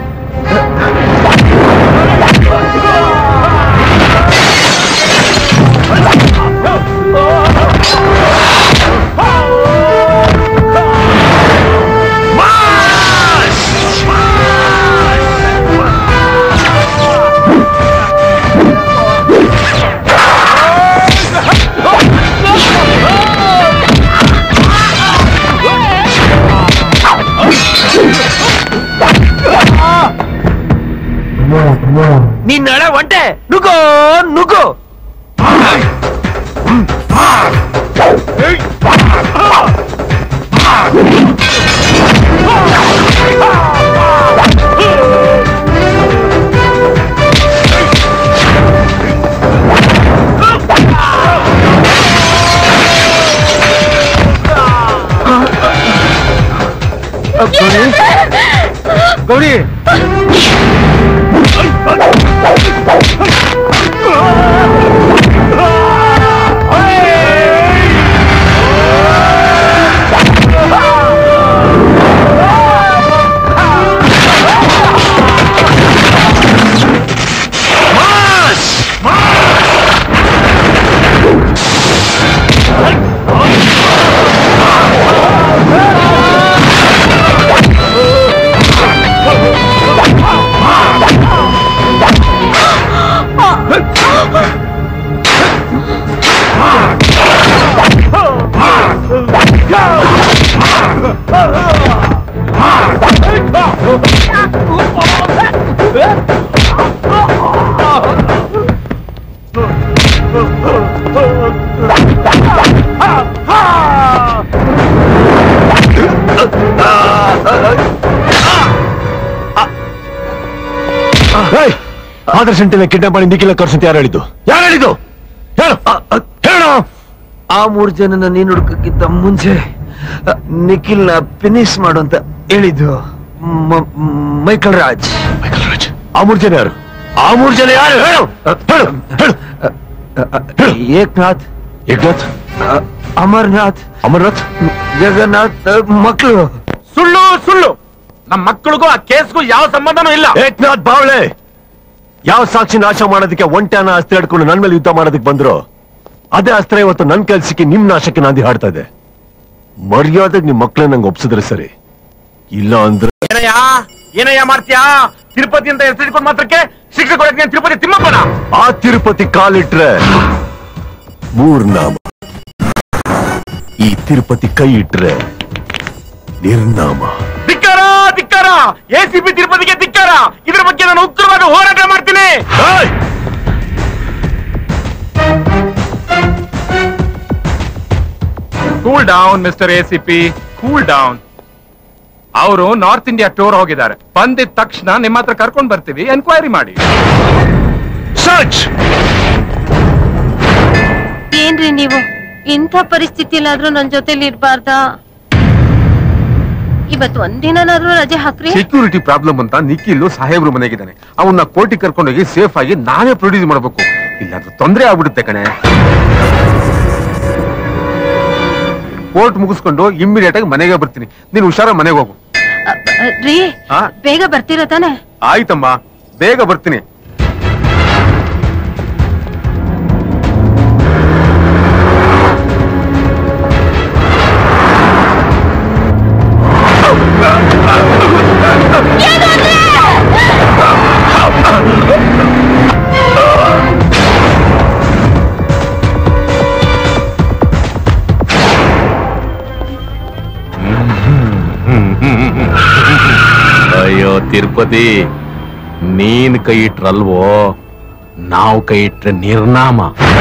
ನೀನ್ ನಡೆ ಒಂಟೆ ನುಗ್ಗೋ ನುಗ್ಗು. ಗೌರಿ, ಆದರ್ಶ ಕಿಡ್ನಾಪ್ ಮಾಡಿ ನಿಖಿಲ ಕರ್ಸಂತ ಯಾರು ಹೇಳಿದ್ದು? ಹೇಳು ಹೇಳು. ಆ 3 ಜನನ ನೀನ್ ಹುಡುಕಕ್ಕಿಂತ ಮುಂಚೆ ನಿಖಿಲ್ನ ಫಿನಿಶ್ ಮಾಡು ಅಂತ ಹೇಳಿದ್ದು ಮೈಕಲ್ ರಾಜ್. ಆ 3 ಜನ ಯಾರು? ಆ 3 ಜನ ಯಾರು? ಹೇಳು ಹೇಳು ಹೇಳು. ಏಕನಾಥ್, ಅಮರ್ನಾಥ್, ಜಗನ್ನಾಥ್ ಮಕ್ಕಳು. ಸುಳ್ಳು. ನಮ್ಮ ಮಕ್ಕಳಿಗೂ ಆ ಕೇಸ್ಗೂ ಯಾವ ಸಂಬಂಧನೂ ಇಲ್ಲ. ಏಕನಾಥ್ ಬಾವಳೆ ಯಾವ ಸಾಕ್ಷಿ ನಾಶ ಮಾಡೋದಕ್ಕೆ ಒಂಟೆನ ಅಸ್ತ್ರ ಹಿಡ್ಕೊಂಡು ನನ್ ಮೇಲೆ ಯುದ್ಧ ಮಾಡೋದಕ್ಕೆ ಬಂದ್ರು, ಅದೇ ಅಸ್ತ್ರ ಇವತ್ತು ನನ್ ಕೆಲ್ಸಕ್ಕೆ ನಿಮ್ ನಾಶಕ್ಕೆ ನಾಂದಿ ಹಾಡ್ತಾ ಇದೆ. ಮರ್ಯಾದೆಗೆ ನಿಮ್ ಮಕ್ಳನ್ನ ನಂಗೆ ಒಪ್ಸಿದ್ರೆ ಸರಿ, ಇಲ್ಲ ಅಂದ್ರೆ ಏನಯ್ಯ ಮಾಡ್ತೀಯಾ? ತಿರುಪತಿ ಅಂತ ಹೆಸರಿಟ್ಕೊಂಡು ಮಾತ್ರಕ್ಕೆ ಶಿಕ್ಷೆ ಕೊಡಕ್ಕೆ ತಿರುಪತಿ ತಿಮ್ಮಪ್ಪನ? ಆ ತಿರುಪತಿ ಕಾಲಿಟ್ರೆ 3 ನಾಮ, ಈ ತಿರುಪತಿ ಕೈ ಇಟ್ರೆ ನಿರ್ನಾಮ. ಧಿಕ್ಕಾರ ಧಿಕ್ಕಾರ, ACP ತಿರುಪತಿಗೆ ಧಿಕ್ಕಾರ. ಇದ್ರ ಬಗ್ಗೆ ನಾನು ಉಗ್ರವಾಗಿ ಹೋರಾಟ ಮಾಡ್ತೀನಿ. Cool down mister ACP, cool down. ಅವರು ನಾರ್ತ್ ಇಂಡಿಯಾ ಟೂರ್ ಹೋಗಿದ್ದಾರೆ. ಬಂದಿದ ತಕ್ಷಣ ನಿಮ್ಮ ಹತ್ರ ಕರ್ಕೊಂಡ್ ಬರ್ತೀವಿ, ಎನ್ಕ್ವೈರಿ ಮಾಡಿ. ಸರ್ಚ್. ಏನ್ರಿ ನೀವು ಇಂಥ ಪರಿಸ್ಥಿತಿಲಾದ್ರೂ ನನ್ ಜೊತೆಲಿ ಇರ್ಬಾರ್ದಾ? ಇವತ್ತು ಒಂದಿನಾದ್ರೂ ರಜೆ ಹಾಕ್ರಿ. ಸೆಕ್ಯೂರಿಟಿ ಪ್ರಾಬ್ಲಮ್ ಅಂತ ನಿಖಿಲ್ ಸಾಹೇಬ್ರು ಮನೆಗಿದ್ದಾನೆ. ಅವನ್ನ ಕೋರ್ಟಿಗೆ ಕರ್ಕೊಂಡೋಗಿ ಸೇಫ್ ಆಗಿ ನಾವೇ ಪ್ರೊಡ್ಯೂಸ್ ಮಾಡ್ಬೇಕು, ಇಲ್ಲಾಂದ್ರೆ ತೊಂದರೆ ಆಗ್ಬಿಡುತ್ತೆ ಕಣೆ. ಕೋರ್ಟ್ ಮುಗಿಸ್ಕೊಂಡು ಇಮ್ಮಿಡಿಯೇಟ್ ಆಗಿ ಮನೆಗೆ ಬರ್ತೀನಿ. ನೀನು ಹುಷಾರ ಮನೆಗೆ ಹೋಗು. ರೀ ಬೇಗ ಬರ್ತೀರಾ ತಾನೆ? ಆಯ್ತಮ್ಮ, ಬೇಗ ಬರ್ತೀನಿ. ಅಯ್ಯೋ ತಿರುಪತಿ, ನೀನ್ ಕೈ ಇಟ್ರಲ್ವೋ, ನಾವು ಕೈ ಇಟ್ರೆ ನಿರ್ನಾಮ.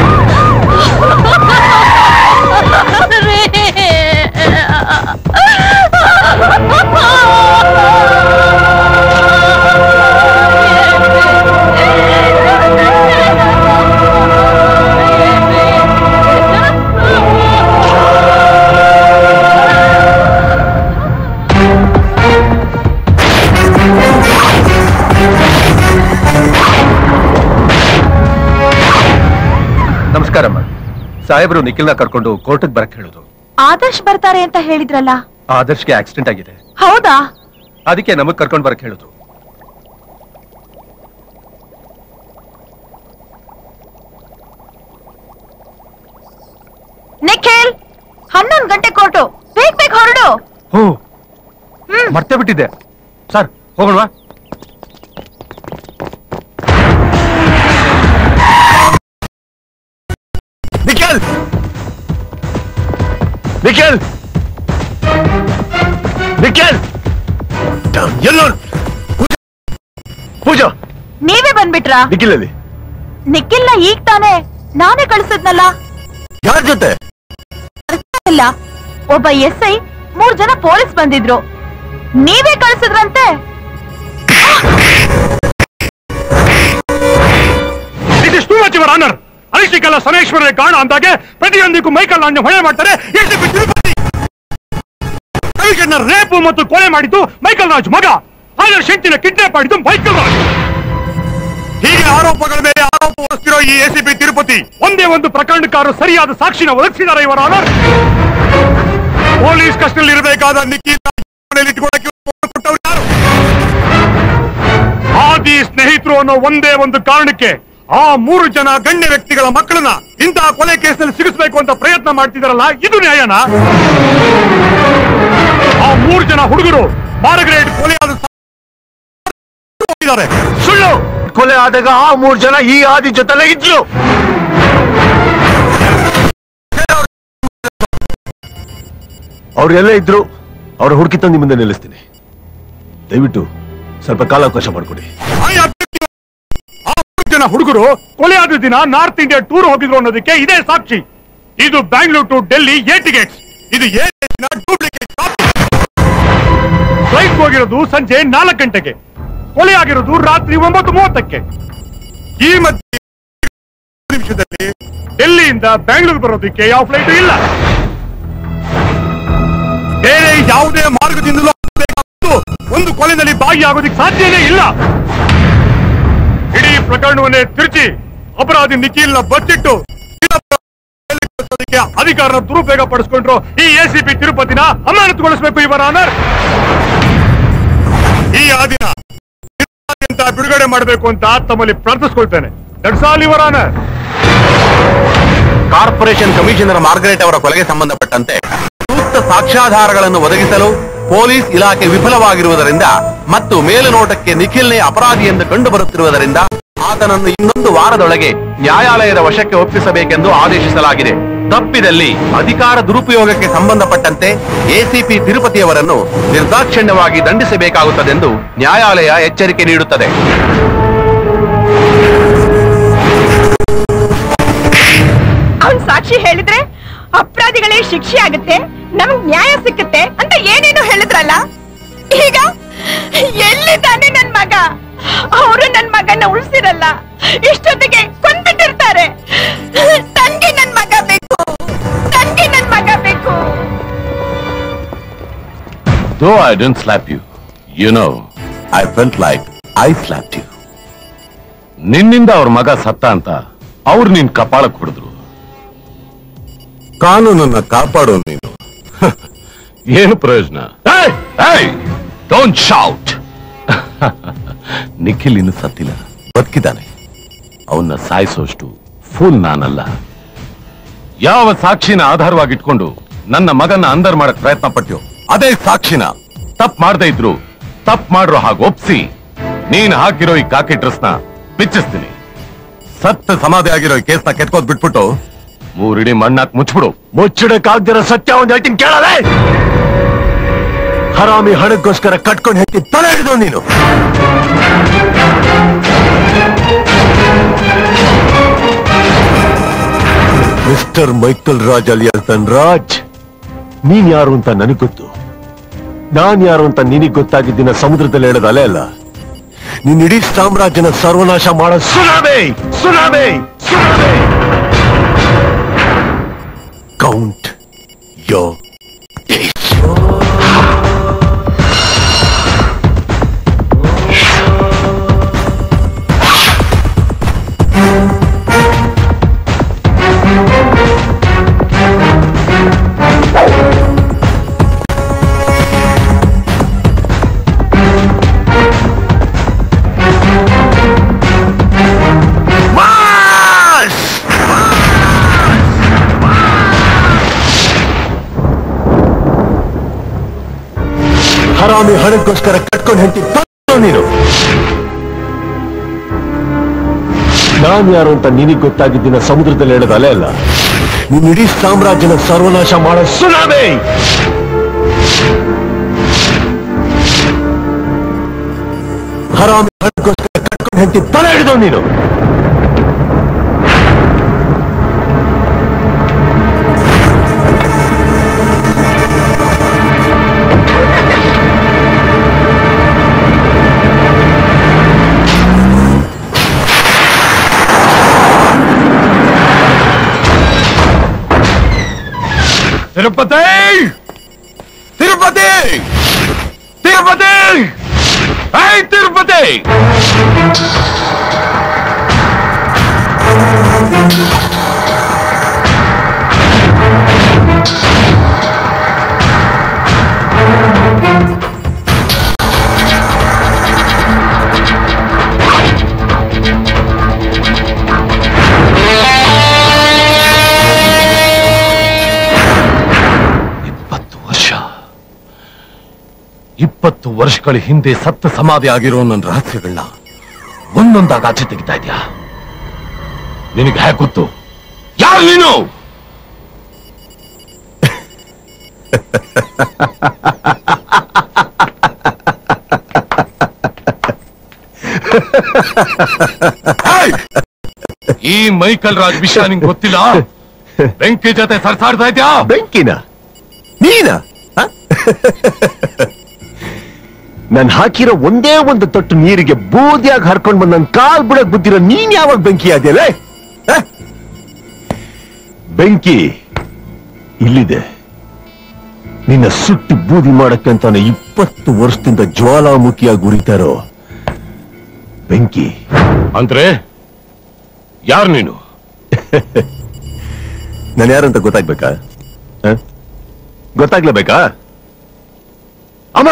ನಮಸ್ಕಾರಮ್ಮ. ಸಾಹೇಬರು ನಿಖಿಲ್ನ ಕರ್ಕೊಂಡು ಕೋರ್ಟ್ಗೆ ಬರಕ್ ಹೇಳುದು. ಆದರ್ಶ್ ಬರ್ತಾರೆ ಅಂತ ಹೇಳಿದ್ರಲ್ಲ? ಆದರ್ಶ್ಗೆ ಆಕ್ಸಿಡೆಂಟ್ ಆಗಿದೆ. ಹೌದಾ? ಅದಕ್ಕೆ ನಮಗ್ ಕರ್ಕೊಂಡ್ ಬರಕ್ ಹೇಳುದು. ನಿಖಿಲ್, 11 ಗಂಟೆ ಕೋರ್ಟು, ಬೇಗ ಹೊರಡು. ಮರ್ತೇ ಬಿಟ್ಟಿದ್ದೆ. ಸರ್ ಹೋಗೋಣವಾ? ನಿಖಿಲ್, ನಿಖಿಲ್, ನಿಖಿಲ್, ಎಲ್ಲೋ ಪೂಜಾ, ನೀವೇ ಬಂದ್ಬಿಟ್ರಾ? ನಿಖಿಲ್ ಅಲ್ಲಿ? ನಿಖಿಲ್ನ ಈಗ ತಾನೇ ನಾನೇ ಕಳಿಸಿದ್ನಲ್ಲ. ಯಾರ ಜೊತೆ? ಇಲ್ಲ, ಒಬ್ಬ SI, 3 ಜನ ಪೊಲೀಸ್ ಬಂದಿದ್ರು. ನೀವೇ ಕಳಿಸಿದ್ರಂತೆ. It is too much your honor. ಅರಿಶಿಕಲ್ಲ ಸನೇಶ್ವರನ ಕಾಣ ಅಂದಾಗೆ ಪ್ರತಿಯೊಂದಕ್ಕೂ ಮೈಕಲ್ ಅನ್ನು ಹೊಣೆ ಮಾಡ್ತಾರೆ. ರೇಪು ಮತ್ತು ಕೊಲೆ ಮಾಡಿದ್ದು ಮೈಕಲ್ ರಾಜ್ ಮಗ. ಆದರ್ಶ್ ಹೆಂಡತಿನ ಕಿಡ್ನಾಪ್ ಮಾಡಿದ್ದು ಮೈಕಲ್ ರಾಜ್. ಹೀಗೆ ಆರೋಪಗಳ ಮೇಲೆ ಆರೋಪ ಹೊರಿಸ್ತಿರೋ ಈ ACP ತಿರುಪತಿ ಒಂದೇ ಒಂದು ಪ್ರಕರಣಕ್ಕಾರು ಸರಿಯಾದ ಸಾಕ್ಷಿನ ಒದಗಿಸಿದ್ದಾರೆ ಇವರ ಆನರ್. ಪೊಲೀಸ್ ಕಸ್ಟಡಿಯಲ್ಲಿ ಇರಬೇಕಾದ ನಿಖಿಲ್ ಆದಿ ಸ್ನೇಹಿತರು ಅನ್ನೋ ಒಂದೇ ಒಂದು ಕಾರಣಕ್ಕೆ ಆ 3 ಜನ ಗಣ್ಯ ವ್ಯಕ್ತಿಗಳ ಮಕ್ಕಳನ್ನ ಇಂತಹ ಕೊಲೆ ಕೇಸ್ನಲ್ಲಿ ಸಿಗಿಸಬೇಕು ಅಂತ ಪ್ರಯತ್ನ ಮಾಡ್ತಿದಾರಲ್ಲ, ಇದು ನ್ಯಾಯನಾ? ಆ 3 ಜನ ಹುಡುಗರು ಮಾರ್ಗರೇಟ್ ಕೊಲೆಯಾದ ಸುಳ್ಳು. ಕೊಲೆ ಆದಾಗ ಆ 3 ಜನ ಈ ಆದಿ ಜೊತೆಲೇ ಇದ್ರು. ಅವ್ರೆಲ್ಲ ಇದ್ರು. ಅವ್ರ ಹುಡುಕಿ ತಂದು ಮುಂದೆ ನಿಲ್ಲಿಸ್ತೀನಿ. ದಯವಿಟ್ಟು ಸ್ವಲ್ಪ ಕಾಲಾವಕಾಶ ಮಾಡಿಕೊಡಿ. ಜನ ಹುಡುಗರು ಕೊಲೆಯಾದ ದಿನ ನಾರ್ತ್ ಇಂಡಿಯಾ ಟೂರ್ ಹೋಗಿದ್ರು ಅನ್ನೋದಕ್ಕೆ ಇದೇ ಸಾಕ್ಷಿ. ಇದು Bangalore to Delhi A tickets. ಇದು ಡೂಪ್ಲಿಕೇಟ್. ಫ್ಲೈಟ್ ಹೋಗಿರೋದು ಸಂಜೆ 4 ಗಂಟೆಗೆ, ಕೊಲೆಯಾಗಿರೋದು ರಾತ್ರಿ 9:30ಕ್ಕೆ. ಈ ಮಧ್ಯೆ ನಿಮಿಷದಲ್ಲಿ ಡೆಲ್ಲಿಯಿಂದ ಬೆಂಗಳೂರು ಬರೋದಕ್ಕೆ ಯಾವ ಫ್ಲೈಟ್ ಇಲ್ಲ. ಬೇರೆ ಯಾವುದೇ ಮಾರ್ಗದಿಂದಲೂ ಒಂದು ಕೊಲೆಯಲ್ಲಿ ಭಾಗಿಯಾಗೋದಕ್ಕೆ ಸಾಧ್ಯನೇ ಇಲ್ಲ. ಇಡೀ ಪ್ರಕರಣವನ್ನೇ ತಿರುಚಿ ಅಪರಾಧಿ ನಿಖಿಲ್ನ ಬಚ್ಚಿಟ್ಟು ಅಧಿಕಾರನ ದುರುಪಯೋಗ ಪಡಿಸ್ಕೊಂಡ್ರು ಈ ಎಸಿಪಿ ತಿರುಪತಿನ ಅಮಾನತುಗೊಳಿಸಬೇಕು ಯುವರ್ ಆನರ್. ಈ ಆದಿನ ಬಿಡುಗಡೆ ಮಾಡಬೇಕು ಅಂತ ತಮ್ಮಲ್ಲಿ ಪ್ರಾರ್ಥಿಸ್ಕೊಳ್ತೇನೆ. That's all your honour. Corporation commissioner Margaret ಅವರ ಕೊಲೆಗೆ ಸಂಬಂಧಪಟ್ಟಂತೆ ಸೂಕ್ತ ಸಾಕ್ಷ್ಯಾಧಾರಗಳನ್ನು ಒದಗಿಸಲು ಪೊಲೀಸ್ ಇಲಾಖೆ ವಿಫಲವಾಗಿರುವುದರಿಂದ ಮತ್ತು ಮೇಲುನೋಟಕ್ಕೆ ನಿಖಿಲ್ನೇ ಅಪರಾಧಿ ಎಂದು ಕಂಡು ಬರುತ್ತಿರುವುದರಿಂದ ಆತನನ್ನು ಇನ್ನೊಂದು ವಾರದೊಳಗೆ ನ್ಯಾಯಾಲಯದ ವಶಕ್ಕೆ ಒಪ್ಪಿಸಬೇಕೆಂದು ಆದೇಶಿಸಲಾಗಿದೆ. ತಪ್ಪಿದಲ್ಲಿ ಅಧಿಕಾರ ದುರುಪಯೋಗಕ್ಕೆ ಸಂಬಂಧಪಟ್ಟಂತೆ ಎಸಿಪಿ ತಿರುಪತಿಯವರನ್ನು ನಿರ್ದಾಕ್ಷಿಣ್ಯವಾಗಿ ದಂಡಿಸಬೇಕಾಗುತ್ತದೆಂದು ನ್ಯಾಯಾಲಯ ಎಚ್ಚರಿಕೆ ನೀಡುತ್ತದೆ. ಅವನ್ ಸಾಕ್ಷಿ ಹೇಳಿದ್ರೆ ಅಪರಾಧಿಗಳಿಗೆ ಶಿಕ್ಷೆ ಆಗುತ್ತೆ, ನಮಗ್ ನ್ಯಾಯ ಸಿಕ್ಕುತ್ತೆ ಅಂತ ಏನೇನು ಹೇಳಿದ್ರಲ್ಲ, ಈಗ ಎಲ್ಲಿದ್ದಾನೆ ನನ್ ಮಗ? ಅವರು ನನ್ ಮಗನ ಉಳಿಸಿರಲ್ಲ, ಇಷ್ಟೊತ್ತಿಗೆ ಕೊಂದ್ಬಿಟ್ಟಿರ್ತಾರೆ. ತನ್ಗೆ ನನ್ ಮಗ ಬೇಕು, ತನ್ಗೆ ನನ್ ಮಗ ಬೇಕು. Though I didn't slap you, you know, I felt like I slapped you. ನಿನ್ನಿಂದ ಅವ್ರ ಮಗ ಸತ್ತ ಅಂತ ಅವ್ರು ನಿನ್ ಕಪಾಳಕ್ಕೆ ಹೊಡೆದ್ರು. ಕಾನೂನನ್ನ ಕಾಪಾಡೋ ನೀನು ಏನು ಪ್ರಯೋಜನ? Don't shout. ನಿಖಿಲ್ ಇನ್ನು ಸತ್ತಿಲ್ಲ, ಬದುಕಿದ್ದಾನೆ. ಅವನ್ನ ಸಾಯಿಸೋಷ್ಟು ಫೂಲ್ ನಾನಲ್ಲ. ಯಾವ ಸಾಕ್ಷಿನ ಆಧಾರವಾಗಿಟ್ಕೊಂಡು ನನ್ನ ಮಗನ ಅಂದರ್ ಮಾಡಕ್ ಪ್ರಯತ್ನ ಪಟ್ಟ್ಯೋ ಅದೇ ಸಾಕ್ಷಿನ ತಪ್ಪು ಮಾಡದೇ ಇದ್ರು ತಪ್ಪು ಮಾಡ್ರೋ ಹಾಗೆ ಒಪ್ಸಿ ನೀನ್ ಹಾಕಿರೋ ಈ ಕಾಕಿ ಡ್ರೆಸ್ನ ಬಿಚ್ಚಿಸ್ತೀನಿ. ಸತ್ತ ಸಮಾಧಿ ಆಗಿರೋ ಈ ಕೇಸ್ನ ಕೆತ್ಕೋದ್ ಬಿಟ್ಬಿಟ್ಟು ಮೂರಿಡಿ ಮಣ್ಣಾಕ್ ಮುಚ್ಚಿಬಿಡು. ಮುಚ್ಚಿಡಕ್ಕಾಗ್ದಿರೋ ಸತ್ಯ ಒಂದ್ ಹೇಳ್ತೀನಿ ಕೇಳಲೇ. ಹರಾಮಿ ಹಣಕ್ಕೋಸ್ಕರ ಕಟ್ಕೊಂಡು ಹೆತ್ತಿ ತಲೆ ಹಿಡಿದು ನೀನು. Mister Michael Raj alias Dhanraj, ನೀನ್ ಯಾರು ಅಂತ ನನಗ್ ಗೊತ್ತು. ನಾನ್ ಯಾರು ಅಂತ ನಿನಗ್ ಗೊತ್ತಾಗಿದ್ದಿನ ಸಮುದ್ರದಲ್ಲಿ ಹೇಳೋದು ಅಲೆ ಅಲ್ಲ, ನೀನ್ ಇಡೀ ಸಾಮ್ರಾಜ್ಯನ ಸರ್ವನಾಶ ಮಾಡೋ tsunami. Tsunami tsunami. Count your days. ಹರಾಮಿ ಹಣಕ್ಕೋಸ್ಕರ ಕಟ್ಕೊಂಡು ಹೆಂಡತಿ ನೀನು. ನಾನ್ ಯಾರು ಅಂತ ನಿನಗ್ ಗೊತ್ತಾಗಿದ್ದಿನ ಸಮುದ್ರದಲ್ಲಿ ಹೇಳೋದು ಅಲೆ ಅಲ್ಲ, ನೀನ್ ಇಡೀ ಸಾಮ್ರಾಜ್ಯನ ಸರ್ವನಾಶ ಮಾಡೋ ಸುನಾಮಿ. ಹರಾಮಿ ಹಣಕ್ಕೋಸ್ಕರ ಕಟ್ಕೊಂಡು ಹೆಂಡತಿ ತಲೆ ಹಿಡಿದವ್ ನೀನು. ತಿರುಪತಿ ತಿರುಪತಿ ತಿರುಪತಿ ತಿರುಪತಿ. ಇಪ್ಪತ್ತು ವರ್ಷಗಳ ಹಿಂದೆ ಸತ್ತ ಸಮಾಧಿ ಆಗಿರೋ ನನ್ನ ರಹಸ್ಯಗಳನ್ನ ಒಂದೊಂದಾಗ ಆಚೆ ತೆಗಿತಾ ಇದ್ಯಾ? ನಿನಗೆ ಹೇಗೆ ಗೊತ್ತು? ಯಾರು ನೀನು? ಈ ಮೈಕಲ್ ರಾಜ್ ವಿಷಯ ನಿಂಗೆ ಗೊತ್ತಿಲ್ಲ? ಬೆಂಕಿ ಜೊತೆ ಸರ್ಸಾಡ್ತಾ ಇದ್ಯಾ? ಬೆಂಕಿನ ನೀನ? ನಾನು ಹಾಕಿರೋ ಒಂದೇ ಒಂದು ತೊಟ್ಟು ನೀರಿಗೆ ಬೂದಿಯಾಗಿ ಹರ್ಕೊಂಡ್ ಬಂದ್ ನನ್ ಕಾಲ್ ಬಿಡಕ್ ಬುದ್ದಿರೋ ನೀನ್ ಯಾವಾಗ ಬೆಂಕಿ ಆದ್ಯಲ್ಲ? ಬೆಂಕಿ ಇಲ್ಲಿದೆ. ನಿನ್ನ ಸುಟ್ಟಿ ಬೂದಿ ಮಾಡಕ್ಕೆ ಅಂತಾನೆ 20 ವರ್ಷದಿಂದ ಜ್ವಾಲಾಮುಖಿಯಾಗಿ ಉರಿತಾರೋ ಬೆಂಕಿ. ಅಂದ್ರೆ ಯಾರು ನೀನು? ನಾನು ಯಾರಂತ ಗೊತ್ತಾಗ್ಬೇಕಾ? ಗೊತ್ತಾಗ್ಲೇಬೇಕಾ? ಅಮ್ಮ,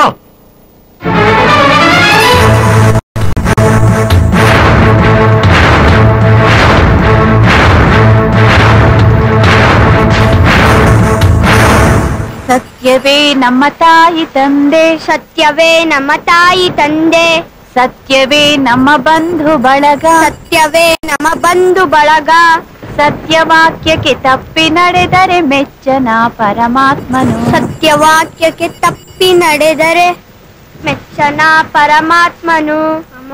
ಸತ್ಯವೇ ನಮ್ಮ ತಾಯಿ ತಂದೆ, ಸತ್ಯವೇ ನಮ್ಮ ತಾಯಿ ತಂದೆ, ಸತ್ಯವೇ ನಮ್ಮ ಬಂಧು ಬಳಗ, ಸತ್ಯವೇ ನಮ್ಮ ಬಂಧು ಬಳಗ, ಸತ್ಯವಾಕ್ಯಕ್ಕೆ ತಪ್ಪಿ ನಡೆದರೆ ಮೆಚ್ಚನ ಪರಮಾತ್ಮನು, ಸತ್ಯವಾಕ್ಯಕ್ಕೆ ತಪ್ಪಿ ನಡೆದರೆ ಮೆಚ್ಚನ ಪರಮಾತ್ಮನು. ಅಮ್ಮ,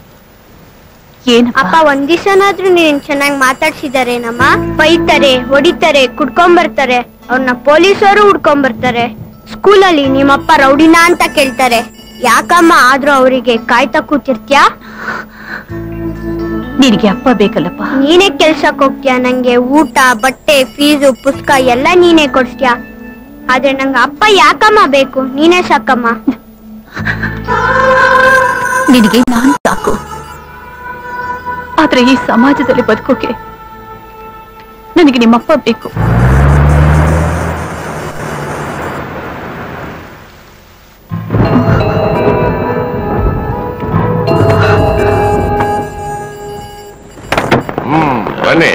ಅಪ್ಪ ಒಂದ್ ದಿವಸನಾದ್ರೂ ನೀನ್ ಚೆನ್ನಾಗಿ ಮಾತಾಡ್ಸಿದಾರೇನಮ್ಮ? ಬೈತಾರೆ, ಹೊಡಿತಾರೆ, ಕುಡ್ಕೊಂಬರ್ತಾರೆ, ಅವ್ರನ್ನ ಪೊಲೀಸರು ಹುಡ್ಕೊಂಬರ್ತಾರೆ. ಸ್ಕೂಲಲ್ಲಿ ನಿಮ್ಮಪ್ಪ ರೌಡಿನ ಅಂತ ಕೇಳ್ತಾರೆ. ಯಾಕಮ್ಮ ಆದ್ರೂ ಅವರಿಗೆ ಕಾಯ್ತಾ ಕೂತಿರ್ತ್ಯಾ? ನಿನಗೆ ಅಪ್ಪ ಬೇಕಲ್ಲಪ್ಪ. ನೀನೇ ಕೆಲ್ಸಕ್ ಹೋಗ್ತೀಯ, ನಂಗೆ ಊಟ, ಬಟ್ಟೆ, ಫೀಸು, ಪುಸ್ತಕ ಎಲ್ಲ ನೀನೇ ಕೊಡ್ಸ್ತೀಯ. ಆದ್ರೆ ನಂಗೆ ಅಪ್ಪ ಯಾಕಮ್ಮ ಬೇಕು? ನೀನೇ ಸಾಕಮ್ಮ. ನಿನಗೆ ನಾನು ಸಾಕು. ಆದ್ರೆ ಈ ಸಮಾಜದಲ್ಲಿ ಬದುಕೋಕೆ ನನಗೆ ನಿಮ್ಮಪ್ಪ ಬೇಕು. ಬನ್ನಿ.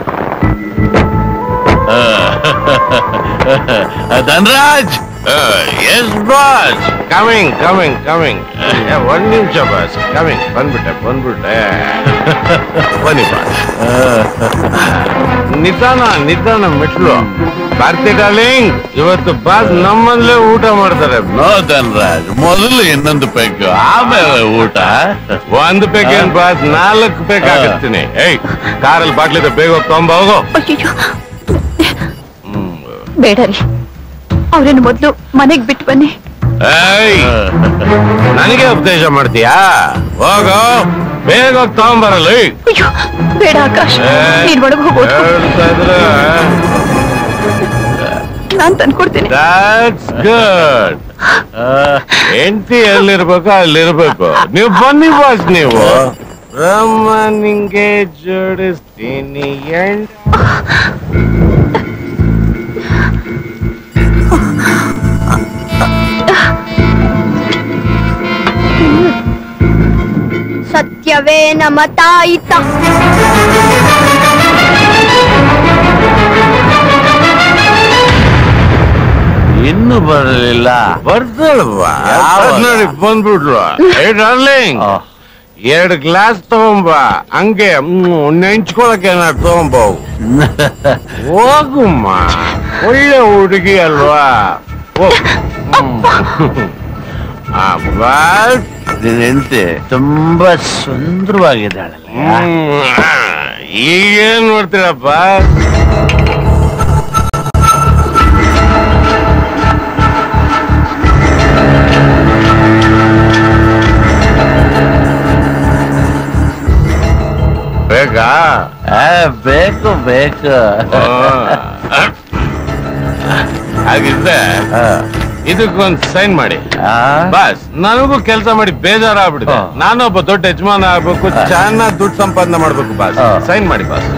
Dhanraj, yes boss, coming coming coming. ಒಂದ್ ನಿಮಿಷ ಬಾಸ್, ಕಮಿಂಗ್. ಬಂದ್ಬಿಟ್ಟೆ ಬನ್ನಿ ಬಾಸ್. ನಿಧಾನ ಮೆಟ್ಲು. ಭಾರತಿ ಡಾರ್ಲಿಂಗ್, ಇವತ್ತು ಬಾಸ್ ನಮ್ಮಲ್ಲೇ ಊಟ ಮಾಡ್ತಾರೆ. ನೋ ಧನರಾಜ್, ಮೊದಲು ಇನ್ನೊಂದು ಪೆಗ್, ಆಮೇಲೆ ಊಟ. ಒಂದು ಪೆಗ್ ಏನ್ ಬಾಸ್, 4 ಪೆಗ್ ಹಾಕಿಸ್ತೀನಿ. ಏಯ್, ಕಾರಲ್ಲಿ ಬಾಟ್ಲಿದೆ, ಬೇಗ ಹೋಗಿ ತಗೊಂಬ ಹೋಗು. ಬೇಡ ರೀ, ಅವ್ರನ್ನು ಮೊದ್ಲು ಮನೆಗ್ ಬಿಟ್ಟು ಬನ್ನಿ. ಏಯ್, ನನಗೆ ಉಪದೇಶ ಮಾಡ್ತೀಯಾ? ಹೋಗೋ, ಬೇಗ ಹೋಗಿ ತಗೊಂಬರಲ್ಲ. ಬೇಡ ಆಕಾಶ್, ನೀನ್ ಒಳಗೆ ಹೋಗ್ಬೋದು. ನಾನ್ ತಂದ್ಕೊಡ್ತೀನಿ. That's good. ಹೆಂಡತಿ ಎಲ್ಲಿರ್ಬೇಕು ಅಲ್ಲಿರ್ಬೇಕು. ನೀವು ಬನ್ನಿ ಬಾಸ್. ನೀವು ಬ್ರಹ್ಮ ನಿಂಗೆ ಜೋಡಿಸ್ತೀನಿ. ಸತ್ಯವೇ ನಮ್ಮ ತಾಯಿ ಇನ್ನು ಬರಲಿಲ್ಲ. ಬರ್ತಾಳವಾ? ನೋಡಿ ಬಂದ್ಬಿಟ್ರು. ಏ ಡಾರ್ಲಿಂಗ್, 2 ಗ್ಲಾಸ್ ತಗೊಂಬ. ಹಂಗೆ ನೆಂಚ್ಕೊಳಕ್ಕೆ ಏನಾದ್ರು ತಗೊಂಬ. ಹೋಗುಮ್ಮ, ಒಳ್ಳೆ ಹುಡುಗಿ ಅಲ್ವಾ? ನಿನ್ನ ಹೆಂಡತಿ ತುಂಬಾ ಸುಂದರವಾಗಿದ್ದಾಳಲ್ಲ. ಈಗೇನ್ ನೋಡ್ತೀರಪ್ಪ? ಬೇಕಾ? ಬೇಕು ಬೇಕು. ಹಾಗಿದ್ರೆ ಇದಕ್ಕೊಂದು ಸೈನ್ ಮಾಡಿ ಬಾಸ್. ನನಗೂ ಕೆಲಸ ಮಾಡಿ ಬೇಜಾರಾಗ್ಬಿಡಿದೆ. ನಾನೊಬ್ಬ ದೊಡ್ಡ ಯಜಮಾನ ಆಗ್ಬೇಕು, ಚೆನ್ನಾಗಿ ದುಡ್ಡು ಸಂಪಾದನೆ ಮಾಡ್ಬೇಕು ಬಾಸ್. ಸೈನ್ ಮಾಡಿ ಬಾಸ್.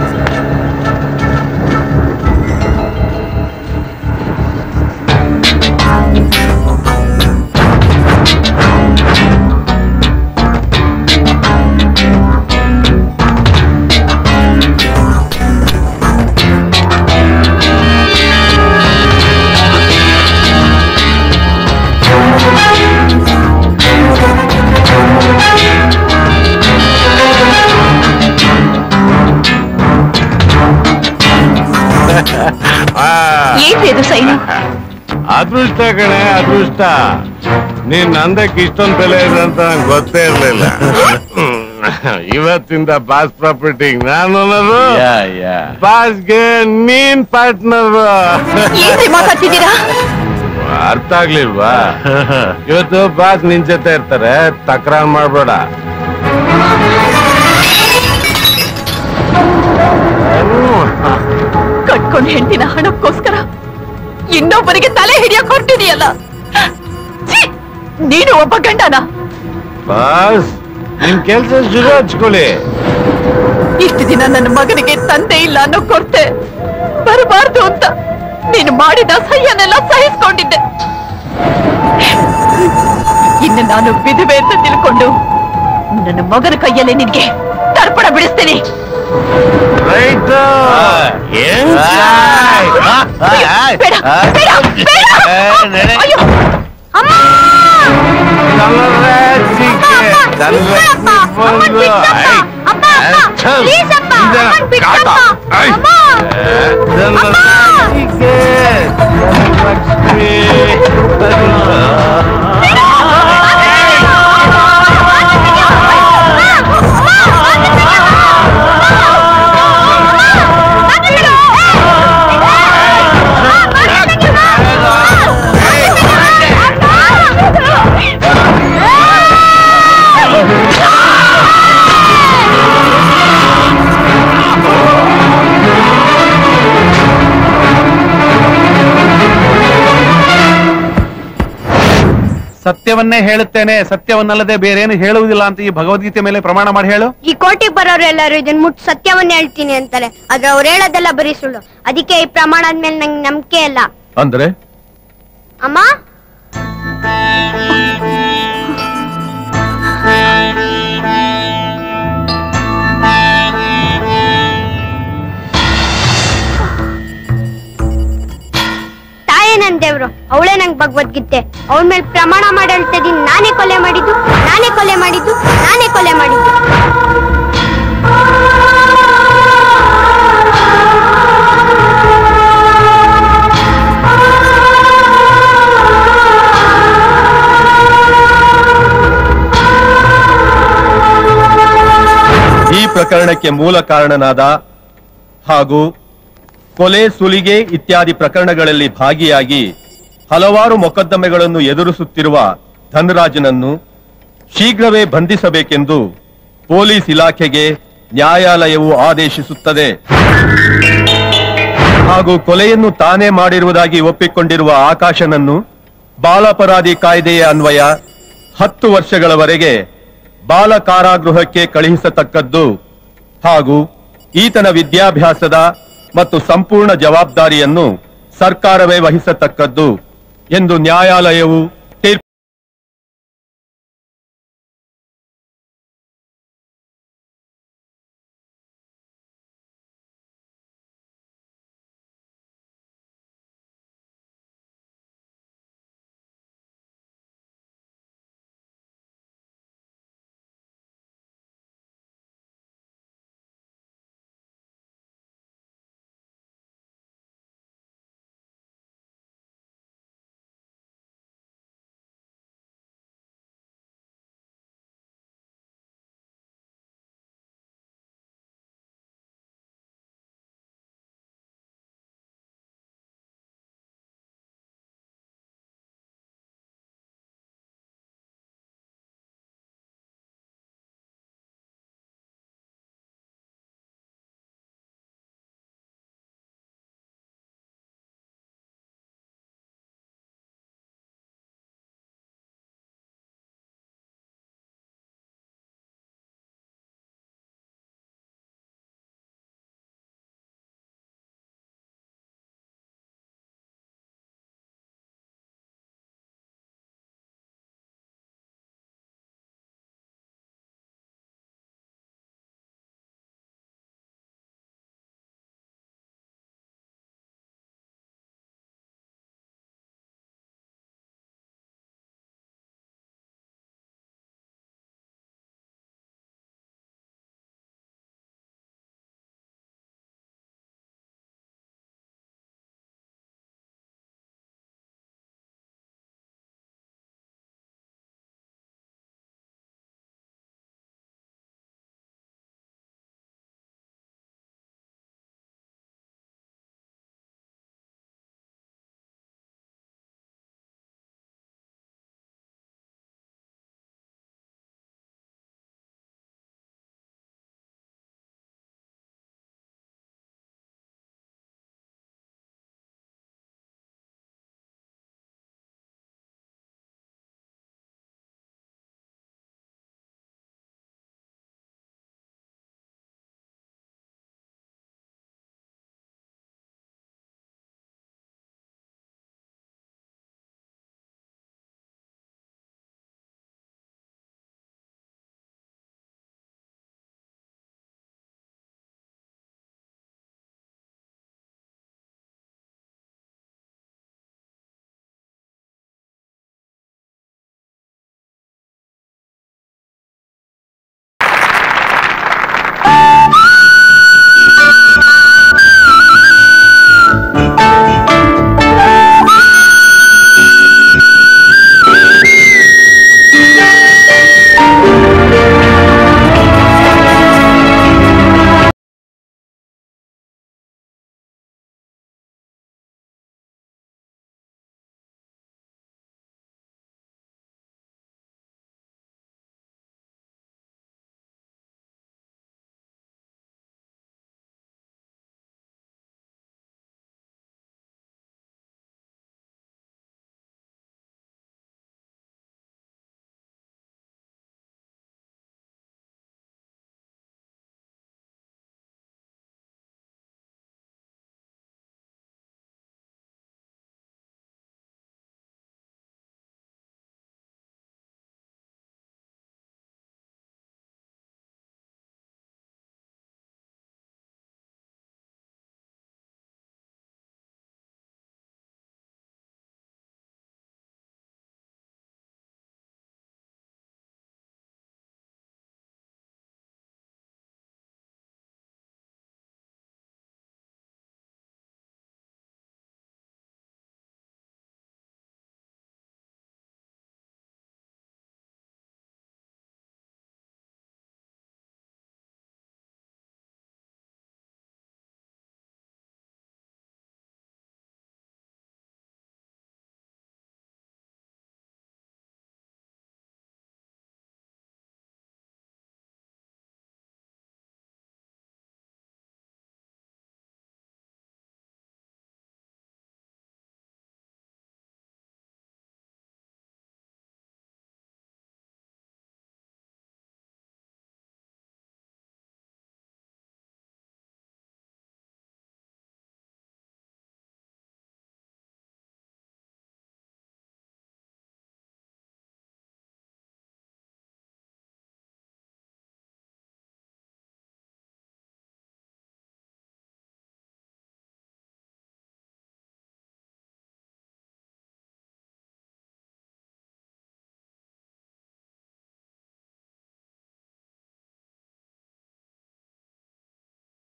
ಅದೃಷ್ಟ ಕಣೆ, ಅದೃಷ್ಟ. ನೀನ್ ನಂದಕ್ಕೆ ಇಷ್ಟೊಂದು ಬೆಲೆ ಇದೆ ಅಂತ ನಂಗೆ ಗೊತ್ತೇ ಇರ್ಲಿಲ್ಲ. ಇವತ್ತಿಂದ ಬಾಸ್ ಪ್ರಾಪರ್ಟಿ ನಾನು ಅನ್ನೋದು, ಬಾಸ್ಗೆ ನೀನ್ ಪಾರ್ಟ್ನರ್. ಅರ್ಥ ಆಗ್ಲಿಲ್ವಾ ಇವತ್ತು ಬಾಸ್ ನಿನ್ ಜೊತೆ ಇರ್ತಾರೆ ತಕರಾರು ಮಾಡ್ಬೇಡ. ಕಟ್ಕೊಂಡ್ ಹೆಂಡಿನ ಹಣಕ್ಕೋಸ್ಕರ ಇನ್ನೊಬ್ಬರಿಗೆ ತಲೆ ಹಿಡಿಯಕ್ ಹೊರಟಿದೆಯಲ್ಲ. ನೀನು ಒಬ್ಬ ಗಂಡನ. ಬಾಸ್ ನಿಮ್ ಕೆಲ್ಸ ಶುರು ಹಚ್ಕೊಳ್ಳಿ. ಇಷ್ಟು ದಿನ ನನ್ನ ಮಗನಿಗೆ ತಂದೆ ಇಲ್ಲ ಅನ್ನೋ ಕೊರತೆ ಬರಬಾರ್ದು ಅಂತ ನೀನು ಮಾಡಿದ ಸಹ್ಯನೆಲ್ಲ ಸಹಿಸ್ಕೊಂಡಿದ್ದೆ. ಇನ್ನು ನಾನು ವಿಧವೆ ಅಂತ ತಿಳ್ಕೊಂಡು ನನ್ನ ಮಗನ ಕೈಯಲ್ಲೇ ನಿನ್ಗೆ ತರ್ಪಣ ಬಿಡಿಸ್ತೀನಿ. ರೈಟ್ ಬೇಡ, ಬೇಡ, ಬೇಡ. ಅಯ್ಯೋ, ಅಮ್ಮ! ಸತ್ಯವನ್ನೇ ಹೇಳುತ್ತೇನೆ, ಸತ್ಯವನ್ನಲ್ಲದೆ ಬೇರೇನು ಹೇಳುವುದಿಲ್ಲ ಅಂತ ಈ ಭಗವದ್ಗೀತೆ ಮೇಲೆ ಪ್ರಮಾಣ ಮಾಡಿ ಹೇಳು. ಈ ಕೋಟಿಗೆ ಬರೋರು ಎಲ್ಲರೂ ಇದನ್ನ ಮುಟ್ಟು ಸತ್ಯವನ್ನ ಹೇಳ್ತೀನಿ ಅಂತಾರೆ, ಆದ್ರೆ ಅವ್ರು ಹೇಳೋದೆಲ್ಲ ಬರೀ ಸುಳ್ಳು. ಅದಕ್ಕೆ ಈ ಪ್ರಮಾಣದ ಮೇಲೆ ನಂಗೆ ನಂಬಿಕೆ ಇಲ್ಲ. ಅಂದ್ರೆ ಅಮ್ಮ, ತಾಯೇ ನನ್ ದೇವ್ರು, ಅವಳೇ ನಂಗೆ ಭಗವದ್ಗೀತೆ. ಅವಳ ಮೇಲೆ ಪ್ರಮಾಣ ಮಾಡಿ ಹೇಳ್ತಾ ಇದೀನಿ, ನಾನೇ ಕೊಲೆ ಮಾಡಿದ್ದು, ನಾನೇ ಕೊಲೆ ಮಾಡಿದ್ದು, ನಾನೇ ಕೊಲೆ ಮಾಡಿದ್ದು. ಈ ಪ್ರಕರಣಕ್ಕೆ ಮೂಲ ಕಾರಣನಾದ ಹಾಗೂ ಕೊಲೆ, ಸುಲಿಗೆ ಇತ್ಯಾದಿ ಪ್ರಕರಣಗಳಲ್ಲಿ ಭಾಗಿಯಾಗಿ ಹಲವಾರು ಮೊಕದ್ದಮೆಗಳನ್ನು ಎದುರಿಸುತ್ತಿರುವ ಧನರಾಜನನ್ನು ಶೀಘ್ರವೇ ಬಂಧಿಸಬೇಕೆಂದು ಪೊಲೀಸ್ ಇಲಾಖೆಗೆ ನ್ಯಾಯಾಲಯವು ಆದೇಶಿಸುತ್ತದೆ. ಹಾಗೂ ಕೊಲೆಯನ್ನು ತಾನೇ ಮಾಡಿರುವುದಾಗಿ ಒಪ್ಪಿಕೊಂಡಿರುವ ಆಕಾಶನನ್ನು ಬಾಲಾಪರಾಧಿ ಕಾಯ್ದೆಯ ಅನ್ವಯ 10 ವರ್ಷಗಳವರೆಗೆ ಬಾಲ ಕಾರಾಗೃಹಕ್ಕೆ ಕಳುಹಿಸತಕ್ಕದ್ದು ಹಾಗೂ ಈತನ ವಿದ್ಯಾಭ್ಯಾಸದ ಮತ್ತು ಸಂಪೂರ್ಣ ಜವಾಬ್ದಾರಿಯನ್ನು ಸರ್ಕಾರವೇ ವಹಿಸತಕ್ಕದ್ದು ಎಂದು ನ್ಯಾಯಾಲಯವು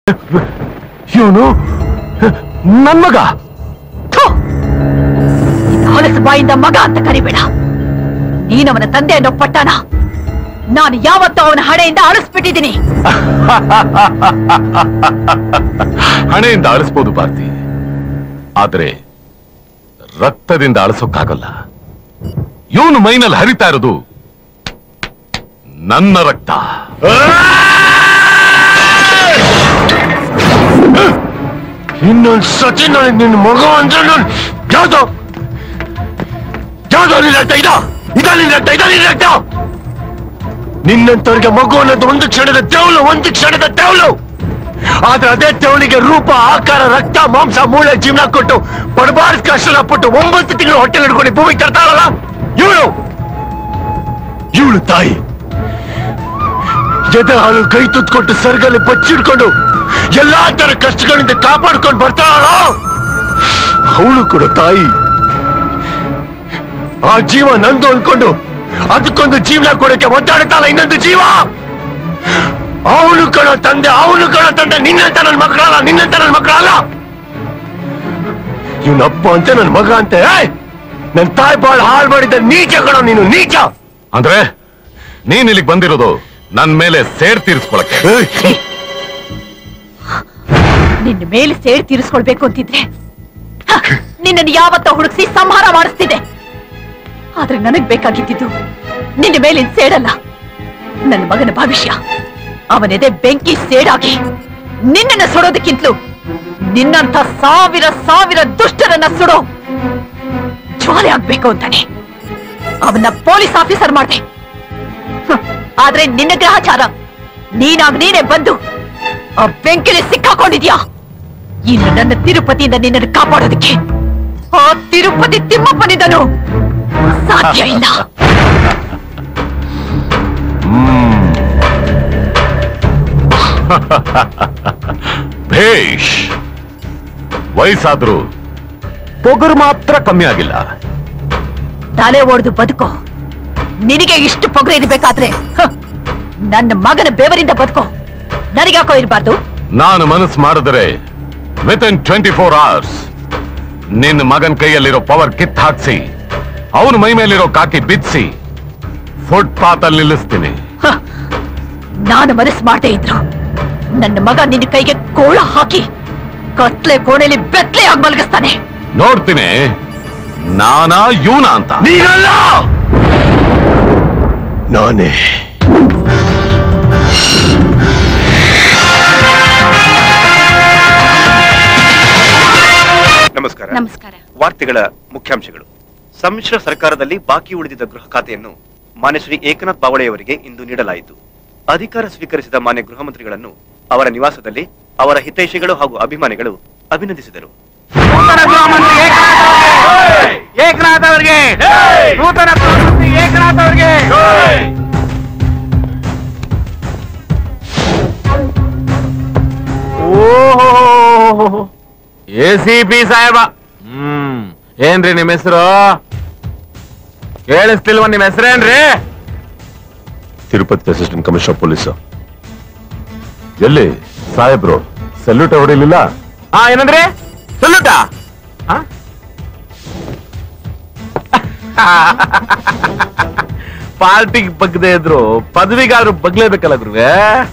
ಇವನು ನನ್ ಮಗ. ಹೊಲಸು ಬಾಯಿಂದ ಮಗ ಅಂತ ಕರಿಬೇಡ. ನೀನವನ ತಂದೆ ಅನ್ನೋ ಪಟ್ಟಣ ನಾನು ಯಾವತ್ತೂ ಅವನ ಹಣೆಯಿಂದ ಅಳಿಸ್ಬಿಟ್ಟಿದ್ದೀನಿ. ಹಣೆಯಿಂದ ಅಳಿಸ್ಬೋದು ಭಾರತಿ, ಆದ್ರೆ ರಕ್ತದಿಂದ ಅಳಿಸೋಕ್ಕಾಗಲ್ಲ. ಇವನು ಮೈನಲ್ಲಿ ಹರಿತಾ ಇರೋದು ನನ್ನ ರಕ್ತ. ಇನ್ನೊಂದು ಸತಿ ನನಗೆ ನಿನ್ನ ಮಗ ಅಂದ್ರೆ ಯಾವ್ದೋ ನಿನ್ನ ರಕ್ತ ನಿನ್ನ ರಕ್ತ. ನಿನ್ನಂತವ್ರಿಗೆ ಮಗು ಅನ್ನೋದು ಒಂದು ಕ್ಷಣದ ತೆವಲು. ಆದ್ರೆ ಅದೇ ತೆವಳಿಗೆ ರೂಪ, ಆಕಾರ, ರಕ್ತ, ಮಾಂಸ, ಮೂಳೆ, ಜೀವನ ಕೊಟ್ಟು ಬಡಬಾರ್ದು ಕಷ್ಟ ಪಟ್ಟು 9 ತಿಂಗಳು ಹೊಟ್ಟೆ ಹಿಡ್ಕೊಂಡು ಭೂಮಿಗೆ ತರ್ತಾಳಲ್ಲ ಇವಳು ತಾಯಿ. ಎದೆ ಹಾಲು ಕೈ ತುತ್ಕೊಟ್ಟು ಸರ್ಗಲ್ಲಿ ಬಚ್ಚಿಡ್ಕೊಂಡು ಎಲ್ಲಾ ತರ ಕಷ್ಟಗಳಿಂದ ಕಾಪಾಡ್ಕೊಂಡು ಬರ್ತಾಳ ಅವಳು ಕೂಡ ತಾಯಿ. ಆ ಜೀವ ನಂದು ಅನ್ಕೊಂಡು ಅದಕ್ಕೊಂದು ಜೀವನ ಕೊಡಕ್ಕೆ ಒದ್ದಾಡುತ್ತಾಳ ಇನ್ನೊಂದು ಜೀವ. ಅವನು ಕಣ ತಂದೆ ನಿನ್ನಂತ ನನ್ನ ಮಕ್ಕಳಲ್ಲ. ಇವನಪ್ಪ ಅಂತ ನನ್ನ ಮಗ ಅಂತ ನನ್ನ ತಾಯಿ ಬಾಳ ಹಾಳು ಮಾಡಿದ್ದ ನೀಚ ಕಣ ನೀನು, ನೀಚ. ಅಂದ್ರೆ ನೀನ್ ಇಲ್ಲಿಗೆ ಬಂದಿರೋದು ನನ್ ಮೇಲೆ ಸೇಡ್ ತೀರಿಸ್ಕೊಳಕ್ಕೆ. ನಿನ್ನ ಮೇಲೆ ಸೇಡ್ ತೀರಿಸ್ಕೊಳ್ಬೇಕು ಅಂತಿದ್ರೆ ನಿನ್ನನ್ನು ಯಾವತ್ತ ಹುಡುಕ್ಸಿ ಸಂಹಾರ ಮಾಡಿಸ್ತಿದ್ದೆ. ಆದ್ರೆ ನನಗ್ ಬೇಕಾಗಿದ್ದು ನಿನ್ನ ಮೇಲಿನ ಸೇಡಲ್ಲ, ನನ್ನ ಮಗನ ಭವಿಷ್ಯ. ಅವನೆದೆ ಬೆಂಕಿ ಸೇಡಾಗಿ ನಿನ್ನನ್ನು ಸುಡೋದಕ್ಕಿಂತಲೂ ನಿನ್ನಂಥ ಸಾವಿರ ದುಷ್ಟರನ್ನ ಸುಡೋ ಜ್ವಾಲೆ ಆಗ್ಬೇಕು ಅಂತಾನೆ ಅವನ್ನ ಪೊಲೀಸ್ ಆಫೀಸರ್ ಮಾಡ್ದೆ. ಆದ್ರೆ ನಿನ್ನ ಗ್ರಹಚಾರ ನೀನೇ ಬಂದು ಆ ಬೆಂಕಿಲಿ ಸಿಕ್ಕಾಕೊಂಡಿದ್ಯಾ. ಇನ್ನು ನನ್ನ ತಿರುಪತಿಯಿಂದ ನಿನ್ನನ್ನು ಕಾಪಾಡೋದಕ್ಕೆ ಆ ತಿರುಪತಿ ತಿಮ್ಮಪ್ಪನಿದನು ಸಾಧ್ಯ ಇಲ್ಲ. ಭೇಷ್, ವಯಸ್ಸಾದ್ರೂ ಪೊಗರು ಮಾತ್ರ ಕಮ್ಮಿ ಆಗಿಲ್ಲ. ತಲೆ ಒಡೆದು ಬದುಕೋ. ನಿನಗೆ ಇಷ್ಟು ಪೊಗರು ಇರಬೇಕಾದ್ರೆ ನನ್ನ ಮಗನ ಬೆವರಿಂದ ಬದುಕೋ. ನನಗ್ಯಾಕೋ ಇರಬಾರ್ದು? ನಾನು ಮನಸ್ಸು ಮಾಡಿದ್ರೆ ವಿತಿನ್ 24 hours ನಿನ್ನ ಮಗನ ಕೈಯಲ್ಲಿರೋ ಪವರ್ ಕಿತ್ ಹಾಕ್ಸಿ ಅವನು ಮೈ ಮೇಲಿರೋ ಕಾಕಿ ಬಿಚ್ಚಿ ಫುಟ್ಪಾತ್ ಅಲ್ಲಿ ನಿಲ್ಲಿಸ್ತೀನಿ. ನಾನು ಮನಸ್ಸು ಮಾಡದೇ ಇದ್ರು ನನ್ನ ಮಗ ನಿನ್ನ ಕೈಗೆ ಕೋಳ ಹಾಕಿ ಕತ್ಲೆ ಕೋಣೆಯಲ್ಲಿ ಬೆತ್ತಲೆ ಆಗಿ ಮಲಗಿಸ್ತಾನೆ. ನೋಡ್ತೀನಿ ನಾನಾ ಇವನ ಅಂತ. ನೀನಲ್ಲ, ನಾನೇ. ನಮಸ್ಕಾರ. ನಮಸ್ಕಾರ. ವಾರ್ತೆಗಳ ಮುಖ್ಯಾಂಶಗಳು. ಸಮ್ಮಿಶ್ರ ಸರ್ಕಾರದಲ್ಲಿ ಬಾಕಿ ಉಳಿದಿದ್ದ ಗೃಹ ಖಾತೆಯನ್ನು ಮಾನ್ಯ ಶ್ರೀ ಏಕನಾಥ್ ಬಾವಳೆಯವರಿಗೆ ಇಂದು ನೀಡಲಾಯಿತು. ಅಧಿಕಾರ ಸ್ವೀಕರಿಸಿದ ಮಾನ್ಯ ಗೃಹ ಮಂತ್ರಿಗಳನ್ನು ಅವರ ನಿವಾಸದಲ್ಲಿ ಅವರ ಹಿತೈಷಿಗಳು ಹಾಗೂ ಅಭಿಮಾನಿಗಳು ಅಭಿನಂದಿಸಿದರು. ನೂತನ ಗೃಹ ಮಂತ್ರಿ ಏಕನಾಥ್ ಅವರಿಗೆ ACP ಸಾಹೇಬ. ಏನ್ರಿ ನಿಮ್ ಹೆಸರು? ಕೇಳಿಸ್ತಿಲ್ವ ನಿಮ್ ಹೆಸರೇನ್ರಿ? Tirupati assistant commissioner police. ಎಲ್ಲಿ ಸಾಹೇಬ್ರು ಸಲ್ಯೂಟ್ ಹೊಡಿಲಿಲ್ಲ? ಏನಂದ್ರೆ ಸಲ್ಯೂಟ? ಪಾರ್ಟಿಗೆ ಬಗ್ಗದೆ ಇದ್ರು ಪದವಿಗಾದ್ರು ಬಗ್ಲೇಬೇಕಲ್ಲ ಗುರುವೆ.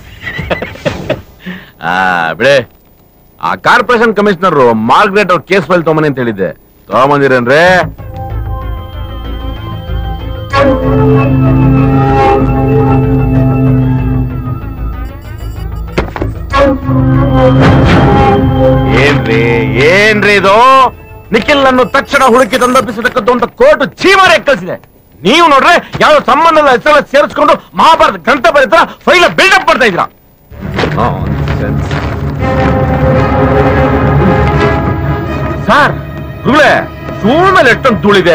ಬಿಡೆ, ಆ ಕಾರ್ಪೊರೇಷನ್ ಕಮಿಷನರ್ ಮಾರ್ಗ್ರೆಟ್ ಅವ್ರ ಕೇಸ್ ಫೈಲ್ ತಗೊಂಬನಿ ಅಂತ ಹೇಳಿದ್ದೆ, ತಗೊಂಬಂದಿರೇನ್ರಿ? ಏನ್ರಿ ಇದು? ನಿಖಿಲ್ ಅನ್ನು ತಕ್ಷಣ ಹುಡುಕಿ ತಂದೊಪ್ಪಿಸತಕ್ಕದ್ದು ಅಂತ ಕೋರ್ಟ್ ಚೀಮಾರಿ ಕಳಿಸಿದೆ. ನೀವು ನೋಡ್ರೆ ಯಾವ ಸಂಬಂಧದ ಹೆಸರೆಲ್ಲ ಸೇರಿಸ್ಕೊಂಡು ಮಹಾಭಾರತ ಗ್ರಂಥ ಬರೀತರ ಫೈಲ್ ಬಿಲ್ಡಪ್ ಮಾಡ್ತಾ ಇದ್ರ. ಸರ್ ಗುರುಗಳೇ, ಸೂಳ್ ಮೇಲೆ ಎಷ್ಟೊಂದು ಧೂಳಿದೆ.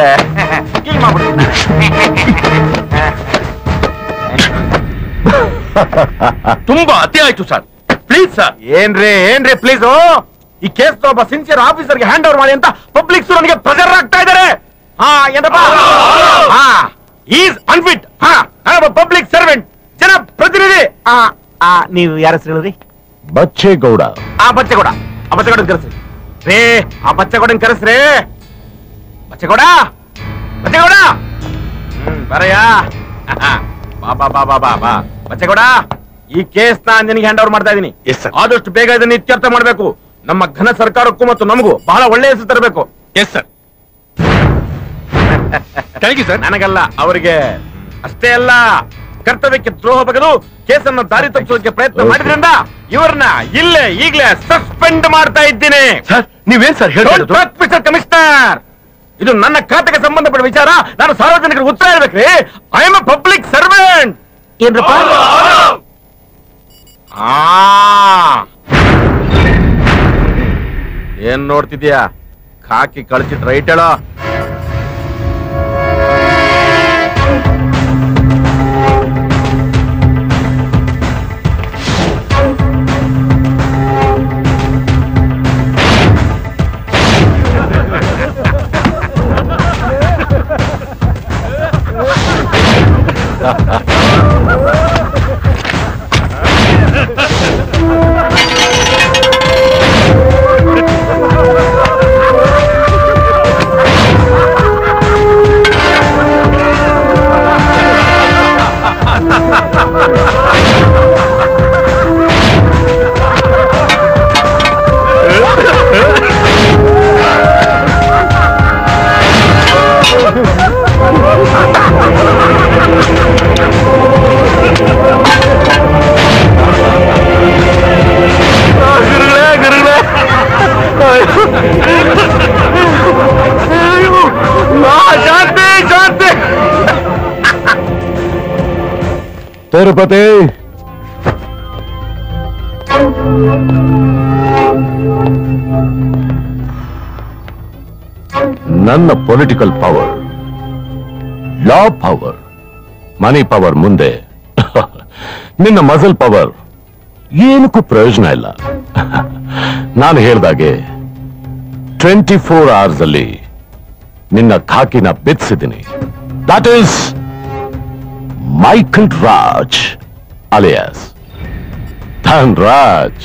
ತುಂಬಾ ಅತಿ ಆಯ್ತು ಸರ್. Please sir. ಏನ್ರಿ ಪ್ಲೀಸ್? ಈ ಕೇಸ್ ಒಬ್ಬ ಸಿನ್ಸಿಯರ್ ಆಫೀಸರ್ಗೆ ಹ್ಯಾಂಡ್ ಓವರ್ ಮಾಡಿ ಅಂತ ಪಬ್ಲಿಕ್ಸ್ ನನಗೆ ಪ್ರೆಷರ್ ಆಗ್ತಾ ಇದ್ದಾರೆ. ಏನಪ್ಪ, ಈಸ್ ಅನ್ಫಿಟ್. ಪಬ್ಲಿಕ್ ಸರ್ವೆಂಟ್, ಜನ ಪ್ರತಿನಿಧಿ. ನೀವು ಯಾರ ಹೆಸರು ಹೇಳಿದ್ರಿ? ಬಚ್ಚೇಗೌಡ. ಆ ಬಚ್ಚೇಗೌಡ ಕರೆಸ್ರಿ ರೇ, ಆ ಬಚ್ಚೇಗೌಡನ್ ಕರೆಸ್ರಿ. ಬಚ್ಚೇಗೌಡ ಬಚ್ಚೇಗೌಡ, ಬರಯ್ಯ. ಬಾ ಬಾ ಬಾ ಬಾ ಬಾ ಬಾ. ಬಚ್ಚೇಗೌಡ, ಈ ಕೇಸ್ ನಿನಗೆ ಹ್ಯಾಂಡ್ ಓವರ್ ಮಾಡ್ತಾ ಇದೀನಿ. ಆದಷ್ಟು ಬೇಗ ಇದನ್ನ ಇತ್ಯರ್ಥ ಮಾಡಬೇಕು. ನಮ್ಮ ಘನ ಸರ್ಕಾರಕ್ಕೂ ಮತ್ತು ನಮಗೂ ಬಹಳ ಒಳ್ಳೆಯ ಹೆಸರು ತರಬೇಕು. Yes sir. Thank you sir. ನನಗಲ್ಲ, ಅವರಿಗೆ. ಅಷ್ಟೇ ಅಲ್ಲ, ಕರ್ತವ್ಯಕ್ಕೆ ದ್ರೋಹ ಬಗೆದು ಕೇಸನ್ನು ದಾರಿ ತಪ್ಪಿಸೋಕೆ ಪ್ರಯತ್ನ ಮಾಡಿದ್ರಿಂದ ಇವ್ರನ್ನ ಇಲ್ಲೇ ಈಗಲೇ ಸಸ್ಪೆಂಡ್ ಮಾಡ್ತಾ ಇದ್ದೀನಿ. ಸರ್ ನೀವೇನ್ ಸರ್ ಹೇಳ್ತಾ ಮಿಸ್ಟರ್ ಕಮಿಷನರ್, ಇದು ನನ್ನ ಖಾತೆಗೆ ಸಂಬಂಧಪಟ್ಟ ವಿಚಾರ. ನಾನು ಸಾರ್ವಜನಿಕರಿಗೆ ಉತ್ತರ ಹೇಳ್ಬೇಕ್ರಿ. I am a public servant. ಏನ್ರಪ್ಪ? ಏನ್ ನೋಡ್ತಿದ್ಯಾ? ಖಾಕಿ ಕಳಿಸಿಟ್ ರೈಟ್ ಹೇಳೋ. ತಿರುಪತಿ, ನನ್ನ political power, law power, money power ಮುಂದೆ ನಿನ್ನ ಮಸಲ್ ಪವರ್ ಏನಕ್ಕೂ ಪ್ರಯೋಜನ ಇಲ್ಲ. ನಾನು ಹೇಳ್ದಾಗೆ 24 hours ಅಲ್ಲಿ ನಿನ್ನ ಖಾಕಿನ ಬೆಚ್ಚಿದ್ದೀನಿ. That is Michael Raj alias Dhanraj.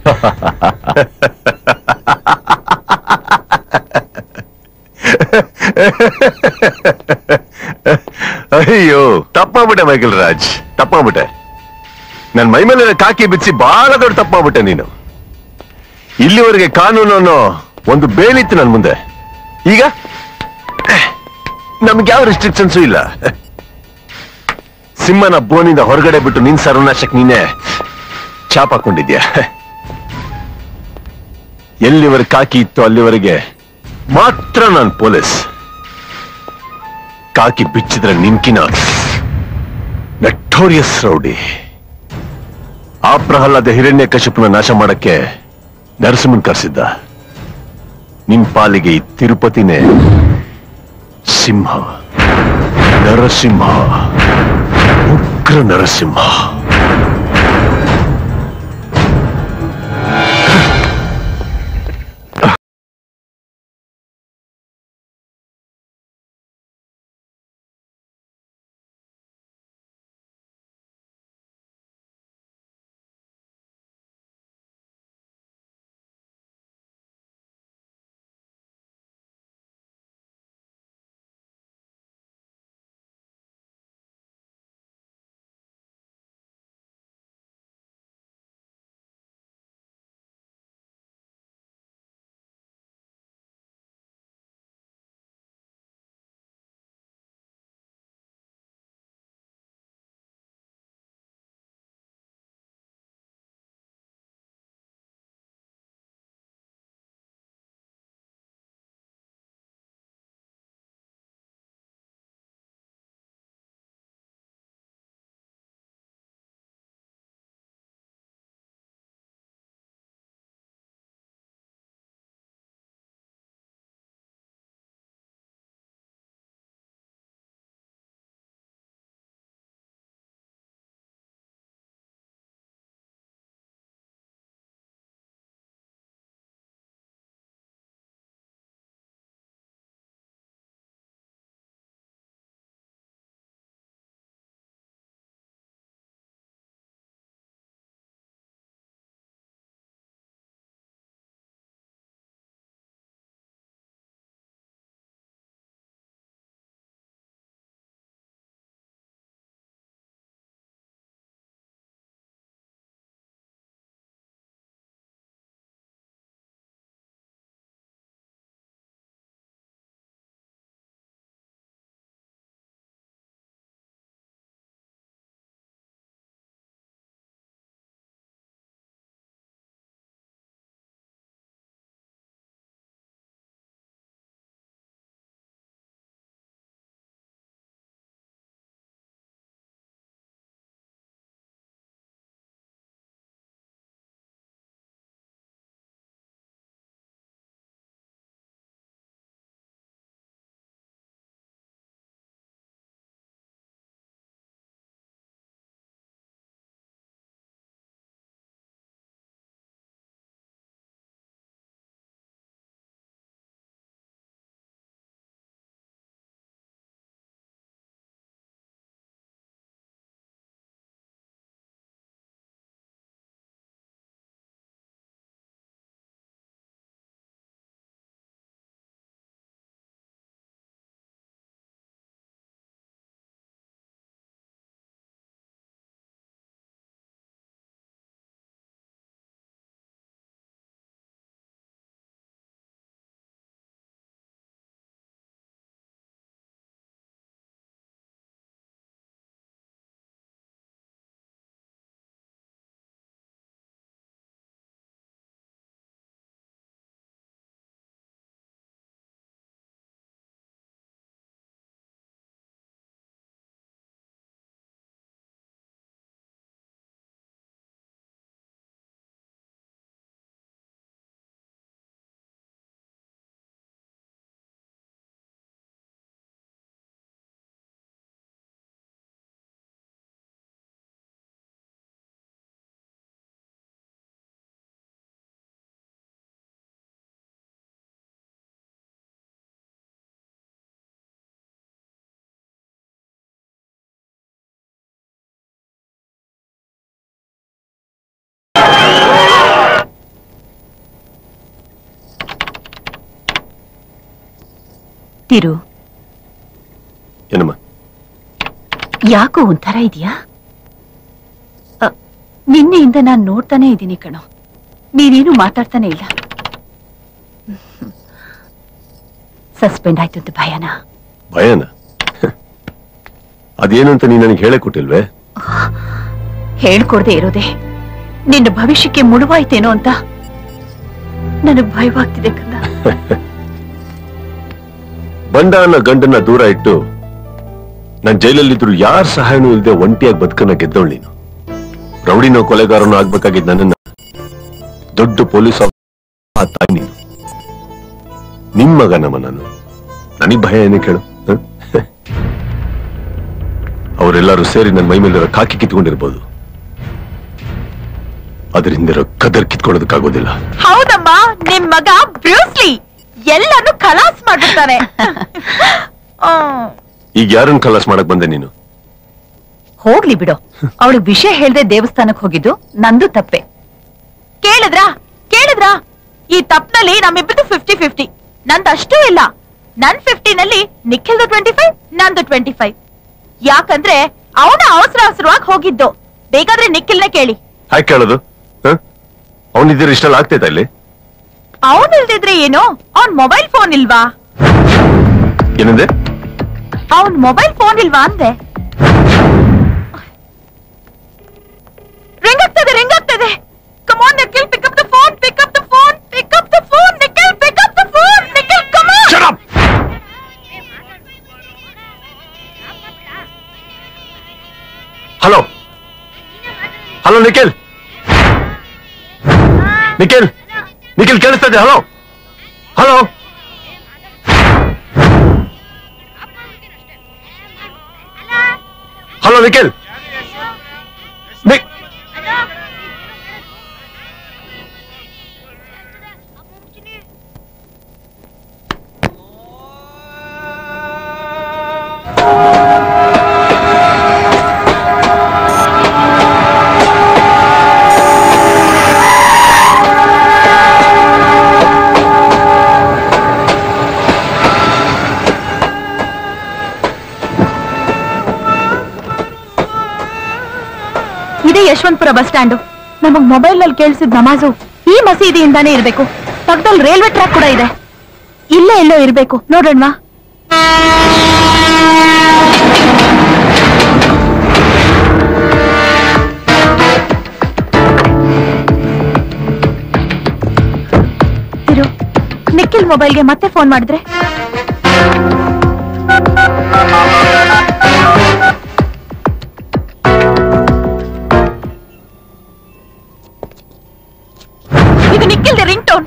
ಅಯ್ಯೋ, ತಪ್ಪಾಗ್ಬಿಟ್ಟೆ ಮೈಕಲ್ ರಾಜ್, ತಪ್ಪಾಗ್ಬಿಟ್ಟೆ. ನನ್ ಮೈ ಮೇಲೆ ಕಾಕಿ ಬಿಚ್ಚಿ ಬಹಳ ದೊಡ್ಡ ತಪ್ಪಾಗ್ಬಿಟ್ಟೆ ನೀನು. ಇಲ್ಲಿವರೆಗೆ ಕಾನೂನು ಅನ್ನೋ ಒಂದು ಬೇಲಿತ್ತು ನನ್ ಮುಂದೆ. ಈಗ ನಮ್ಗೆ ಯಾವ ರೆಸ್ಟ್ರಿಕ್ಷನ್ಸು ಇಲ್ಲ. ಸಿಂಹನ ಬೋನಿಂದ ಹೊರಗಡೆ ಬಿಟ್ಟು ನಿನ್ ಸರ್ವನಾಶಕ್ ನೀನೆ ಚಾಪ್ ಹಾಕೊಂಡಿದ್ಯಾ. ಎಲ್ಲಿವರೆಗೆ ಕಾಕಿ ಇತ್ತು ಅಲ್ಲಿವರೆಗೆ ಮಾತ್ರ ನಾನು ಪೊಲೀಸ್. ಕಾಕಿ ಬಿಚ್ಚಿದ್ರೆ ನಿನ್ಕಿನ ನಟೋರಿಯಸ್ ರೌಡಿ. ಆ ಪ್ರಹ್ಲಾದ ಹಿರಣ್ಯ ಕಶಿಪುನ ನಾಶ ಮಾಡಕ್ಕೆ ನರಸಿಂಹನ್ ಕರೆಸಿದ್ದ. ನಿನ್ ಪಾಲಿಗೆ ಈ ತಿರುಪತಿನೇ ಸಿಂಹ, ನರಸಿಂಹ, ಉಗ್ರ ನರಸಿಂಹ. ತಿರು, ಏನಮ್ಮ? ಯಾಕೋ ಒಂಥರ ಇದೆಯಾ? ನಿನ್ನೆಯಿಂದ ನಾನು ನೋಡ್ತಾನೆ ಇದ್ದೀನಿ ಕಣೋ, ನೀನೇನು ಮಾತಾಡ್ತಾನೆ ಇಲ್ಲ. ಸಸ್ಪೆಂಡ್ ಆಯ್ತು ಅಂತ ಭಯನಾ? ಭಯನಾ? ಅದೇನು ಅಂತ ನೀ ನನಗೆ ಹೇಳೇ ಕೊಟ್ಟಿಲ್ವೇ? ಹೇಳ್ಕೊಡ್ದೆ ಇರೋದೆ ನಿನ್ನ ಭವಿಷ್ಯಕ್ಕೆ ಮುಳುವಾಯ್ತೇನೋ ಅಂತ ನನಗ್ ಭಯವಾಗ್ತಿದೆ ಕಂದ. ಬಂಡ ಅನ್ನೋ ಗಂಡನ್ನ ದೂರ ಇಟ್ಟು ನಾನ್ ಜೈಲಲ್ಲಿದ್ರು ಯಾರ ಸಹಾಯನೂ ಇಲ್ಲದೆ ಒಂಟಿಯಾಗಿ ಬದುಕನ್ನ ಗೆದ್ದವಳು ನೀನು. ರೌಡಿನೋ ಕೊಲೆಗಾರನೋ ಆಗ್ಬೇಕಾಗಿದ್ದ ನನ್ನನ್ನ ದೊಡ್ಡ ಪೊಲೀಸ್ ತಾಯಿ ನೀನು. ನಿಮ್ ಮಗ ನಮ್ಮ ನಾನು, ನನಗ್ ಭಯ ಏನೇ ಕೇಳು? ಅವರೆಲ್ಲರೂ ಸೇರಿ ನನ್ನ ಮೈ ಮೇಲಿರೋ ಕಾಕಿ ಕಿತ್ಕೊಂಡಿರ್ಬೋದು, ಅದರಿಂದಿರೋ ಕದರ್ ಕಿತ್ಕೊಳ್ಳೋದಕ್ಕಾಗೋದಿಲ್ಲ. ಹೌದಮ್ಮ, ನಿಮ್ ಮಗ ಬ್ರೂಸ್ಲಿ ಎಲ್ಲಾನು ಖಲಾಸ್ ಮಾಡ್ಬಿಡ್ತಾನೆ. ಈಗ ಯಾರನ್ನ ಖಲಾಸ್ ಮಾಡಕ್ ಬಂದೆ ನೀನು? ಹೋಗ್ಲಿ ಬಿಡು, ಅವಳಿಗೆ ವಿಷಯ ಹೇಳ್ದೆ ದೇವಸ್ಥಾನಕ್ಕೆ ಹೋಗಿದ್ದು ನಂದು ತಪ್ಪೆ. ಕೇಳಿದ್ರಾ ಈ ತಪ್ಪಿನಲ್ಲಿ ನಮ್ಮಿಬ್ಬರದು 50-50. ನಂದು ಅಷ್ಟೂ ಇಲ್ಲ. ನನ್ 50ನಲ್ಲಿ ನಿಖಿಲ್ದು 25, ನಂದು 25. ಯಾಕಂದ್ರೆ ಅವನ ಅವಸರವಾಗಿ ಹೋಗಿದ್ದು. ಬೇಕಾದ್ರೆ ನಿಖಿಲ್ನೇ ಕೇಳಿ. ಹಾಗೆ ಕೇಳೋದು? ಅವನಿದ್ದೀರ ಇಷ್ಟೆಲ್ಲ ಆಗ್ತೈತಾ ಇಲ್ಲಿ? ಅವನ್ ಇಲ್ದಿದ್ರೆ ಏನೋ, ಅವನ್ ಮೊಬೈಲ್ ಫೋನ್ ಇಲ್ವಾ? ಏನಂದೆ? ಅವನ್ ಮೊಬೈಲ್ ಫೋನ್ ಇಲ್ವಾ ಅಂದೆ. ರಿಂಗ್ ಆಗ್ತದೆ. Come on, Nikhil, pick up the phone. Nikhil, pick up the phone. Nikhil, come on. Shut up. Hello Nikhil ಕೇಳಿಸ್ತಾ ಇದೆ? ಹಲೋ ನಿಖಿಲ್. ಇದೇ ಯಶವಂತಪುರ ಬಸ್ ಸ್ಟ್ಯಾಂಡು. ನಮಗ್ ಮೊಬೈಲ್ ನಲ್ಲಿ ಕೇಳಿಸಿದ ನಮಾಜು ಈ ಮಸೀದಿಯಿಂದಾನೇ ಇರ್ಬೇಕು. ಪಕ್ಕದಲ್ಲಿ ರೈಲ್ವೆ ಟ್ರ್ಯಾಕ್ ಕೂಡ ಇದೆ. ಇಲ್ಲೇ ಎಲ್ಲೋ ಇರ್ಬೇಕು, ನೋಡೋಣವಾ? ನಿಖಿಲ್ ಮೊಬೈಲ್ಗೆ ಮತ್ತೆ ಫೋನ್ ಮಾಡಿದ್ರೆ? ಇದು ನಿಖಿಲ್ದೆ ರಿಂಗ್ ಟೋನ್.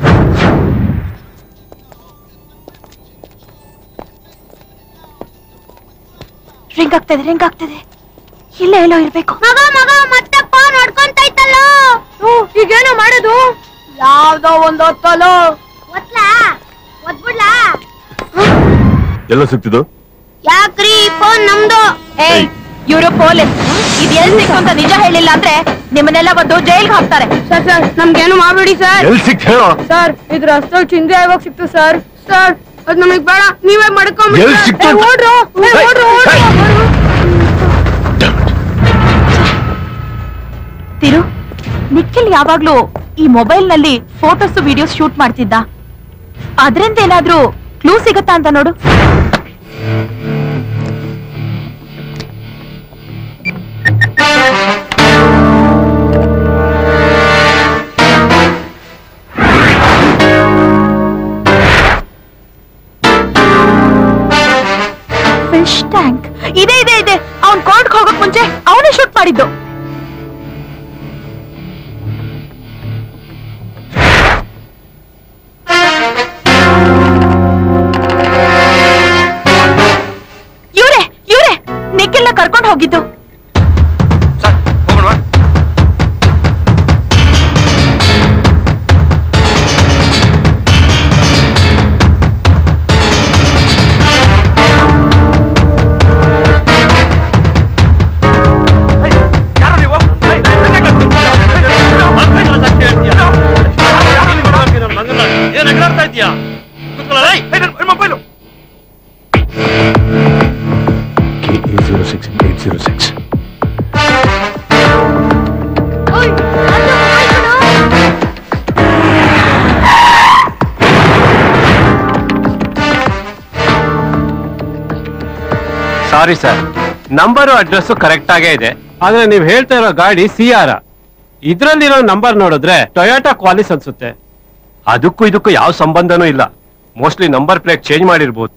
ರಿಂಗ್ ಆಗ್ತದೆ. ಇಲ್ಲೇ ಎಲ್ಲೋ ಇರ್ಬೇಕು. ಮಗ ಮತ್ತೆ ಫೋನ್ ಹೊಡ್ಕೊಂತ ಇತ್ತಲ್ಲ. ಈಗೇನೋ ಮಾಡೋದು? ಯಾವ್ದೋ ಒಂದು ಹೊತ್ತಲು ಒದ್ಬಿಡ್ಲಾ? ಎಲ್ಲ ಸಿಕ್ತಿದ್ದು? ಯಾಕ್ರಿ ಫೋನ್ ನಮ್ದು? ಇವರು ಪೊಲೀಸ್. ಇದು ಎಲ್ಲಿ ಸಿಕ್ತು ಅಂತ ನಿಜ ಹೇಳಿಲ್ಲ ಅಂದ್ರೆ ನಿಮ್ಮನ್ನೆಲ್ಲ ಬಂದು ಜೈಲ್ಗೆ ಹಾಕ್ತಾರೆ. ಸರ್ ನಮ್ಗೇನು ಮಾಡ್ಬೇಡಿ ಸರ್. ಎಲ್ಲಿ ಸಿಕ್ತು ಹೇಳೋ? ಸರ್ ಇದ್ರ ಅಷ್ಟು ಚಿಂತೆ ಆಗೋಗ್ ಸಿಕ್ತು ಸರ್. ಅದ್ ನಮಗ್ ಬೇಡ, ನೀವೇ ಮಾಡ್ಕೊಂಡ್ ಎಲ್ಲಿ ಸಿಕ್ತು? ಓಡ್ರು. ತಿರು, ನಿಖಿಲ್ ಯಾವಾಗ್ಲೂ ಈ ಮೊಬೈಲ್ ನಲ್ಲಿ ಫೋಟೋಸ್ ವಿಡಿಯೋಸ್ ಶೂಟ್ ಮಾಡ್ತಿದ್ದ. ಅದ್ರಿಂದ ಏನಾದ್ರೂ ಕ್ಲೂ ಸಿಗತ್ತಾ ಅಂತ ನೋಡು. ಫಿಶ್ ಟ್ಯಾಂಕ್ ಇದೆ. ಅವನ್ ಕೋರ್ಟ್ಗೆ ಹೋಗಕ್ ಮುಂಚೆ ಅವನೇ ಶೂಟ್ ಮಾಡಿದ್ದು. ಇವ್ರೆ ನಿಖಿಲ್ನ ಕರ್ಕೊಂಡು ಹೋಗಿದ್ದು. Sorry sir, number address correct ಆಗೇ ಇದೆ, ಆದ್ರೆ ನೀವ್ ಹೇಳ್ತಾ ಇರೋ ಗಾಡಿ CR. ಇದ್ರಲ್ಲಿರೋ ನಂಬರ್ ನೋಡಿದ್ರೆ ಟೊಯೋಟಾ ಕ್ವಾಲಿಸ್ ಅನ್ಸುತ್ತೆ. ಅದಕ್ಕೂ ಇದಕ್ಕೂ ಯಾವ ಸಂಬಂಧನೂ ಇಲ್ಲ. ಮೋಸ್ಟ್ಲಿ ನಂಬರ್ ಪ್ಲೇಟ್ ಚೇಂಜ್ ಮಾಡಿರ್ಬೋದು.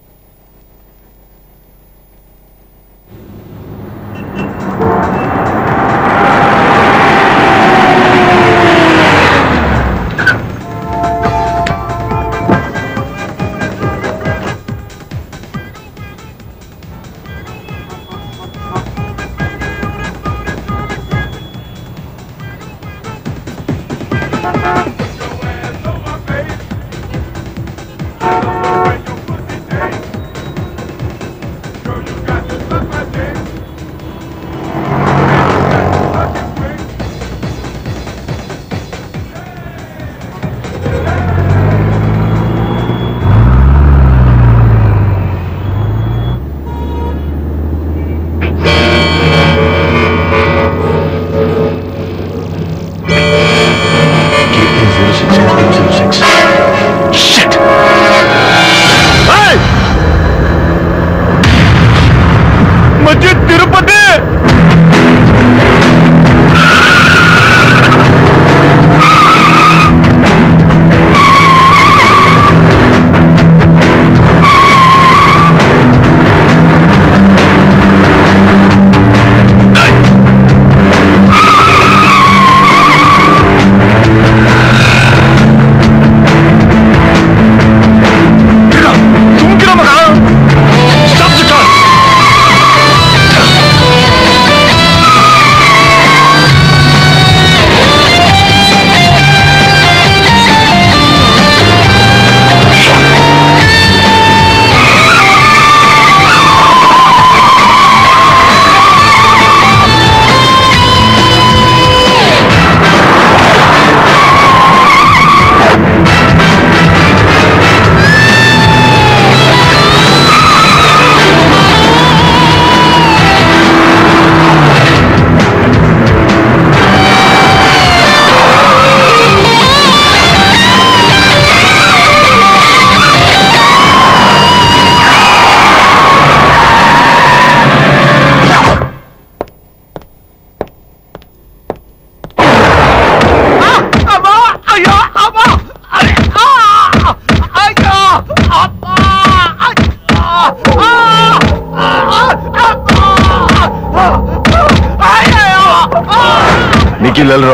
ನಿಖಿಲ್ ಎಲ್ರು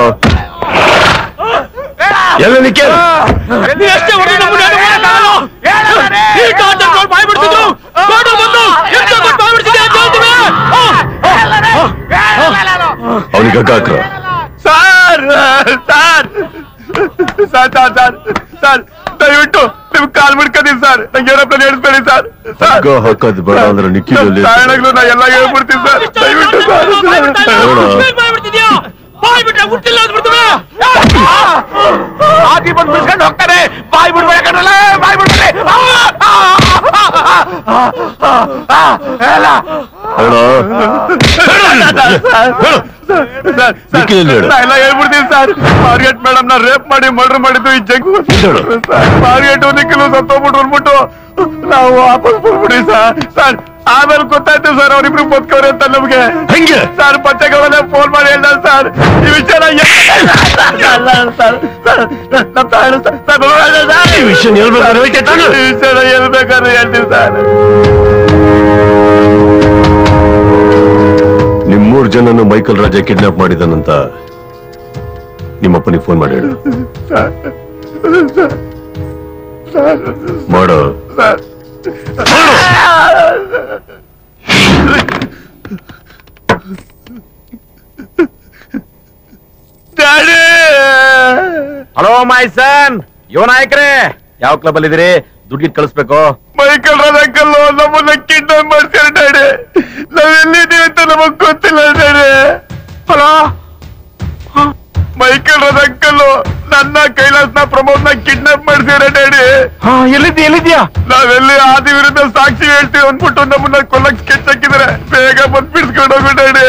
ಎಲ್ಲ ನಿಖಿಲ್ ಅವನಿಗೆ ಹಾಕ್ರ ಸರ್ ದಯವಿಟ್ಟು ನಿಮ್ ಕಾಲ್ ಬಿಡ್ಕದೀನಿ ಸರ್, ನಂಗೆ ಏರೋಪ್ಲೇನ್ ಹೇಳಿಸ್ಬೇಡಿ ಸರ್. ಹಾಕೋದ್ ಬೇಡ ಅಂದ್ರೆ ನಿಖಿಲ್ ಸಾಯಣಗ್ಲು ನಾ ಎಲ್ಲ ಹೇಳ್ಬಿಡ್ತೀನಿ ಸರ್, ದಯವಿಟ್ಟು ಆದಿ ಬಂದು ಬಿಡ್ಸ್ಕೊಂಡು ಹೋಗ್ತಾರೆ. ಬಾಯ್ ಬಿಡ್ಬೇಡ ಕಣಲ್ಲ, ಬಾಯ್ ಬಿಡ್ಬೇಡಿ. ಎಲ್ಲ ಹೇಳ್ಬಿಡ್ತೀನಿ ಸರ್. ಮಾರ್ಗೆಟ್ ಮೇಡಮ್ ನ ರೇಪ್ ಮಾಡಿ ಮರ್ಡರ್ ಮಾಡಿದ್ದು ಈ ಜಗ್ ಮಾರ್ಗೆಟ್ ನಿಖಿಲು ಸತ್ತೋಗ್ಬಿಟ್ಟು ಅಂದ್ಬಿಟ್ಟು ನಾವು ವಾಪಸ್ ಬಂದ್ಬಿಡಿ ಸರ್. ಆಮೇಲೆ ಗೊತ್ತಾಯ್ತು ಸರ್ ಅವ್ರಿಬ್ರು ಬದುಕವ್ರೆ ಅಂತ ನಮ್ಗೆ. ಹೆಂಗೆ ಸರ್ ಪಚ್ಚೆಗಳಲ್ಲೇ ಫೋನ್ ಮಾಡಿ ಹೇಳ್ದ ಸರ್ ಈ ವಿಷಯ ಹೇಳ್ಬೇಕಾದ್ರೆ ಹೇಳ್ತೀವಿ ಸರ್. ನಿಮ್ 3 ಜನನು ಮೈಕಲ್ ರಾಜ ಕಿಡ್ನಾಪ್ ಮಾಡಿದನಂತ ನಿಮ್ಮಪ್ಪನಿಗೆ ಫೋನ್ ಮಾಡಿ ಹೇಳು. ಮಾಡೋ ಹಲೋ ಮೈ ಸನ್, ಯುವ ನಾಯಕರೇ, ಯಾವ ಕ್ಲಬ್ ಅಲ್ಲಿ ಇದೀರಿ? ದುಡ್ಡು ಕಳಿಸ್ಬೇಕು. ಮೈಕಲ್ ರಾಜ್ ಅಂಕಲ್ ನಮ್ಮನ್ನ ಕಿಡ್ನಾಪ್ ಮಾಡ್ತಾರೆ ಡ್ಯಾಡಿ. ನಾವೆಲ್ಲಿದ್ದೀವಿ ಅಂತ ನಮಗ್ ಗೊತ್ತಿಲ್ಲ daddy. Hello Michael Raj uncle ನನ್ನ ಕೈಲಾಸ್ನ ಪ್ರಮೋದ್ನ ಕಿಡ್ನಾಪ್ ಮಾಡ್ಸಿದ್ರೆ ಡ್ಯಾಡಿ. ಎಲ್ಲಿದ್ಯಾ? ನಾವೆಲ್ಲಿ ಆದಿ ವಿರುದ್ಧ ಸಾಕ್ಷಿ ಹೇಳ್ತೀವಿ ಅಂದ್ಬಿಟ್ಟು ನಮ್ಮನ್ನ ಕೊಲ್ಲಕ್ ಸ್ಕೆಚ್ ಹಾಕಿದ್ರೆ ಬೇಗ ಬಂದ್ ಬಿಡ್ಸ್ಕೊಂಡು ಹೋಗು daddy.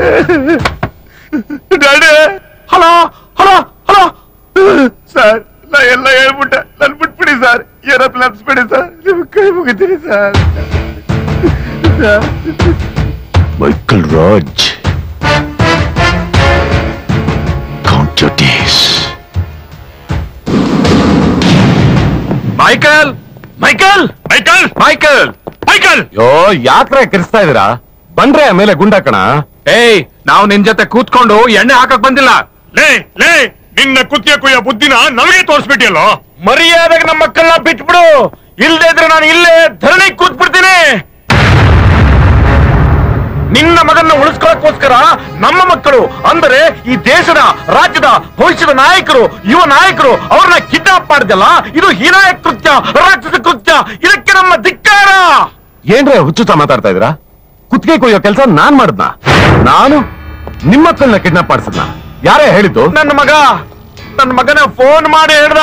Daddy hello hello hello sir, ನಾ ಎಲ್ಲ ಹೇಳ್ಬಿಟ್ಟೆ, ನನ್ ಬಿಟ್ಬಿಡಿ ಸರ್. ಏರೋಪ್ಲೇನ್ ಹತ್ಸ್ಬಿಡಿ ಸರ್, ನಿಮ್ ಕೈ ಮುಗಿತೀನಿ sir. Michael Raj, count your days. Michael Michael Michael Michael Michael ಯೋ ಯಾಕ್ರೆ ಕಿರಿಸ್ತಾ ಇದೀರಾ? ಬಂದ್ರೆ ಆಮೇಲೆ ಗುಂಡಾಕಣ. ಏಯ್ ನಾವು ನಿನ್ ಜೊತೆ ಕೂತ್ಕೊಂಡು ಎಣ್ಣೆ ಹಾಕಕ್ ಬಂದಿಲ್ಲ. ಲೇ ಲೇ ನಿನ್ನ ಕುತ್ತಿಗೆ ಕುಯ್ಯ ಬುದ್ಧಿನ ನಮಗೆ ತೋರಿಸ್ಬಿಟ್ಟಿಯಲ್ಲೋ. ಮರ್ಯಾದೆಗೆ ನಮ್ಮ ಮಕ್ಕಳನ್ನ ಬಿಟ್ಬಿಡು, ಇಲ್ದೇ ಇದ್ರೆ ನಾನು ಇಲ್ಲೇ ಧರಣಿ ಕೂತ್ಬಿಡ್ತೀನಿ. ನಿನ್ನ ಮಗನ್ನ ಉಳಿಸ್ಕೊಳ್ಳೋಕ್ಕೋಸ್ಕರ ನಮ್ಮ ಮಕ್ಕಳು ಅಂದರೆ ಈ ದೇಶದ ರಾಜ್ಯದ ಭವಿಷ್ಯದ ನಾಯಕರು, ಯುವ ನಾಯಕರು ಅವ್ರನ್ನ ಕಿಡ್ನಾಪ್ ಮಾಡಿದಲ್ಲ, ಇದು ಹೀನಾಯ ಕೃತ್ಯ, ರಾಕ್ಷಸ ಕೃತ್ಯ. ಇದಕ್ಕೆ ನಮ್ಮ ಧಿಕ್ಕಾರ. ಏನ್ರೆ ಹುಚ್ಚುತ್ತ ಮಾತಾಡ್ತಾ ಇದ್ದೀರಾ? ಕುತ್ತಿಗೆ ಕೊಯ್ಯೋ ಕೆಲಸ ನಾನ್ ಮಾಡ್ದ್ನ? ನಾನು ನಿಮ್ಮ ಮಕ್ಕಳನ್ನ ಕಿಡ್ನಾಪ್ ಮಾಡಿಸಿದ್ನ? ಯಾರೇ ಹೇಳಿದ್ದು? ನನ್ನ ಮಗನ ಫೋನ್ ಮಾಡಿ ಹೇಳ್ದ.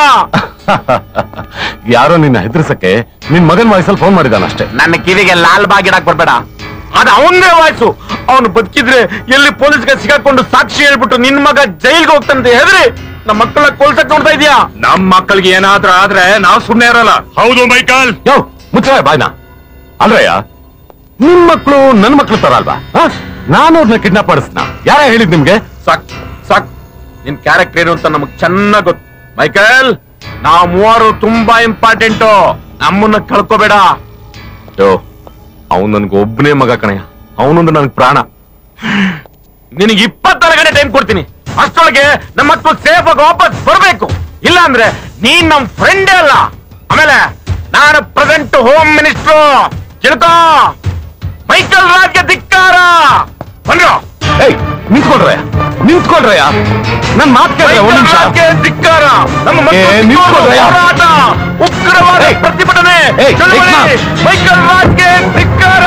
ಯಾರೋ ನಿನ್ನ ಹೆದರ್ಸಕ್ಕೆ ನಿನ್ ಮಗನ್ ವಾಯ್ಸಲ್ಲಿ ಫೋನ್ ಮಾಡಿದಾನಷ್ಟೇ. ನನ್ನ ಕಿವಿಗೆ ಲಾಲ್ ಬಾಗ್ ಇಡಕ್ ಬರ್ಬೇಡ, ಅದು ಅವನ್ನೇ ವಾಯ್ಸು. ಅವನು ಬದುಕಿದ್ರೆ ಎಲ್ಲಿ ಪೊಲೀಸ್ಗೆ ಸಿಗಾಕೊಂಡು ಸಾಕ್ಷಿ ಹೇಳ್ಬಿಟ್ಟು ನಿನ್ ಮಗ ಜೈಲ್ಗೆ ಹೋಗ್ತಾನಂತ ಹೆದರಿ ನಮ್ಮ ಮಕ್ಕಳನ್ನ ಕೊಲ್ಸಕ್ ನೋಡ್ತಾ ಇದೀಯಾ? ನಮ್ ಮಕ್ಕಳಿಗೆ ಏನಾದ್ರೂ ಆದ್ರೆ ನಾವು ಸುಮ್ನೆ ಇರಲ್ಲ. ಹೌದು ಮೈಕಲ್. ಯೋ ಮುಚ್ಚ ಬಾಯ್ನ. ಅಲ್ರಯ್ಯ, ನಿಮ್ ಮಕ್ಕಳು ನನ್ ಮಕ್ಳು ತರ ಅಲ್ವಾ? ನಾನು ಅವ್ರನ್ನ ಕಿಡ್ನಾಪ್ ಮಾಡಿಸ್ನ? ಯಾರೇ ಹೇಳಿದ್ ನಿಮ್ಗೆ? ಸಾಕ್ ಸಾಕ್, ನಿನ್ ಕ್ಯಾರೆಕ್ಟರ್ ಏನು ಅಂತ ನಮಗ್ ಚೆನ್ನಾಗ್ ಗೊತ್ತು. ಮೈಕಲ್, ನಾವು ಮೂವರು ತುಂಬಾ ಇಂಪಾರ್ಟೆಂಟು, ನಮ್ಮನ್ನ ಕಳ್ಕೋಬೇಡ. ಯೋ ಅವನು ನನ್ಗೆ ಒಬ್ಬನೇ ಮಗ ಕಣಯ್ಯ, ಅವನೊಂದು ನನ್ಗೆ ಪ್ರಾಣ. ನಿನಗೆ 24 ಗಂಟೆ ಟೈಮ್ ಕೊಡ್ತೀನಿ, ಅಷ್ಟೊಳಗೆ ನಮ್ಮ ಮಕ್ಕಳು ಸೇಫ್ ಆಗಿ ವಾಪಸ್ ಬರ್ಬೇಕು. ಇಲ್ಲ ಅಂದ್ರೆ ನೀನ್ ನಮ್ ಫ್ರೆಂಡೇ ಅಲ್ಲ. ಆಮೇಲೆ ನಾನು ಪ್ರೆಸೆಂಟ್ ಹೋಮ್ ಮಿನಿಸ್ಟ್ರು, ತಿಳ್ಕೋ. ಮೈಕಲ್ ರಾಜ್ಗೆ ಧಿಕ್ಕಾರ. ಬಂದ್ರು ನಿಂತ್ಕೊಳ್ರಯ್ಯ, ನನ್ ಮಾತು ಕೇಳಿ. ಒಂದ್ ನಿಮಿಷ. ಧಿಕ್ಕಾರ. ನಮ್ಮ ಹೋರಾಟ, ಉಗ್ರವಾದ ಪ್ರತಿಭಟನೆ, ಚಳವಳಿ. ಮೈಕಲ್ ರಾಜ್ಗೆ ಧಿಕ್ಕಾರ.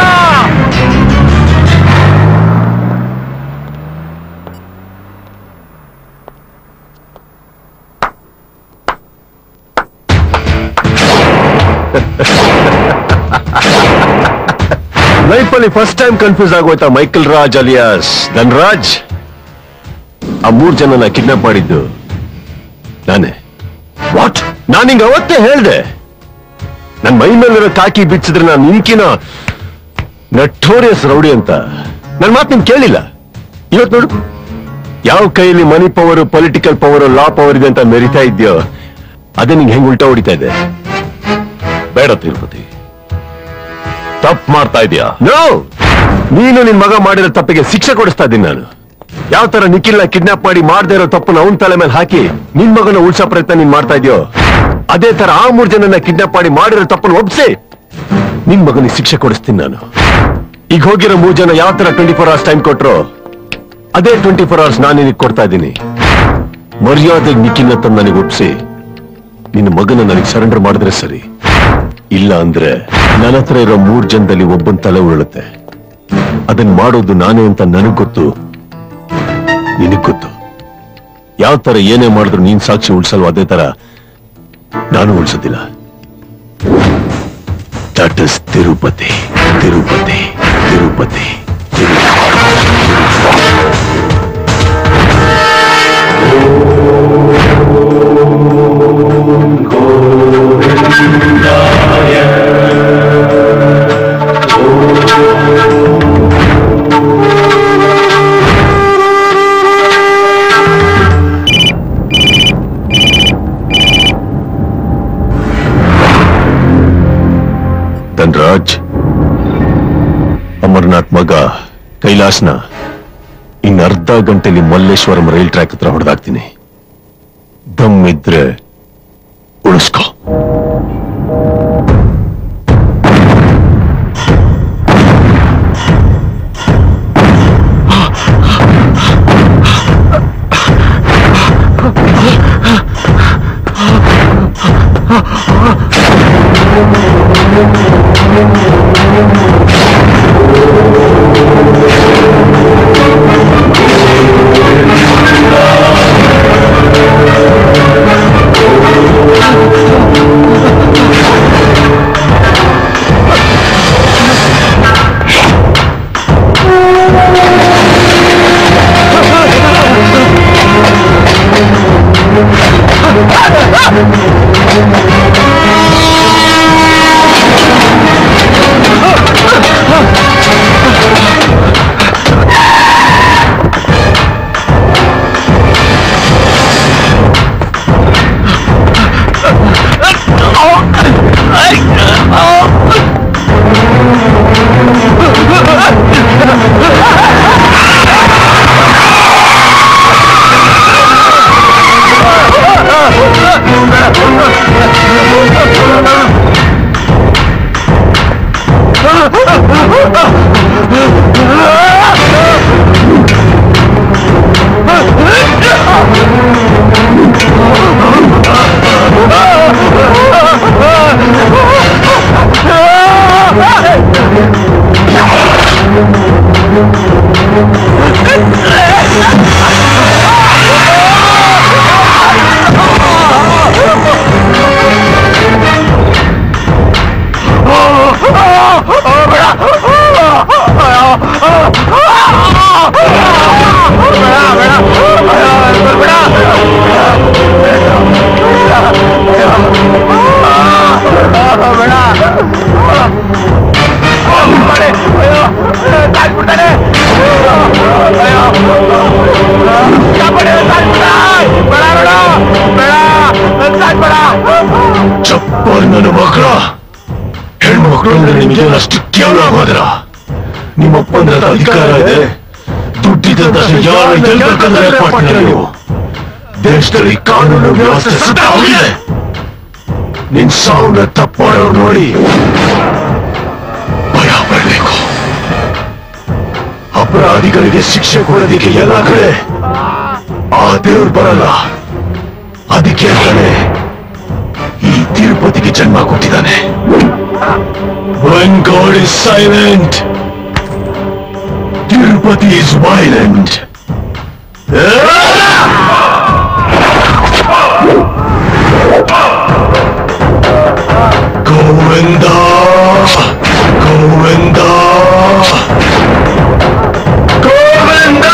ಲೈಫಲ್ಲಿ ಫಸ್ಟ್ ಟೈಮ್ ಕನ್ಫ್ಯೂಸ್ ಆಗೋಯ್ತಾ ಮೈಕಲ್ ರಾಜ್ ಅಲಿಯಾಸ್ ಧನ್ರಾಜ್? ಆ 3 ಜನನ ಕಿಡ್ನಾಪ್ ಮಾಡಿದ್ದು ನಾನೇ. ವಾಟ್? ನಾನು ಹಿಂಗ ಅವತ್ತೇ ಹೇಳ್ದೆ, ನನ್ ಮೈ ಮೇಲಿರೋ ಕಾಕಿ ಬಿಚ್ಚಿದ್ರೆ ನಾನು ನಿನ್ಕಿನ ನಟೋರಿಯಸ್ ರೌಡಿ ಅಂತ. ನನ್ ಮಾತು ನೀನ್ ಕೇಳಿಲ್ಲ. ಇವತ್ತು ನೋಡು, ಯಾವ ಕೈಯಲ್ಲಿ money power, political power, law power ಇದೆ ಅಂತ ಮೆರಿತಾ ಇದ್ಯೋ, ಅದೇ ನಿಂಗೆ ಹೆಂಗ್ ಉಲ್ಟಾ ಹೊಡಿತಾ ಇದೆ. ಬೇಡ ತಿರುಪತಿ, ತಪ್ಪು ಮಾಡ್ತಾ ಇದೀಯಾ? ನೋ, ನೀನು ನಿನ್ ಮಗ ಮಾಡಿರೋ ತಪ್ಪಿಗೆ ಶಿಕ್ಷೆ ಕೊಡಿಸ್ತಾ ಇದ್ದೀನಿ ನಾನು. ಯಾವ ತರ ನಿಖಿಲ್ನ ಕಿಡ್ನಾಪ್ ಮಾಡಿ ಮಾಡದೇ ಇರೋ ತಪ್ಪನ್ನ ಅವನ್ ತಲೆ ಮೇಲೆ ಹಾಕಿ ನಿನ್ ಮಗನ ಉಳ್ಸೋ ಪ್ರಯತ್ನ ನೀನ್ ಮಾಡ್ತಾ ಇದೆಯೋ, ಅದೇ ತರ ಆ 3 ಜನನ ಕಿಡ್ನಾಪ್ ಮಾಡಿ ಮಾಡಿರೋ ತಪ್ಪನ್ನು ಒಪ್ಸಿ ನಿನ್ ಮಗನಿಗೆ ಶಿಕ್ಷೆ ಕೊಡಿಸ್ತೀನಿ ನಾನು. ಈಗ ಹೋಗಿರೋ 3 ಜನ ಯಾವ ತರ 24 hours ಟೈಮ್ ಕೊಟ್ರು, ಅದೇ 24 hours ನಾನು ನಿನಗೆ ಕೊಡ್ತಾ ಇದ್ದೀನಿ. ಮರ್ಯಾದೆಗೆ ನಿಖಿಲ್ನ ತಂದು ನನಗೆ ಒಪ್ಸಿ ನಿನ್ನ ಮಗನ ನನಗೆ ಸರೆಂಡರ್ ಮಾಡಿದ್ರೆ ಸರಿ. ಇಲ್ಲ ಅಂದ್ರೆ ನನ್ನ ಹತ್ರ ಇರೋ 3 ಜನದಲ್ಲಿ ಒಬ್ಬನ ತಲೆ ಉರುಳುತ್ತೆ. ಅದನ್ನ ಮಾಡೋದು ನಾನೇ ಅಂತ ನನಗ್ ಗೊತ್ತು, ನಿನಗ್ ಗೊತ್ತು. ಯಾವ ತರ ಏನೇ ಮಾಡಿದ್ರು ನೀನ್ ಸಾಕ್ಷಿ ಉಳಿಸಲ್ವ, ಅದೇ ತರ ನಾನು ಉಳಿಸೋದಿಲ್ಲ. ದಟ್ ಇಸ್ ತಿರುಪತಿ, ತಿರುಪತಿ, ತಿರುಪತಿ, ಧನ್ರಾಜ್, ಅಮರ್ನಾಥ್ ಮಗ ಕೈಲಾಸ್ನ ಇನ್ ಅರ್ಧ ಗಂಟೆಲಿ ಮಲ್ಲೇಶ್ವರಂ ರೈಲ್ ಟ್ರ್ಯಾಕ್ ಹತ್ರ ಹೊಡೆದಾಕ್ತೀನಿ. ದಮ್ ಇದ್ರೆ ಉಳಿಸ್ಕೋ. ಚಪ್ಪರ್ ನನ್ನ ಮಕ್ಕಳ ಹೆಣ್ಮಕ್ಳು ಅಂದ್ರೆ ನಿಮಗೆ ಅಷ್ಟು ಕೇವಲ ಹೋದ್ರ ನಿಮ್ಮಪ್ಪಂದ್ರದ ಅಧಿಕಾರ ಇದೆ ದುಡ್ಡಿದ್ದ ಯಾರು ಎಲ್ಲಿ ಬೇಕಂದ್ರೆ ಮಾಡ್ತೀರ ನೀವು ದೇಶದಲ್ಲಿ ಕಾನೂನು ವ್ಯವಸ್ಥೆ ಸುತ್ತಾಗಿದೆ ನಿನ್ ಸಾವನ್ನ ತಪ್ಪಾಡೋರು ನೋಡಿ ಭಯ ಪಡಬೇಕು ಅಪರಾಧಿಗಳಿಗೆ ಶಿಕ್ಷೆ ಕೊಡೋದಿಕ್ಕೆ ಎಲ್ಲ ಕಡೆ ಆ ದೇವ್ರು ಬರಲ್ಲ ಅದಕ್ಕೆ ಅಂತಾನೆ ಈ ತಿರುಪತಿಗೆ ಜನ್ಮ ಕೊಟ್ಟಿದ್ದಾನೆ When God is silent, Tirupati is violent. Govinda, Govinda, Govinda.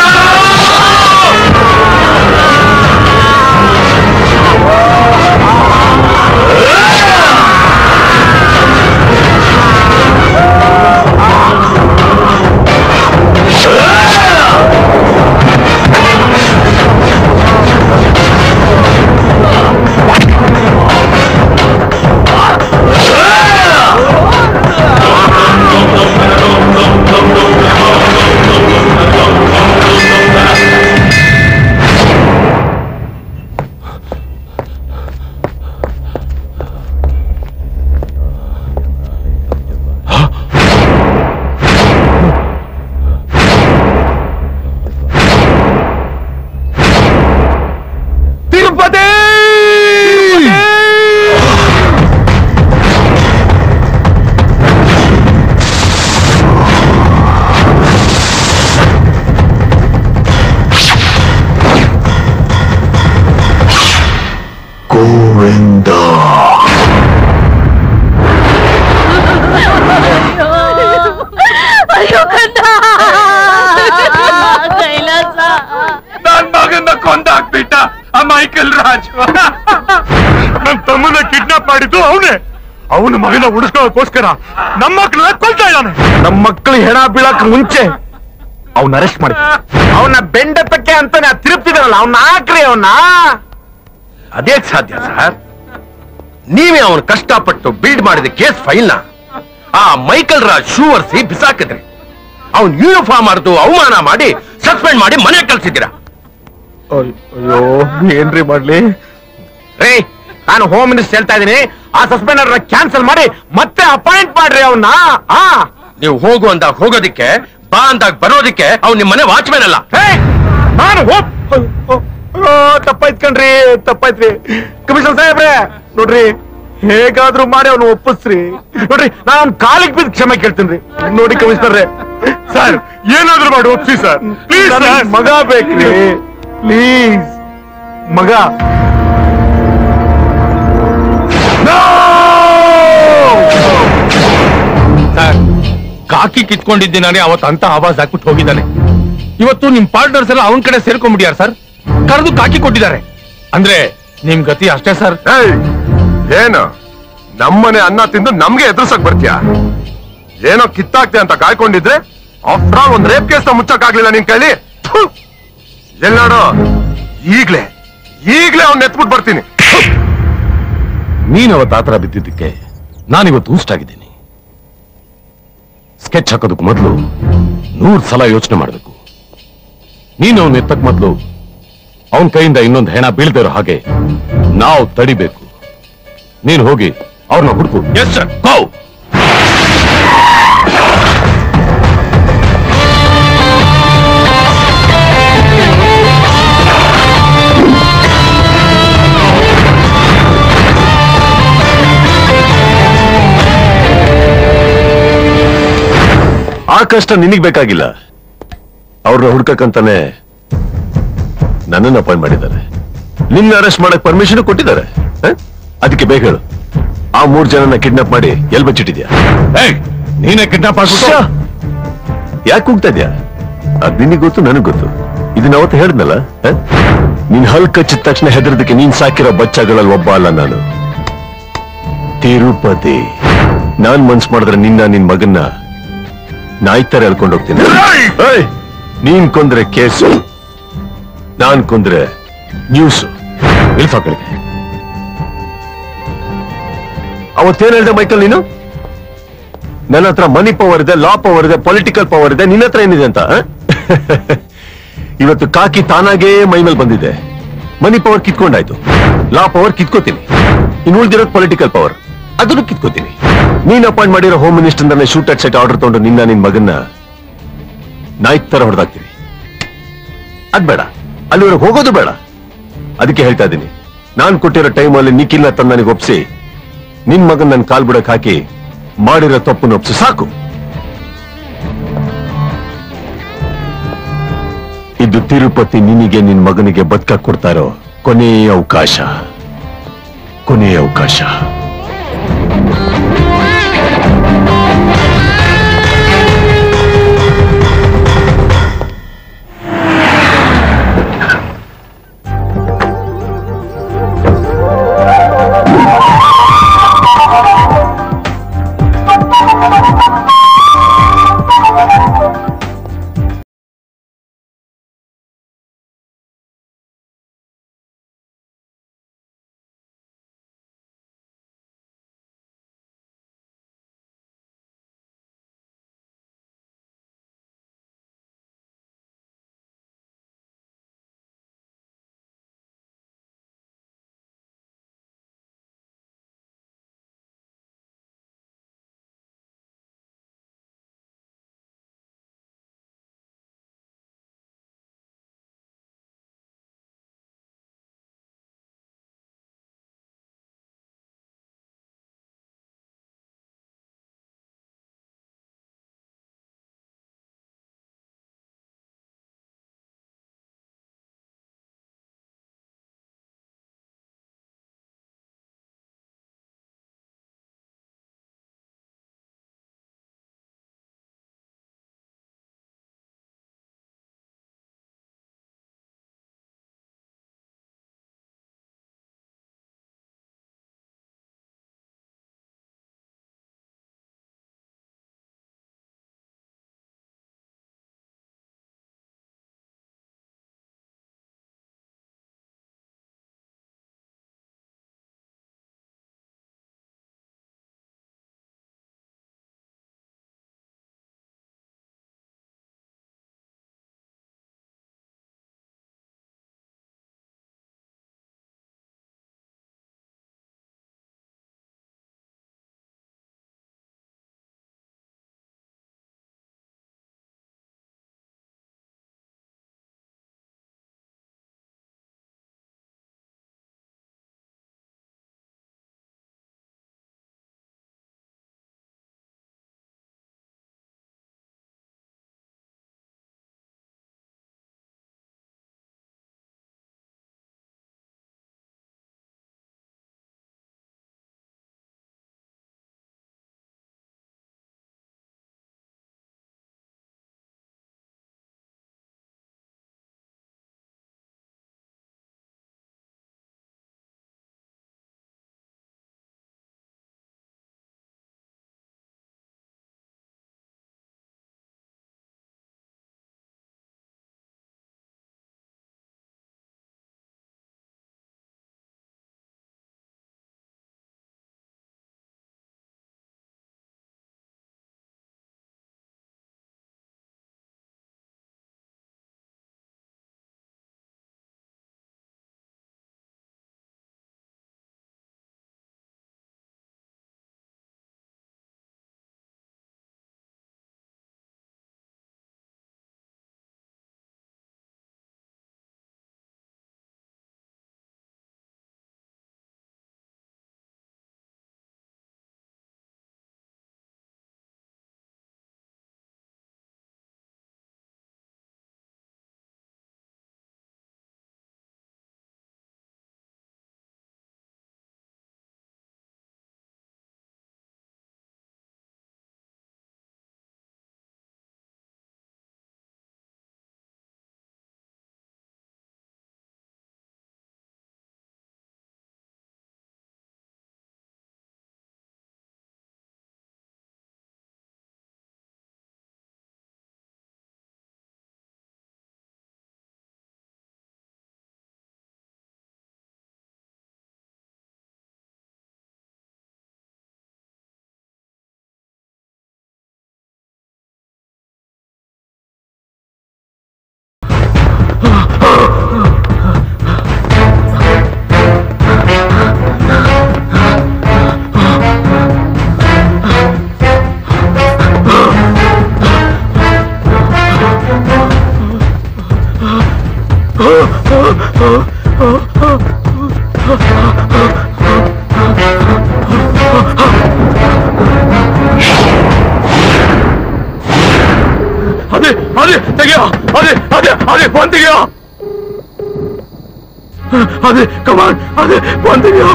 Michael Raj ನನ್ನ ತಮ್ಮನ ಕಿಡ್ನಾಪ್ ಮಾಡಿದ್ದು ಅವನೇ. ಅವನ ಮಗನ ಉಳಿಸ್ಕೊಳ್ಳೋಕೋಸ್ಕರ ನಮ್ಮ ಮಕ್ಕಳನ್ನ ಕೊಲ್ತಾ ಇದ್ದಾನೆ. ನಮ್ಮ ಮಕ್ಕಳು ಹೆಣ ಬೀಳಕ್ ಮುಂಚೆ ಅವನ್ನ ಅರೆಸ್ಟ್ ಮಾಡಿ ಅವನ್ನ ಬೆಂಡತಕ್ಕೆ ಅಂತಾನೆ ತಿರುಪ್ತಿದಾರಲ್ಲ ಅವನ್ನ ಹಾಕ್ರಿ ಅವನ್ನ. ಅದೇ ಸಾಧ್ಯ ಸರ್. ನೀವೇ ಅವನು ಕಷ್ಟಪಟ್ಟು ಬಿಲ್ಡ್ ಮಾಡಿದ ಕೇಸ್ ಫೈಲ್ನ ಆ ಮೈಕಲ್ ರಾಜ್ ಶೂ ಒರೆಸಿ ಬಿಸಾಕಿದ್ರಿ. ಅವನ್ ಯೂನಿಫಾರ್ಮ್ ಮಾಡಿದ್ದು ಅವಮಾನ ಮಾಡಿ ಸಸ್ಪೆಂಡ್ ಮಾಡಿ ಮನೆ ಕಳ್ಸಿದ್ದೀರಾ. ಅಯ್ಯೋ ಏನ್ರಿ ಮಾಡ್ಲಿ ರೇ, ನಾನು ಹೋಮ್ ಮಿನಿಸ್ಟರ್ ಹೇಳ್ತಾ ಇದೀನಿ, ಆ ಸಸ್ಪೆಂಡರ್ ಕ್ಯಾನ್ಸಲ್ ಮಾಡಿ ಮತ್ತೆ ಅಪಾಯಿಂಟ್ ಮಾಡ್ರಿ ಅವನ್ನ. ನೀವು ಹೋಗು ಅಂದಾಗ ಹೋಗೋದಿಕ್ಕೆ, ಬಾ ಅಂದಾಗ ಬರೋದಿಕ್ಕೆ ಅವ್ನು ನಿಮ್ಮ ಮನೆ ವಾಚ್ಮ್ಯಾನ್ ಅಲ್ಲ. ನಾನು ತಪ್ಪಾಯ್ತು ಕಣ್ರಿ, ತಪ್ಪಾಯ್ತ್ರಿ. ಕಮಿಷನರ್ ಸಾಹೇಬ್ರೆ ನೋಡ್ರಿ, ಹೇಗಾದ್ರೂ ಮಾಡಿ ಅವನು ಒಪ್ಪಿಸ್ರಿ. ನೋಡ್ರಿ, ನಾನು ಅವ್ನ ಕಾಲಿಗೆ ಬಿದ್ದು ಕ್ಷಮೆ ಕೇಳ್ತೀನಿ. ನೋಡಿ ಕಮಿಷನರ್ ಸರ್, ಏನಾದ್ರೂ ಮಾಡಿ ಒಪ್ಸಿ ಸರ್ ಪ್ಲೀಸ್. ಮಗ ಬೇಕ್ರಿ, ಪ್ಲೀಸ್ ಮಗ. ಸರ್, ಕಾಕಿ ಕಿತ್ಕೊಂಡಿದ್ದೇನೆ ಅವತ್ತು ಅಂತ ಆವಾಜ್ ಹಾಕ್ಬಿಟ್ಟು ಹೋಗಿದ್ದಾನೆ. ಇವತ್ತು ನಿಮ್ ಪಾರ್ಟ್ನರ್ಸ್ ಎಲ್ಲ ಅವನ ಕಡೆ ಸೇರ್ಕೊಂಡ್ಬಿಡ್ಯಾರ ಸರ್. ಕರೆದು ಕಾಕಿ ಕೊಟ್ಟಿದ್ದಾರೆ. ಅಂದ್ರೆ ನಿಮ್ ಗತಿ ಅಷ್ಟೇ ಸರ್. ಏನು ನಮ್ಮನೆ ಅನ್ನ ತಿಂದು ನಮ್ಗೆ ಎದುರ್ಸಕ್ ಬರ್ತೀಯ? ಏನೋ ಕಿತ್ತಾಕ್ತೆ ಅಂತ ಕಾಯ್ಕೊಂಡಿದ್ರೆ ಆಫ್ಟರ್ ಆಲ್ ಒಂದ್ ರೇಪ್ ಕೇಸ್ ಮುಚ್ಚಕ್ಕಾಗ್ಲಿಲ್ಲ ನಿನ್ ಕೈಲಿ. ಎಲ್ಲಾಡೋ ಈಗ್ಲೇ ಅವ್ನ ಎತ್ಬಿಟ್ಟು ಬರ್ತೀನಿ. ನೀನವತ್ತು ಆತರ ಬಿದ್ದಿದ್ದಕ್ಕೆ ನಾನಿವತ್ತು ಊಷ್ಟಾಗಿದ್ದೀನಿ. ಸ್ಕೆಚ್ ಹಾಕೋದಕ್ಕೆ ಮೊದಲು 100 ಸಲ ಯೋಚನೆ ಮಾಡಬೇಕು. ನೀನು ಅವನ್ ಎತ್ತಕ್ ಮೊದಲು ಅವನ ಕೈಯಿಂದ ಇನ್ನೊಂದು ಹೆಣ ಬೀಳ್ದಿರೋ ಹಾಗೆ ನಾವು ತಡಿಬೇಕು. ನೀನು ಹೋಗಿ ಅವ್ರನ್ನ ಹುಡುಕು. Yes sir. ಗೋ. ಆ ಕಷ್ಟ ನಿನಗ್ ಬೇಕಾಗಿಲ್ಲ. ಅವ್ರನ್ನ ಹುಡ್ಕಕ್ಕಂತಾನೆ ನನ್ನನ್ನು ಅಪಾಯಿಂಟ್ ಮಾಡಿದ್ದಾರೆ. ನಿನ್ನ ಅರೆಸ್ಟ್ ಮಾಡಕ್ ಪರ್ಮಿಷನ್ ಕೊಟ್ಟಿದ್ದಾರೆ. ಅದಕ್ಕೆ ಬೇಗ ಹೇಳು, ಆ 3 ಜನನ ಕಿಡ್ನಾಪ್ ಮಾಡಿ ಎಲ್ ಬಚ್ಚಿಟ್ಟಿದ್ಯಾ? ನೀನೇ ಕಿಡ್ನಾಪ್ ಮಾಡ್ಬಿಟ್ಟು ಯಾಕೆ ಹೋಗ್ತಾ ಇದ್ಯಾ? ಅದ್ ನಿನಗ್ ಗೊತ್ತು, ನನಗ್ ಗೊತ್ತು. ಇದನ್ನ ಅವತ್ತು ಹೇಳಿದ್ನಲ್ಲ, ನಿನ್ ಹಲ್ ಕಚ್ಚಿದ ತಕ್ಷಣ ಹೆದರದಕ್ಕೆ ನೀನ್ ಸಾಕಿರೋ ಬಚ್ಚಗಳಲ್ಲಿ ಒಬ್ಬ ಅಲ್ಲ ನಾನು. ತಿರುಪತಿ. ನಾನ್ ಮನ್ಸ್ ಮಾಡಿದ್ರೆ ನಿನ್ನ ನಿನ್ ಮಗನ್ನ ನಾಯಿ ತರ ಹೇಳ್ಕೊಂಡು ಹೋಗ್ತೀನಿ. ಏಯ್! ನೀನ್ ಕೊಂದ್ರೆ ಕೇಸು, ನಾನ್ ಕೊಂದ್ರೆ ನ್ಯೂಸು. ಇಲ್ಫಾಕಳಿಗೆ ಅವತ್ತೇನ್ ಹೇಳ್ದೆ ಮೈಕಲ್ ನೀನು? ನನ್ನ ಹತ್ರ ಮನಿ ಪವರ್ ಇದೆ, ಲಾ ಪವರ್ ಇದೆ, ಪೊಲಿಟಿಕಲ್ ಪವರ್ ಇದೆ, ನಿನ್ನ ಹತ್ರ ಏನಿದೆ ಅಂತ? ಇವತ್ತು ಕಾಕಿ ತಾನಾಗೇ ಮೈ ಮೇಲೆ ಬಂದಿದೆ. ಮನಿ ಪವರ್ ಕಿತ್ಕೊಂಡಾಯ್ತು, ಲಾ ಪವರ್ ಕಿತ್ಕೋತೀನಿ, ಇನ್ನು ಉಳಿದಿರೋದು ಪೊಲಿಟಿಕಲ್ ಪವರ್, ಅದನ್ನು ಕಿತ್ಕೋತೀನಿ. ನೀನ್ ಅಪಾಯಿಂಟ್ ಮಾಡಿರೋ home minister shoot at sight order ತಗೊಂಡು ನಿನ್ ಮಗನ್ನ ನಾಯ್ಕ್ ತರ ಹೊಡೆದಾಕ್ತೀನಿ. ಅದ್ ಬೇಡ, ಅಲ್ಲಿವರೆಗೆ ಹೋಗೋದು ಬೇಡ. ಅದಕ್ಕೆ ಹೇಳ್ತಾ ಇದ್ದೀನಿ, ನಾನ್ ಕೊಟ್ಟಿರೋ ಟೈಮಲ್ಲಿ ನಿಖಿಲ್ನ ತಂದು ನನಗೆ ಒಪ್ಸಿ ನಿನ್ ಮಗನ್ ನನ್ ಕಾಲ್ ಬಿಡಕ್ ಹಾಕಿ ಮಾಡಿರೋ ತಪ್ಪನ್ನು ಒಪ್ಸಿ ಸಾಕು. ಇದು ತಿರುಪತಿ ನಿನಗೆ ನಿನ್ ಮಗನಿಗೆ ಬದುಕಕ್ ಕೊಡ್ತಾ ಇರೋ ಕೊನೆಯ ಅವಕಾಶ. ಅದೇ ಅದೇ ತೆಗಿಯೋ, ಅದೇ ಅದೇ ಅದೇ ಫೋನ್ ತೆಗಿಯೋ, ಅದೇ ಕಮಾನ್, ಅದೇ ಫೋನ್ ತೆಗಿಯೋ.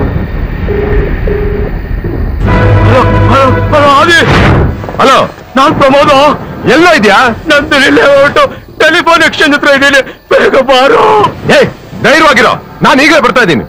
ಹಲೋ ಹಲೋ ಹಲೋ ಅದೇ. ಹಲೋ, ನಾನ್ ಪ್ರಮೋದ. ಎಲ್ಲ ಇದೆಯಾ? ನಂದು ಇಲ್ಲೇ ಹೊರಟು ಟೆಲಿಫೋನ್ ಎಕ್ಸ್ಚೇಂಜ್ ಹತ್ರ ಇದ್ದೀನಿ, ಬೇಗ ಬಾರೋ. ಏ, ಧೈರ್ಯವಾಗಿರೋ, ನಾನು ಈಗಲೇ ಬರ್ತಾ ಇದ್ದೀನಿ.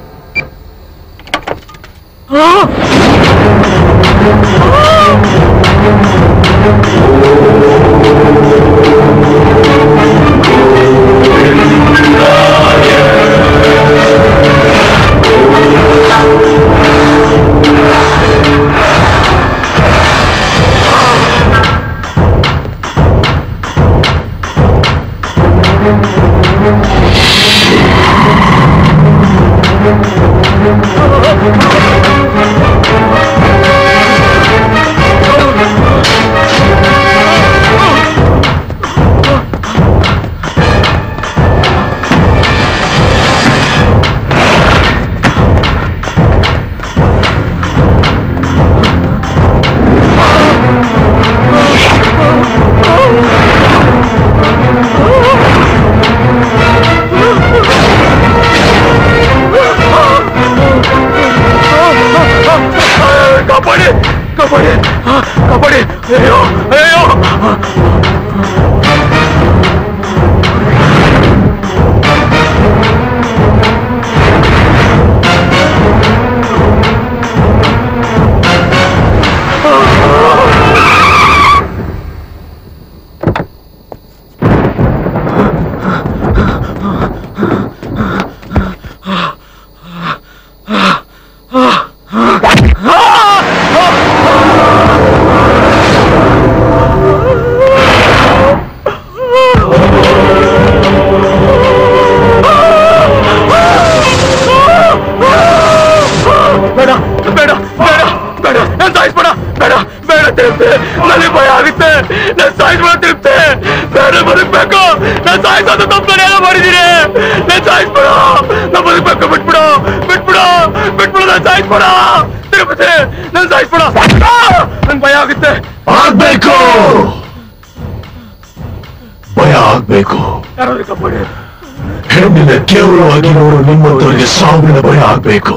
ಹೆಣ್ಣಿನ ಕೇವಲವಾಗಿ ನೋಡು ನಿಮ್ಮಂತವರಿಗೆ ಸಾವಿನ ಭಯ ಆಗ್ಬೇಕು.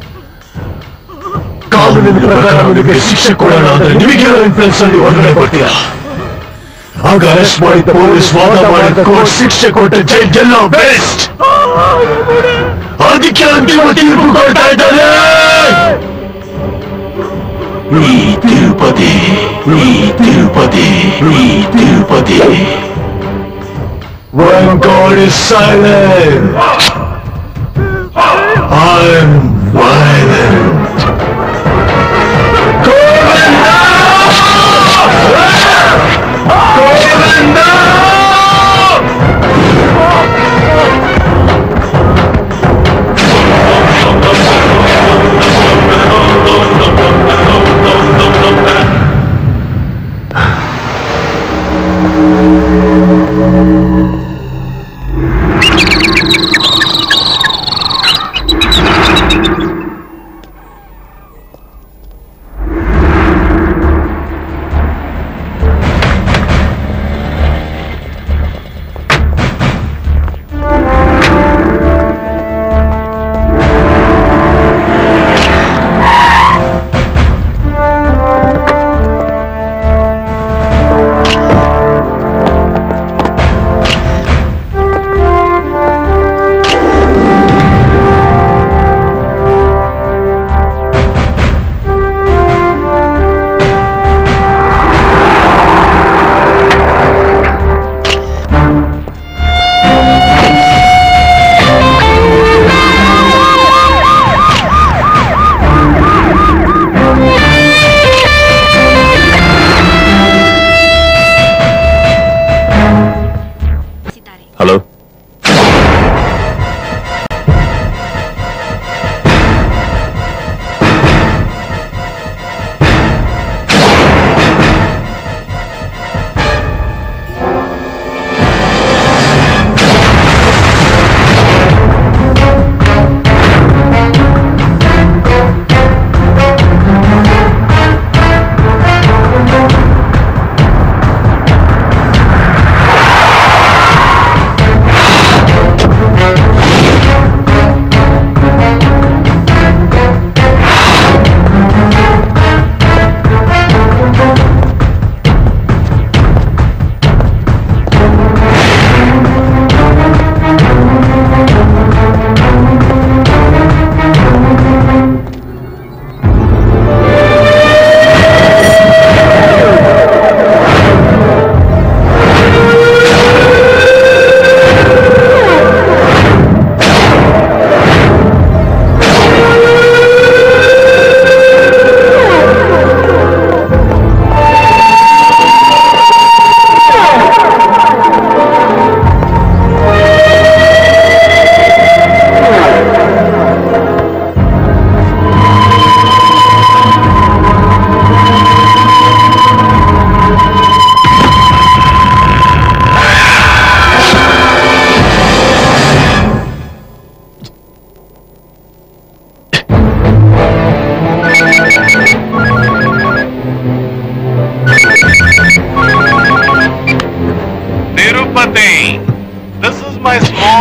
ಕಾನೂನಿನ ಪ್ರಕಾರ ನಿಮಗೆ ಶಿಕ್ಷೆ ಕೊಡೋಣ ಅಂದ್ರೆ ನಿಮಗೆ ಇನ್ಫ್ಲುಯೆನ್ಸ್ ಅಲ್ಲಿ ಹೊರಗಡೆ ಬರ್ತೀರಾ. ಆಗ ಅರೆಸ್ಟ್ ಮಾಡಿದ ಪೊಲೀಸ್ ವಾದ ಮಾಡಿದ ಕೋರ್ಟ್ ಶಿಕ್ಷೆ ಕೊಟ್ಟ ಜಡ್ಜ್ ಬೆಸ್ಟ್. ಅದಕ್ಕೆ ಅಂತಿಮ ತೀರ್ಪು ಕೊಡ್ತಾ ಇದ್ದಾರೆ. ಈ ತಿರುಪತಿ, ಈ ತಿರುಪತಿ, ಈ Tirupati. When God is silent, I'm violent. Govinda! Govinda!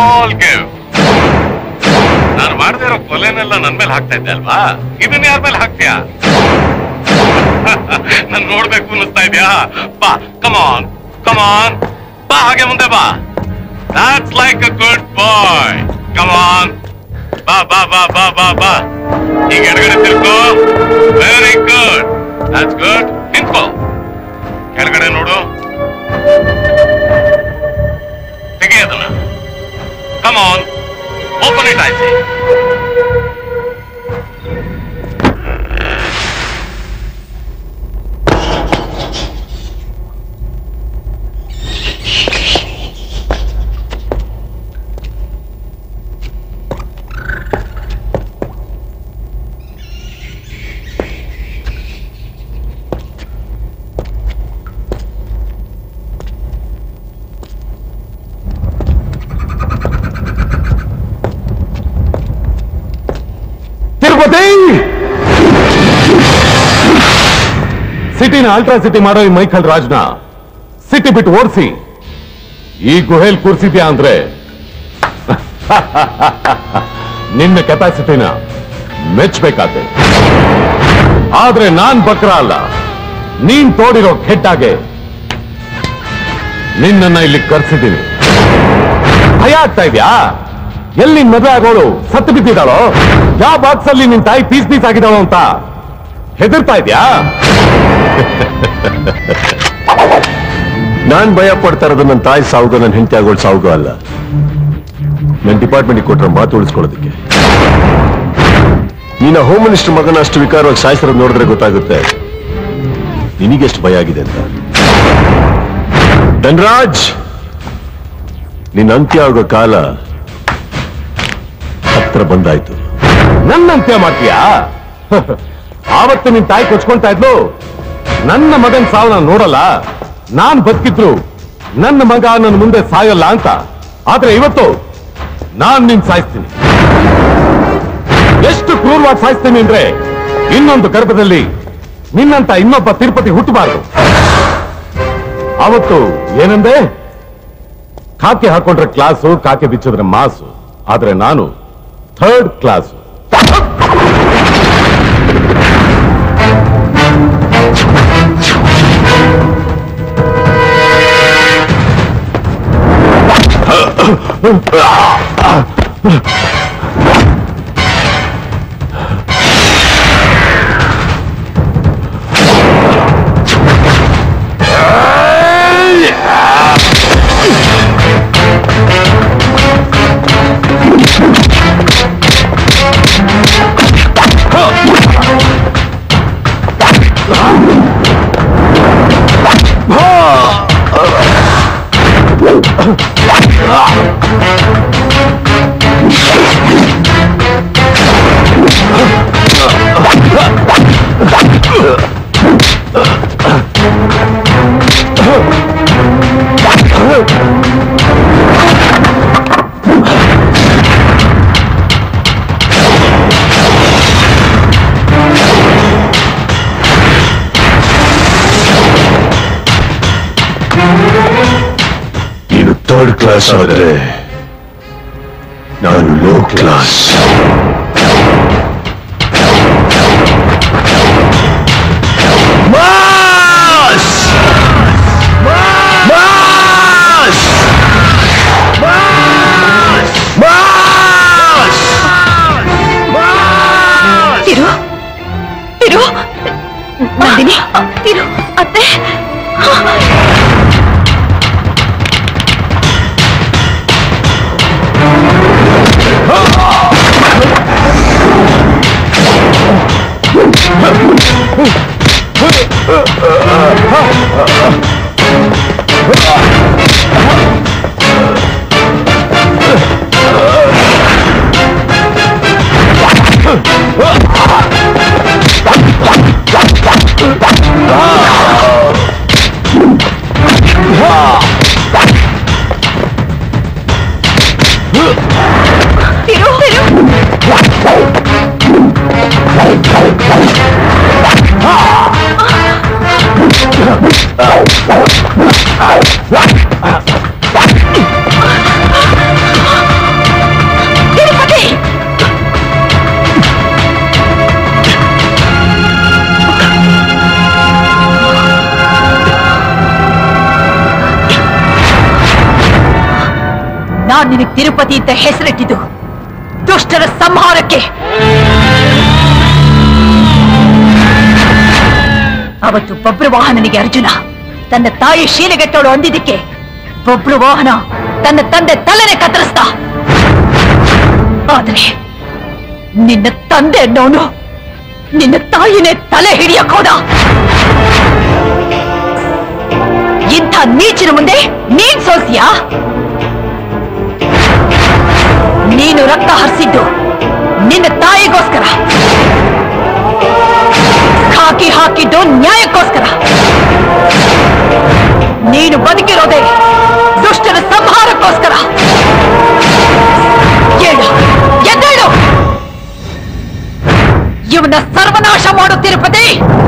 Small give. ನಾನು ಮಾಡದೇ ಇರೋ ಕೊಲೆನೆಲ್ಲ ನನ್ ಮೇಲೆ ಹಾಕ್ತಾ ಇದ್ದೆ ಅಲ್ವಾ, ಇದನ್ನ ಯಾರ ಮೇಲೆ ಹಾಕ್ತೀಯಾ? ನನ್ ನೋಡ್ಬೇಕು ಅನ್ನಿಸ್ತಾ ಇದ್ಯಾ? ಬಾ, ಕಮಾನ್ ಕಮಾನ್, ಬಾ ಹಾಗೆ ಮುಂದೆ ಬಾ. That's like a good boy. Come on. ಬಾ ಬಾ ಬಾ ಬಾ ಬಾ ಬಾ. ಈಗ ಎಡಗಡೆ ತಿರ್ಕೋ. Very good. That's good. ನಿಂತ್ಕೋ. ಕೆಳಗಡೆ ನೋಡು. ತೆಗಿ ಅದನ್ನ. Come on. Open it, I say. ಸಿಟಿನ ಅಲ್ಟ್ರಾ ಸಿಟಿ ಮಾಡೋ ಈ ಮೈಕಲ್ ರಾಜ್ನ ಸಿಟಿ ಬಿಟ್ಟು ಓಡಿಸಿ ಈ ಗುಹೆಲ್ ಕೂರ್ಸಿದ್ಯಾ ಅಂದ್ರೆ ನಿನ್ನ ಕೆಪಾಸಿಟಿನ ಮೆಚ್ಚಬೇಕಾದೆ. ಆದ್ರೆ ನಾನ್ ಬಕ್ರ ಅಲ್ಲ, ನೀನ್ ತೋಡಿರೋ ಕೆಟ್ಟಾಗೆ ನಿನ್ನನ್ನ ಇಲ್ಲಿ ಕರ್ಸಿದ್ದೀನಿ. ಭಯ ಆಗ್ತಾ ಇದ್ಯಾ? ಎಲ್ಲಿ ಮದುವೆ ಆಗೋಳು ಸತ್ತು ಬಿದ್ದಿದ್ದಾಳೋ, ಯಾವ ಬಾಕ್ಸ್ ಅಲ್ಲಿ ನಿನ್ ತಾಯಿ ಪೀಸ್ ಪೀಸ್ ಆಗಿದ್ದಾಳೋ ಅಂತ ಹೆದರ್ತಾ ಇದ್ಯಾ? ನಾನ್ ಭಯ ಪಡ್ತಾ ಇರೋದು ನನ್ನ ತಾಯಿ ಸಾವುಗ, ನನ್ನ ಹೆಂಡತಿ ಆಗೋಳು ಸಾವುಗ ಅಲ್ಲ. ನನ್ನ ಡಿಪಾರ್ಟ್ಮೆಂಟ್ ಕೊಟ್ಟರೆ ಮಾತು ಉಳಿಸ್ಕೊಳ್ಳೋದಕ್ಕೆ. ನೀನ ಹೋಮ್ ಮಿನಿಸ್ಟರ್ ಮಗನ ಅಷ್ಟು ವಿಕಾರವಾಗಿ ಸಾಯಿಸಿರೋದು ನೋಡಿದ್ರೆ ಗೊತ್ತಾಗುತ್ತೆ ನಿನಗೆಷ್ಟು ಭಯ ಆಗಿದೆ ಅಂತ. ಧನ್ರಾಜ್, ನಿನ್ನ ಅಂತ್ಯ ಆಗೋ ಕಾಲ ಹತ್ರ ಬಂದಾಯ್ತು. ನನ್ನ ಅಂತ್ಯ ಮಾಡ್ತೀಯಾ? ಆವತ್ತು ನಿನ್ ತಾಯಿ ಕೊಚ್ಕೊಂತಾ ಇದ್ಲು, ನನ್ನ ಮಗನ್ ಸಾವು ನಾನು ನೋಡಲ್ಲ, ನಾನ್ ಬದುಕಿದ್ರು ನನ್ನ ಮಗ ನನ್ನ ಮುಂದೆ ಸಾಯಲ್ಲ ಅಂತ. ಆದ್ರೆ ಇವತ್ತು ನಾನ್ ನಿನ್ ಸಾಯಿಸ್ತೀನಿ. ಎಷ್ಟು ಕ್ರೂರವಾಗಿ ಸಾಯಿಸ್ತೀನಿ ಅಂದ್ರೆ ಇನ್ನೊಂದು ಗರ್ಭದಲ್ಲಿ ನಿನ್ನಂತ ಇನ್ನೊಬ್ಬ ತಿರುಪತಿ ಹುಟ್ಟಬಾರದು. ಅವತ್ತು ಏನಂದೆ? ಕಾಕಿ ಹಾಕೊಂಡ್ರೆ ಕ್ಲಾಸು, ಕಾಕಿ ಬಿಚ್ಚಿದ್ರೆ ಮಾಸು. ಆದ್ರೆ ನಾನು ಥರ್ಡ್ ಕ್ಲಾಸು. ನೀನು ಥರ್ಡ್ ಕ್ಲಾಸ್ ಆದ್ರೆ ನಾನು ಲೋ ಕ್ಲಾಸ್. ನಂದಿನಿ, ತಿರು ಅತ್ತೆ. ನಾನ್ ನಿನಗೆ ತಿರುಪತಿ ಅಂತ ಹೆಸರಿಟ್ಟಿದ್ದು ದುಷ್ಟರ ಸಂಹಾರಕ್ಕೆ. ಅವತ್ತು ಬಬ್ರುವಾಹನನಿಗೆ ಅರ್ಜುನ ತನ್ನ ತಾಯಿ ಶೀಲಗೆಟ್ಟೋಳು ಅಂದಿದ್ದಕ್ಕೆ ಬಬ್ರುವಾಹನ ತನ್ನ ತಂದೆ ತಲೆನೆ ಕತ್ತರಿಸ್ದ. ಆದ್ರೆ ನಿನ್ನ ತಂದೆ ಅನ್ನೋನು ನಿನ್ನ ತಾಯಿನೇ ತಲೆ ಹಿಡಿಯಕ್ ಹೋದ. ಇಂಥ ನೀಚಿನ ಮುಂದೆ ನೀನ್ ಸೋಲ್ತೀಯಾ? ನೀನು ರಕ್ತ ಹರಿಸಿದ್ದು ನಿನ್ನ ತಾಯಿಗೋಸ್ಕರ, ಹಾಕಿದ್ದು ನ್ಯಾಯಕ್ಕೋಸ್ಕರ. ನೀನು ಬದುಕಿರೋದೇ ದುಷ್ಟರ ಸಂಹಾರಕ್ಕೋಸ್ಕರ. ಎದ್ದೇಳು, ಇವನ ಸರ್ವನಾಶ ಮಾಡು ತಿರುಪತಿ.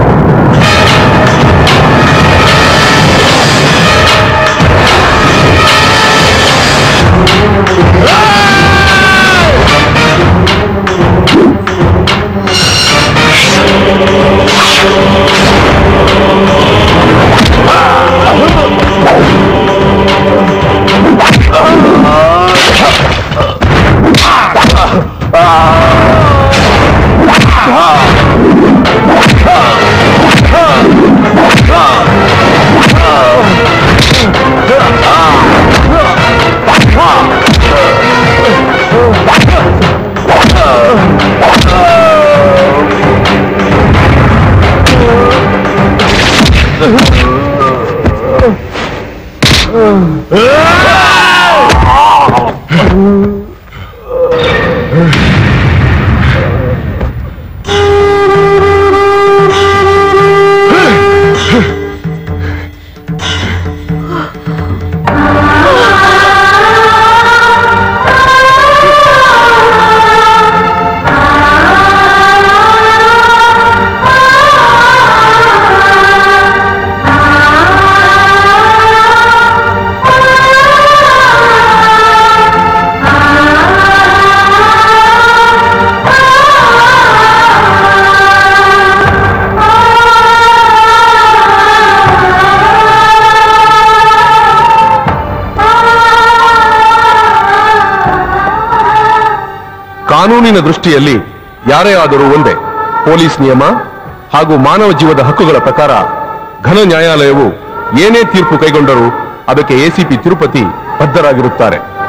ಕಾನೂನಿನ ದೃಷ್ಟಿಯಲ್ಲಿ ಯಾರೇ ಆದರೂ ಒಂದೇ. ಪೊಲೀಸ್ ನಿಯಮ ಹಾಗೂ ಮಾನವ ಜೀವದ ಹಕ್ಕುಗಳ ಪ್ರಕಾರ ಘನ ನ್ಯಾಯಾಲಯವು ಏನೇ ತೀರ್ಪು ಕೈಗೊಂಡರೂ ಅದಕ್ಕೆ ಎಸಿಪಿ ತಿರುಪತಿ ಬದ್ಧರಾಗಿರುತ್ತಾರೆ.